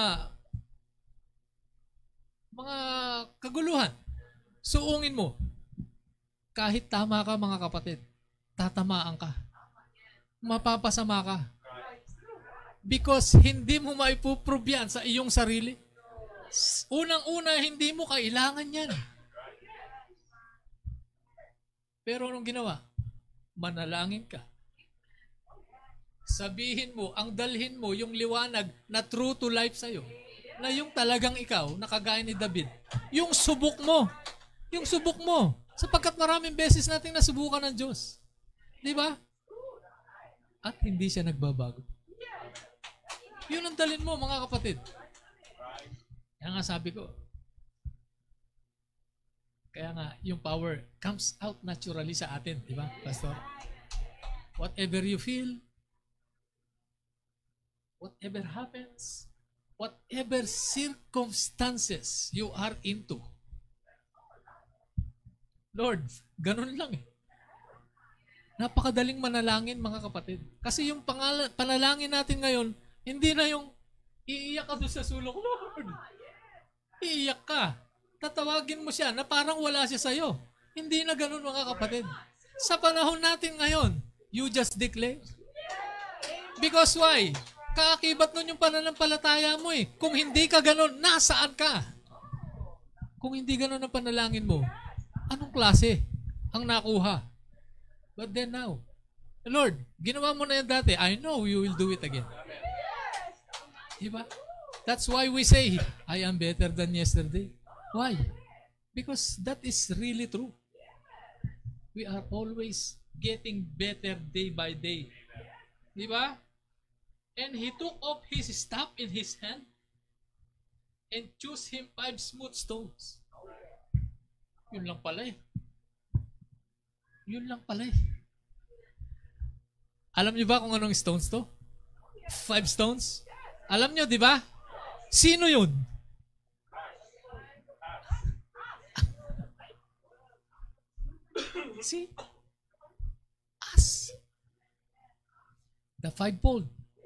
mga kaguluhan. Suungin mo. Kahit tama ka mga kapatid, tatamaan ka. Mapapasama ka. Because hindi mo maipuprove yan sa iyong sarili. Unang-una, hindi mo kailangan yan. Pero anong ginawa? Manalangin ka. Sabihin mo, ang dalhin mo yung liwanag na true to life sa'yo. Na yung talagang ikaw, nakagaya ni David. Yung subok mo. Yung subok mo. Sapagkat maraming beses nating nasubukan ng Diyos. Di ba? At hindi siya nagbabago. Yun ang dalhin mo, mga kapatid. Kaya nga sabi ko, kaya nga, yung power comes out naturally sa atin. Di ba, Pastor? Whatever you feel, whatever happens, whatever circumstances you are into, Lord, ganun lang eh. Napakadaling manalangin, mga kapatid. Kasi yung panalangin natin ngayon, hindi na yung iiyak ka doon sa sulok, Lord. Iiyak ka. Tatawagin mo siya na parang wala siya sa'yo. Hindi na ganun, mga kapatid. Sa panahon natin ngayon, you just declare. Because why? Kaakibat nun yung pananampalataya mo eh. Kung hindi ka ganun, nasaan ka? Kung hindi ganun ang panalangin mo, anong klase ang nakuha? But then now, Lord, ginawa mo na yan dati. I know you will do it again. Diba? That's why we say, I am better than yesterday. Why? Because that is really true. We are always getting better day by day. Diba? And he took up his staff in his hand and chose him 5 smooth stones. Yun lang pala eh. Yun lang pala eh. Alam niyo ba kung anong stones to? 5 stones? Alam niyo, di ba? Sino yun? See? Us. The 5-fold.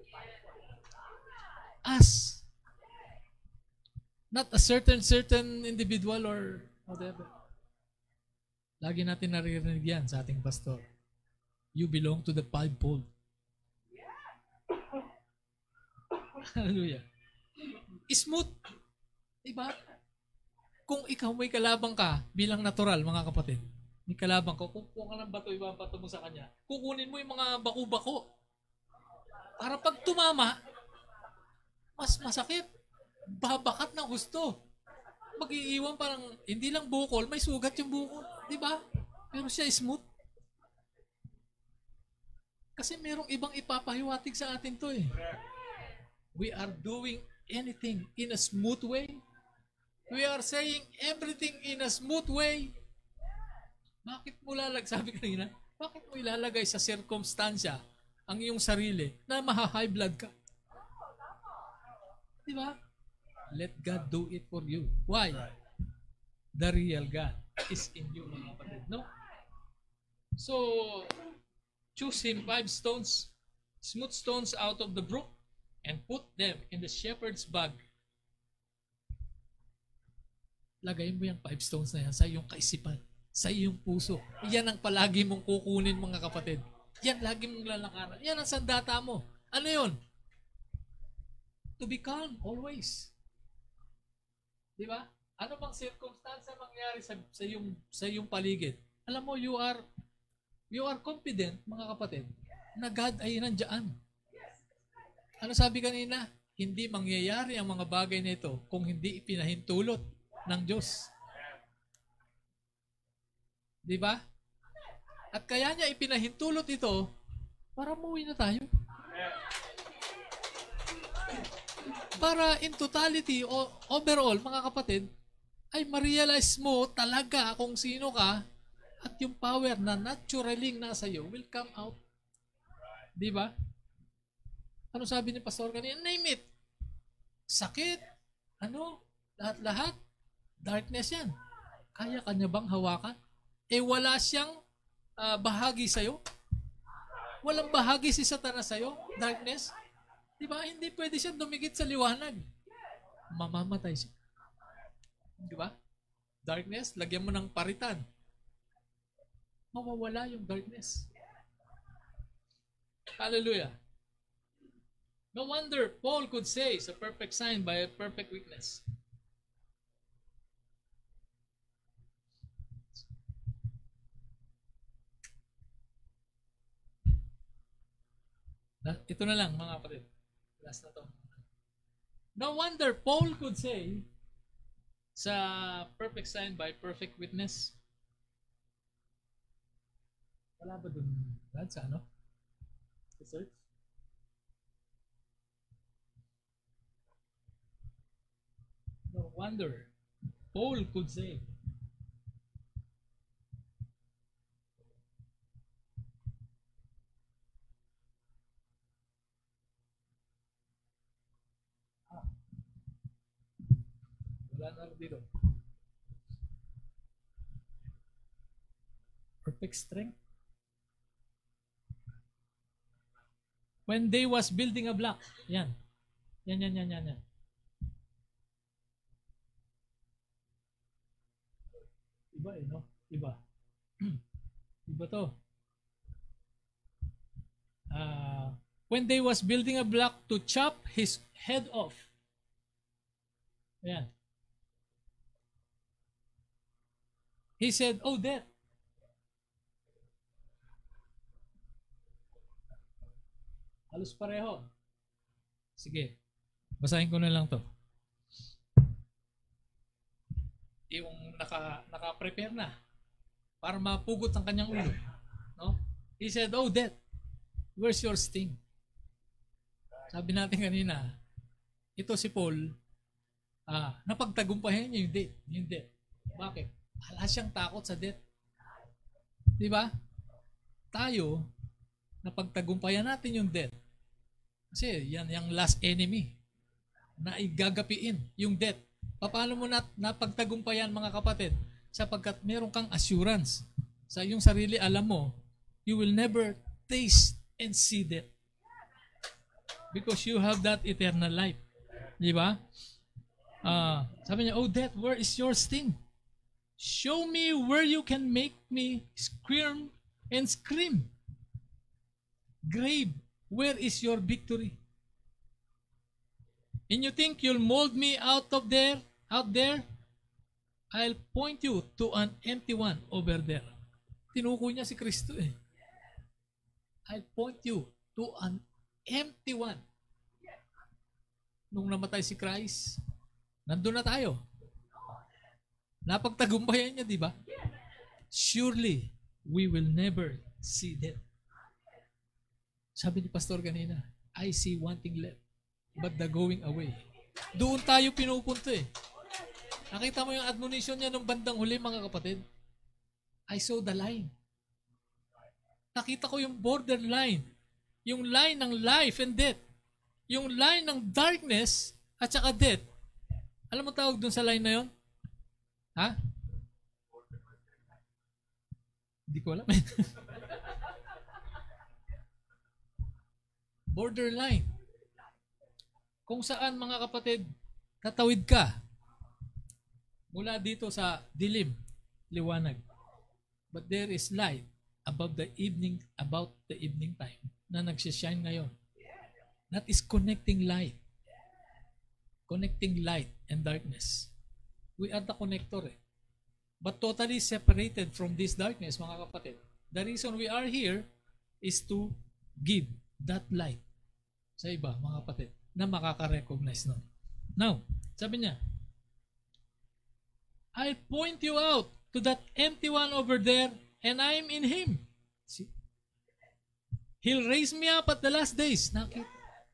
Us. Not a certain individual or whatever. Lagi natin naririnig yan sa ating pastor. You belong to the 5-fold. Hallelujah. Smooth. Diba? Kung ikaw may kalabang ka bilang natural, mga kapatid, may kalabang ka, kukuha ka ng bato, ibabato mo sa kanya, kukunin mo yung mga bako-bako. Para pag tumama, mas masakit. Babakat ng gusto. Mag-iiwan parang, hindi lang bukol, may sugat yung bukol. Diba? Pero siya smooth. Kasi merong ibang ipapahiwatig sa atin to eh. We are doing anything in a smooth way. We are saying everything in a smooth way. Bakit mo sabi kanina, bakit mo ilalagay sa circumstansya ang iyong sarili na maha-high blood ka? Diba? Let God do it for you. Why? The real God is in you, mga kapatid. No? So, choose him 5 stones, smooth stones out of the brook, and put them in the shepherd's bag. Lagay mo yung 5 stones na yan sa iyong kaisipan, sa iyong puso. Yan ang palagi mong kukunin, mga kapatid. Yan lagi mong lalakaran. Yan ang sandata mo. Ano yun? To be calm always. Di ba? Ano bang circumstance mangyari sa iyong paligid? Alam mo, you are confident, mga kapatid, na God ay nandiyan. Ano sabi kanina? Hindi mangyayari ang mga bagay na ito kung hindi ipinahintulot ng Diyos. Di ba? At kaya niya ipinahintulot ito para umuwi na tayo. Para in totality o overall, mga kapatid, ay ma-realize mo talaga kung sino ka at yung power na naturally nasa iyo will come out. Di ba? Ano sabi ni Pastor kanina? Name it. Sakit. Lahat-lahat. Darkness yan. Kaya kanya bang hawakan? Wala siyang bahagi sa'yo. Walang bahagi si Satanas sa'yo. Darkness. Di ba? Hindi pwede siya dumikit sa liwanag. Mamamatay siya. Di ba? Darkness, lagyan mo ng paritan. Mawawala yung darkness. Hallelujah. No wonder Paul could say it's a perfect sign by a perfect weakness. Ito na lang, mga kapatid. Last na to. No wonder Paul could say sa perfect sign by perfect witness. Wala ba dun? Sa ano? Research? No wonder Paul could say wala na dito. Perfect strength. When they was building a block. Yan. Yan. Iba no? Iba. Iba to. When they was building a block to chop his head off. Ayan. He said, "Oh, death." Halos pareho. Sige. Basahin ko na lang to. Yung naka-prepare na para mapugot ang kanyang ulo. No? He said, "Oh, death, where's your sting?" Sabi natin kanina, ito si Paul, napagtagumpayan niya yung death. Bakit? Wala siyang takot sa death. Di ba? Tayo, napagtagumpayan natin yung death. Kasi yan yung last enemy na igagapiin, yung death. Paano mo napagtagumpayan, mga kapatid? Sapagkat meron kang assurance sa iyong sarili, alam mo, you will never taste and see death. Because you have that eternal life. Di ba? Sabi niya, "Oh death, where is your sting? Show me where you can make me squirm and scream. Grave, where is your victory? And you think you'll mold me out there? I'll point you to an empty one over there." Tinukoy niya si Kristo eh. I'll point you to an empty one. Nung namatay si Christ, nandun na tayo. Napagtagumpayan niya, di ba? Surely, we will never see death. Sabi ni Pastor kanina, "I see one thing left, but the going away." Doon tayo pinupunto eh. Nakita mo yung admonition niya nung bandang huli, mga kapatid? I saw the line. Nakita ko yung borderline. Yung line ng life and death. Yung line ng darkness at saka death. Alam mo tawag dun sa line na yon? Ha? Hindi ko alam. Borderline. Kung saan, mga kapatid, tatawid ka mula dito sa dilim, liwanag. But there is light about the evening time na nagsishine ngayon. That is connecting light. Connecting light and darkness. We are the connector. But totally separated from this darkness, mga kapatid. The reason we are here is to give that light sa iba, mga kapatid, na makaka-recognize nun. Now, sabi niya, I'll point you out to that empty one over there, and I'm in him. See? He'll raise me up at the last days. Nakita.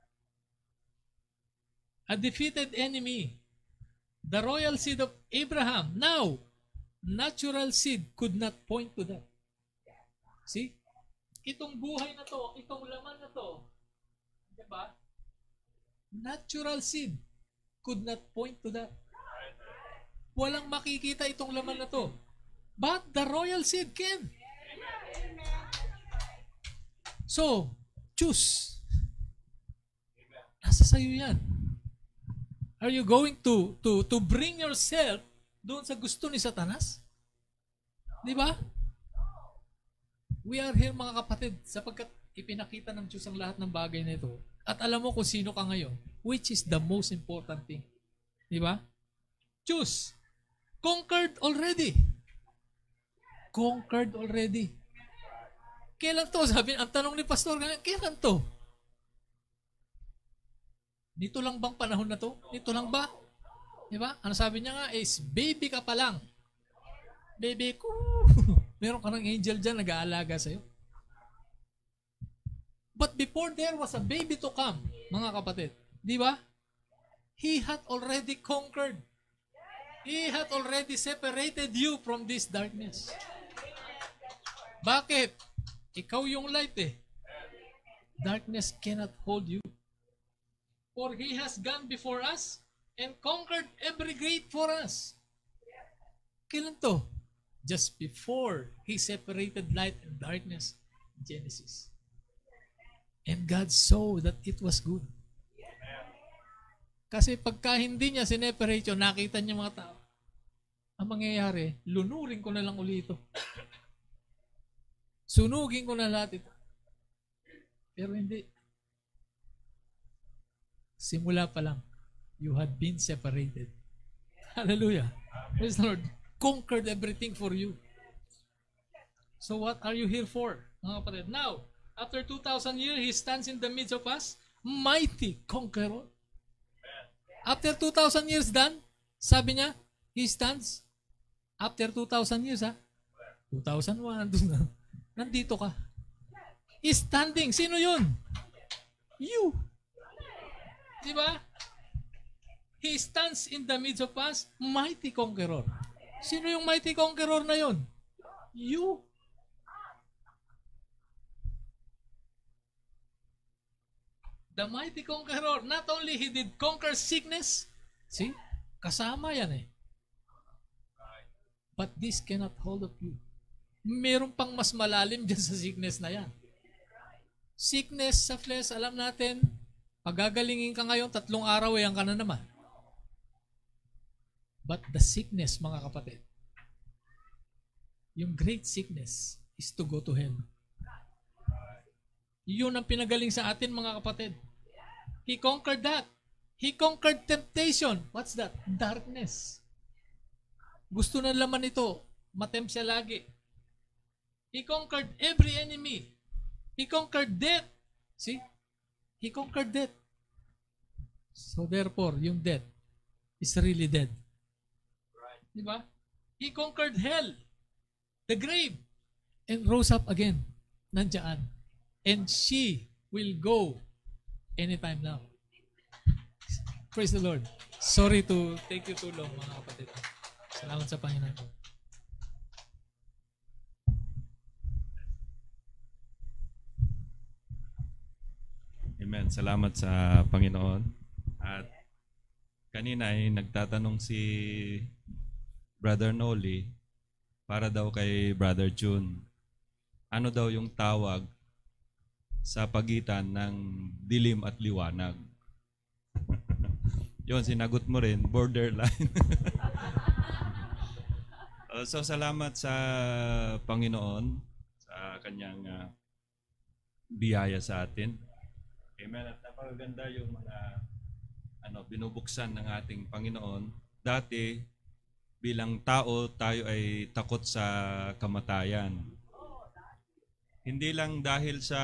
A defeated enemy. The royal seed of Abraham. Now, natural seed could not point to that. See? Itong buhay na to, itong laman na to, diba? Natural seed could not point to that. Walang makikita itong laman na to. But the royal seed can. So, choose. Nasa sayo yan. Are you going to bring yourself doon sa gusto ni Satanas? Di ba? We are here, mga kapatid, sapagkat ipinakita ng Diyos ang lahat ng bagay na ito. At alam mo kung sino ka ngayon, which is the most important thing. Di ba? Choose. Conquered already. Conquered already. Kailan to? Sabi, ang tanong ni Pastor, kailan to? Dito lang bang panahon na to? Dito lang ba? Di ba? Ano sabi niya nga is, baby ka pa lang. Baby ko. Meron ka ng angel dyan, nag-aalaga sa'yo. But before there was a baby to come, mga kapatid, di ba? He had already conquered. He had already separated you from this darkness. Bakit? Ikaw yung light eh. Darkness cannot hold you. For He has gone before us and conquered every gate for us. Kailan to? Just before He separated light and darkness. Genesis. And God saw that it was good. Kasi pagka hindi niya sineperate yun, nakita niya mga tao, ang mangyayari, lunurin ko na lang uli ito. Sunugin ko na lahat ito. Pero hindi. Simula pa lang, you had been separated. Hallelujah. Praise the Lord. Conquered everything for you. So what are you here for, mga kapatid? Now, after 2,000 years, He stands in the midst of us, mighty conqueror. After 2,000 years done, sabi niya, He stands. After 2,000 years, 2001, nandito ka. He's standing. Sino yun? You. Diba? He stands in the midst of us, mighty conqueror. Sino yung mighty conqueror na yun? You. The mighty conqueror, not only He did conquer sickness, see, kasama yan eh. But this cannot hold of you. Meron pang mas malalim dyan sa sickness na yan. Sickness sa flesh, alam natin, pagagalingin ka ngayon, 3 araw, yan ka na naman. But the sickness, mga kapatid, yung great sickness is to go to hell. Yun ang pinagaling sa atin, mga kapatid. He conquered that. He conquered temptation. What's that? Darkness. Gusto na laman ito. Matempt siya lagi. He conquered every enemy. He conquered death. See? He conquered death. So therefore, yung death is really dead. Diba? He conquered hell, the grave, and rose up again. Nandiyan. And she will go anytime now. Praise the Lord. Sorry to take you too long, mga kapatid. Salamat sa Panginoon. Amen. Salamat sa Panginoon. At kanina ay nagtatanong si Brother Noli para daw kay Brother June. Ano daw yung tawag sa pagitan ng dilim at liwanag? Yun, sinagot mo rin, borderline. So salamat sa Panginoon sa kanyang biyaya sa atin. Amen. At napakaganda yung mga binubuksan ng ating Panginoon. Dati bilang tao, tayo ay takot sa kamatayan. Hindi lang dahil sa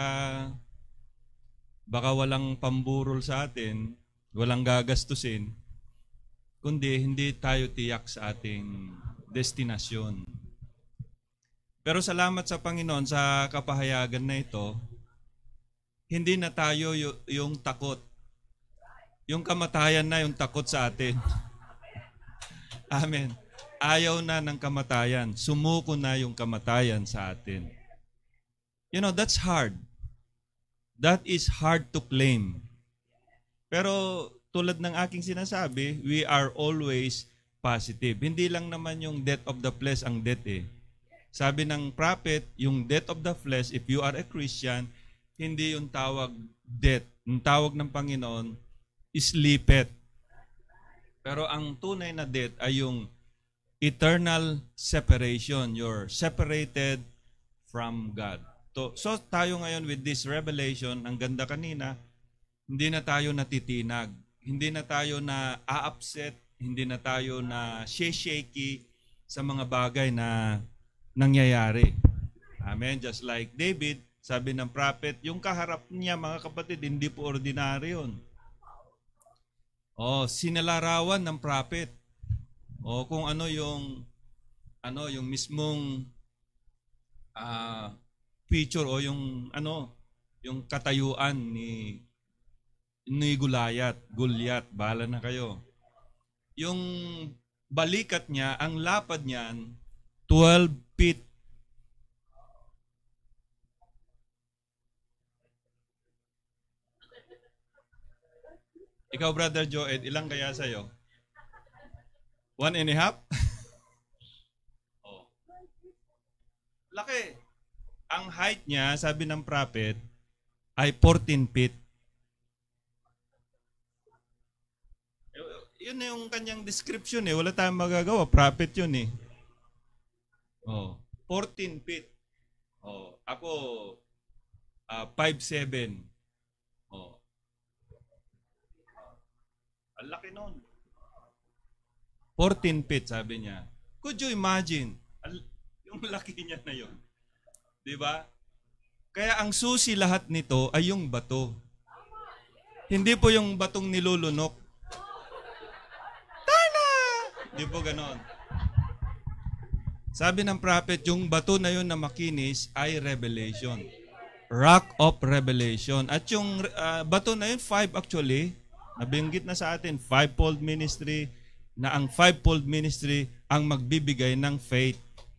baka walang pamburol sa atin, walang gagastusin, kundi hindi tayo tiyak sa ating destinasyon. Pero salamat sa Panginoon sa kapahayagan na ito, hindi na tayo yung takot. Yung kamatayan na yung takot sa atin. Amen. Ayaw na ng kamatayan. Sumuko na yung kamatayan sa atin. You know, that's hard. That is hard to claim. Pero tulad ng aking sinasabi, we are always positive. Hindi lang naman yung death of the flesh ang death eh. Sabi ng prophet, yung death of the flesh, if you are a Christian, hindi yung tawag death. Yung tawag ng Panginoon is lipet. Pero ang tunay na death ay yung eternal separation. You're separated from God. So tayo ngayon with this revelation, ang ganda kanina, hindi na tayo natitinag. Hindi na tayo na a-upset. Hindi na tayo na shaky sa mga bagay na nangyayari. Amen. Just like David, sabi ng prophet, yung kaharap niya mga kapatid, hindi po ordinary yun. Sinalarawan ng prophet. Kung yung mismong picture o yung katayuan ni Goliath, bahala na kayo. Yung balikat niya, ang lapad niyan, 12 feet. Ikaw, Brother Joed, ilang kaya sa'yo? 1.5? Laki. Ang height niya, sabi ng prophet, ay 14 feet. Yun na yung kanyang description eh. Wala tayong magagawa. Prophet yun eh. 14 feet. Ako, 5'7". Ang laki nun. 14 feet, sabi niya. Could you imagine? Yung laki niya na yun. Diba? Kaya ang susi lahat nito ay yung bato. Hindi po yung batong nilulunok. Di po ganon. Sabi ng prophet, yung bato na yun na makinis ay revelation. Rock of revelation. At yung bato na yun, 5 actually, nabinggit na sa atin, 5-fold ministry, na ang 5-fold ministry ang magbibigay ng faith.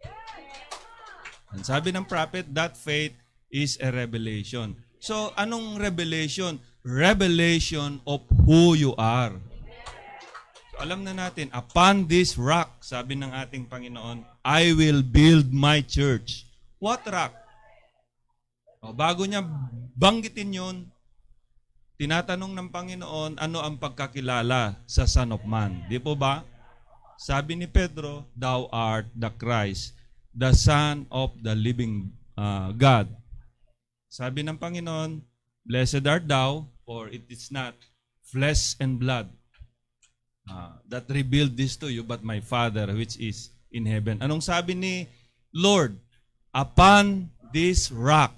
And sabi ng prophet, that faith is a revelation. So, anong revelation? Revelation of who you are. Alam na natin, upon this rock, sabi ng ating Panginoon, I will build my church. What rock? Bago niya banggitin yun, tinatanong ng Panginoon, ano ang pagkakilala sa Son of Man? Di po ba? Sabi ni Pedro, thou art the Christ, the Son of the living God. Sabi ng Panginoon, blessed art thou, for it is not flesh and blood that revealed this to you, but my Father which is in heaven. Anong sabi ni Lord? Upon this rock,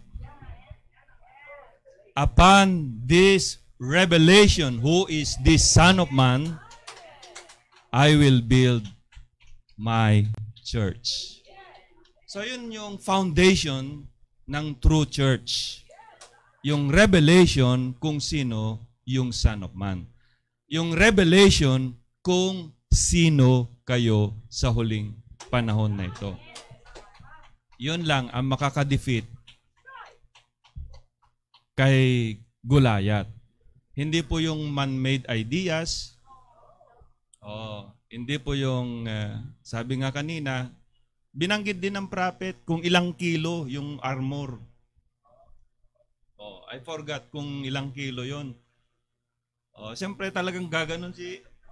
upon this revelation, who is this Son of Man, I will build my church. So yun yung foundation ng true church. Yung revelation kung sino yung Son of Man. Yung revelation kung sino kayo sa huling panahon na ito. Yun lang ang makaka-defeat kay Goliath. Hindi po yung man-made ideas. Hindi po yung, sabi nga kanina, binanggit din ng prophet kung ilang kilo yung armor. I forgot kung ilang kilo yon. Siyempre talagang gaganon si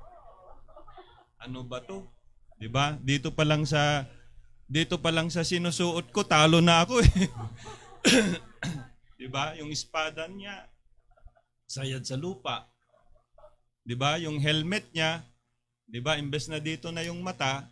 Ano ba to? 'Di ba? Dito pa lang sa sinusuot ko, talo na ako eh. 'Di ba? Yung espada niya sayad sa lupa. 'Di ba? Yung helmet niya, 'di ba? Imbes na dito na yung mata,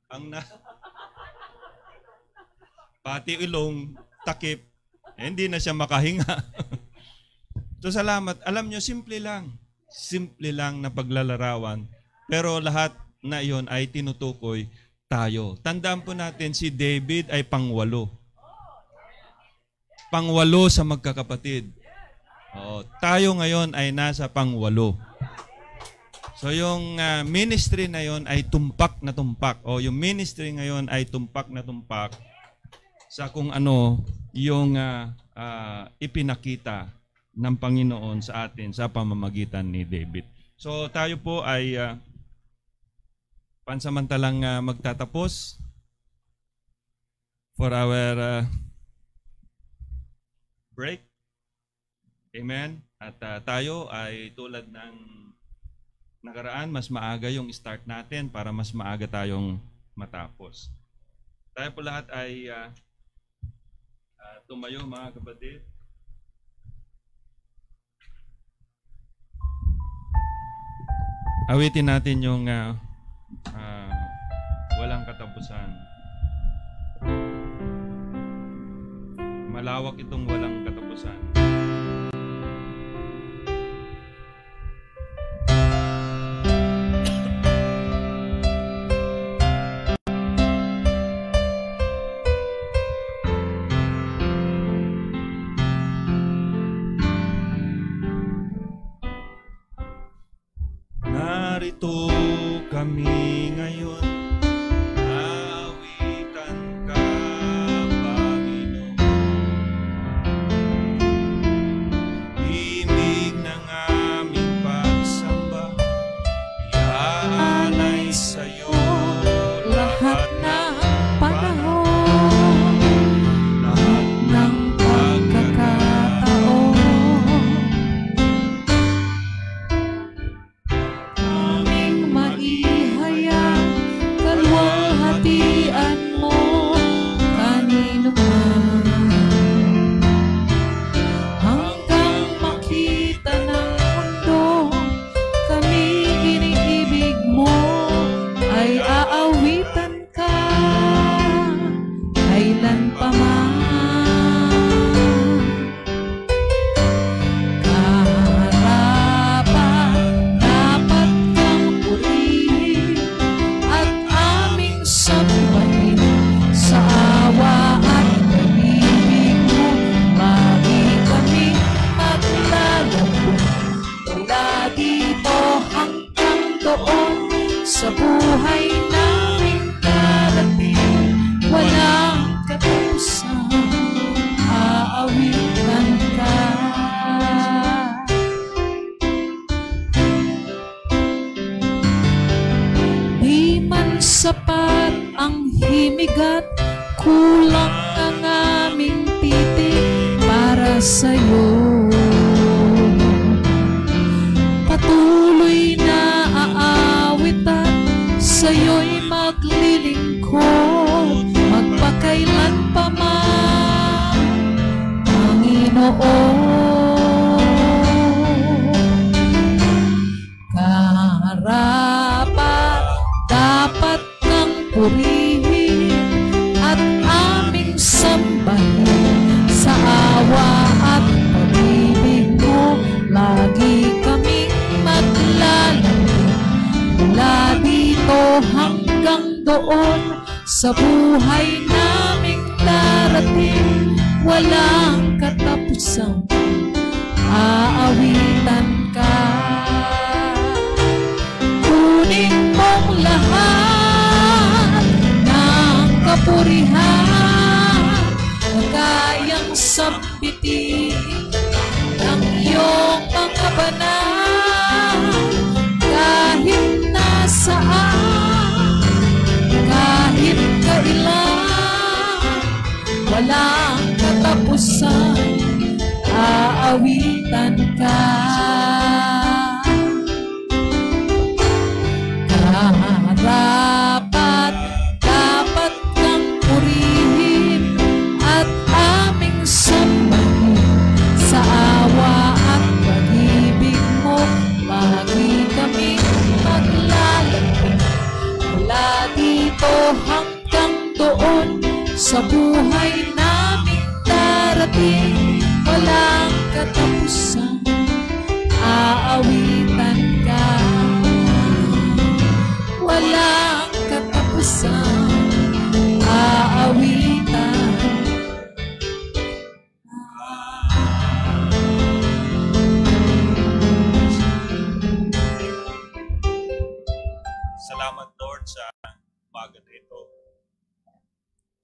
pati ilong, takip, hindi na siya makahinga. So salamat. Alam nyo, simple lang na paglalarawan. Pero lahat na iyon ay tinutukoy tayo. Tandaan po natin, si David ay pangwalo. Pangwalo sa magkakapatid. Tayo ngayon ay nasa pangwalo. So yung ministry na yon ay tumpak na tumpak. Yung ministry ngayon ay tumpak na tumpak sa kung ano yung ipinakita ng Panginoon sa atin sa pamamagitan ni David. So tayo po ay pansamantalang magtatapos for our break. Amen. At tayo ay tulad ng nakaraan, mas maaga yung start natin para mas maaga tayong matapos. Tayo po lahat ay tumayo, mga kapatid. Awitin natin yung walang katapusan. Malawak itong walang katapusan. Narito kami ngayon, awitan ka, Panginoon. Himig ng aming pagsamba, iaalay sa'yo lahat ng panahon, lahat ng pagkakataon. Kalwalhatian mo kanino man, hanggang makita ng mundo kami iniibig mo, ay aawitan ka kailan pa man. Kaharapan dapat kang purihin at aming sambahin, sa awa at pag-ibig mo lagi kaming maglalambing, mula dito hanggang doon sa buhay naming darating, walang katapusan, aawitan ka. Di man sapat ang himig at kulang ang aming titig para sa'yo, patuloy na aawit at sa'yo'y maglilingkod magpakailan pa man, Panginoon. Kaharapan dapat kang purihin at aming sambahin, sa awa at pag-ibig mo lagi kaming maglalambing, mula dito hanggang doon sa buhay naming darating, walang katapusan, aawitan ka. Kunin mong lahat ng kapurihan na kayang sambitin ng iyong mga banal, kahit nasaan, kahit kailan, walang katapusan, aawitan ka.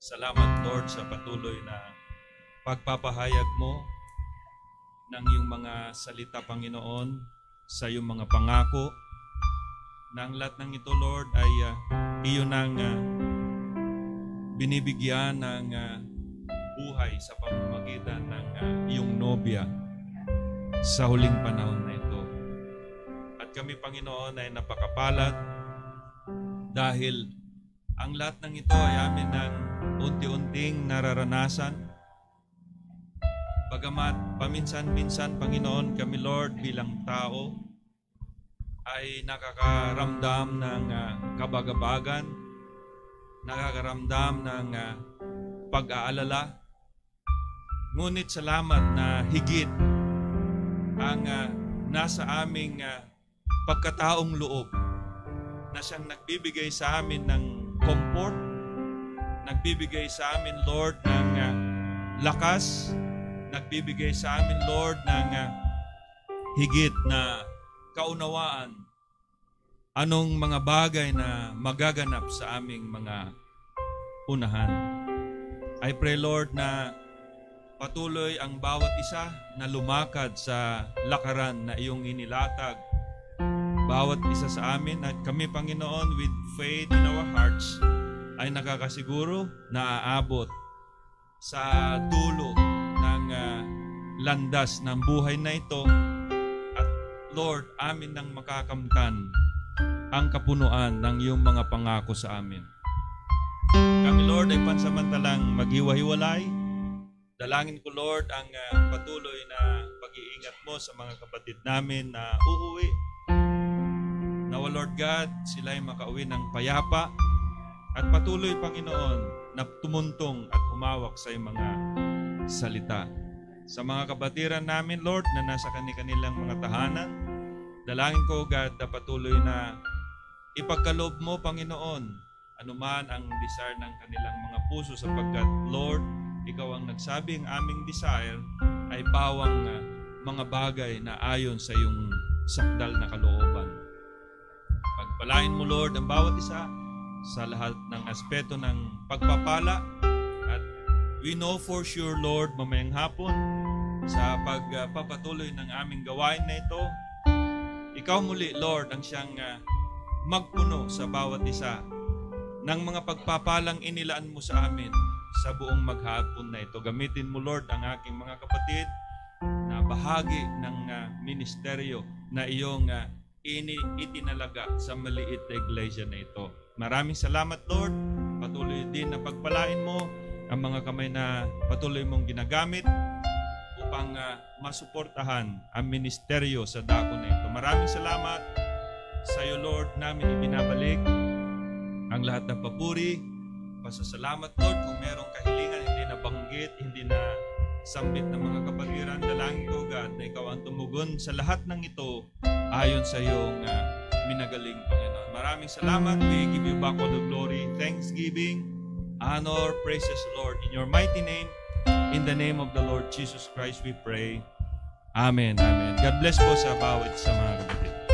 Salamat, Lord, sa patuloy na pagpapahayag mo ng iyong mga salita, Panginoon, sa iyong mga pangako. Nang lahat ng ito, Lord, ay iyon ang binibigyan ng buhay sa pamamagitan ng iyong nobya sa huling panahon na ito. At kami, Panginoon, ay napakapalad dahil ang lahat ng ito ay amin ng unti-unting nararanasan. Bagamat paminsan-minsan, Panginoon, kami, Lord, bilang tao ay nakakaramdam ng kabagabagan, nakakaramdam ng pag-aalala. Ngunit salamat na higit ang nasa aming pagkataong loob na siyang nagbibigay sa amin ng comfort, nagbibigay sa amin, Lord, ng lakas, nagbibigay sa amin, Lord, ng higit na kaunawaan anong mga bagay na magaganap sa aming mga unahan. I pray, Lord, na patuloy ang bawat isa na lumakad sa lakaran na iyong inilatag. Bawat isa sa amin at kami, Panginoon, with faith in our hearts, ay nakakasiguro na aabot sa dulo ng landas ng buhay na ito. At Lord, amin nang makakamtan ang kapunuan ng iyong mga pangako sa amin. Kami, Lord, ay pansamantalang maghiwa-hiwalay. Dalangin ko, Lord, ang patuloy na pag-iingat mo sa mga kapatid namin na uuwi. Nawa, Lord God, sila ay makauwi ng payapa at patuloy, Panginoon, na tumuntong at humawak sa iyong mga salita. Sa mga kabatiran namin, Lord, na nasa kanilang mga tahanan, dalangin ko, God, na patuloy na ipagkaloob mo, Panginoon, anuman ang desire ng kanilang mga puso sapagkat, Lord, ikaw ang nagsabing aming desire ay bawang mga bagay na ayon sa iyong sakdal na kalooban. Pagpalain mo, Lord, ang bawat isa sa lahat ng aspeto ng pagpapala. At we know for sure, Lord, mamayang hapon sa pagpapatuloy ng aming gawain na ito, ikaw muli, Lord, ang siyang magpuno sa bawat isa ng mga pagpapalang inilaan mo sa amin sa buong maghapon na ito. Gamitin mo, Lord, ang aking mga kapatid na bahagi ng ministeryo na iyong itinalaga sa maliit na iglesia na ito. Maraming salamat, Lord. Patuloy din na pagpalain mo ang mga kamay na patuloy mong ginagamit upang masuportahan ang ministeryo sa dako na ito. Maraming salamat sa iyo, Lord, namin ibinabalik ang lahat ng papuri. Pasasalamat, Lord, kung merong kahilingan, hindi na banggit, hindi na sambit ng mga kapatiran. Dalangin ko, God, na ikaw ang tumugon sa lahat ng ito ayon sa iyong minagaling, Panginoon. Maraming salamat. We give you back all the glory, thanksgiving, honor, praises, Lord. In your mighty name, in the name of the Lord Jesus Christ, we pray. Amen. Amen. God bless po sa bawat sa mga kapatid.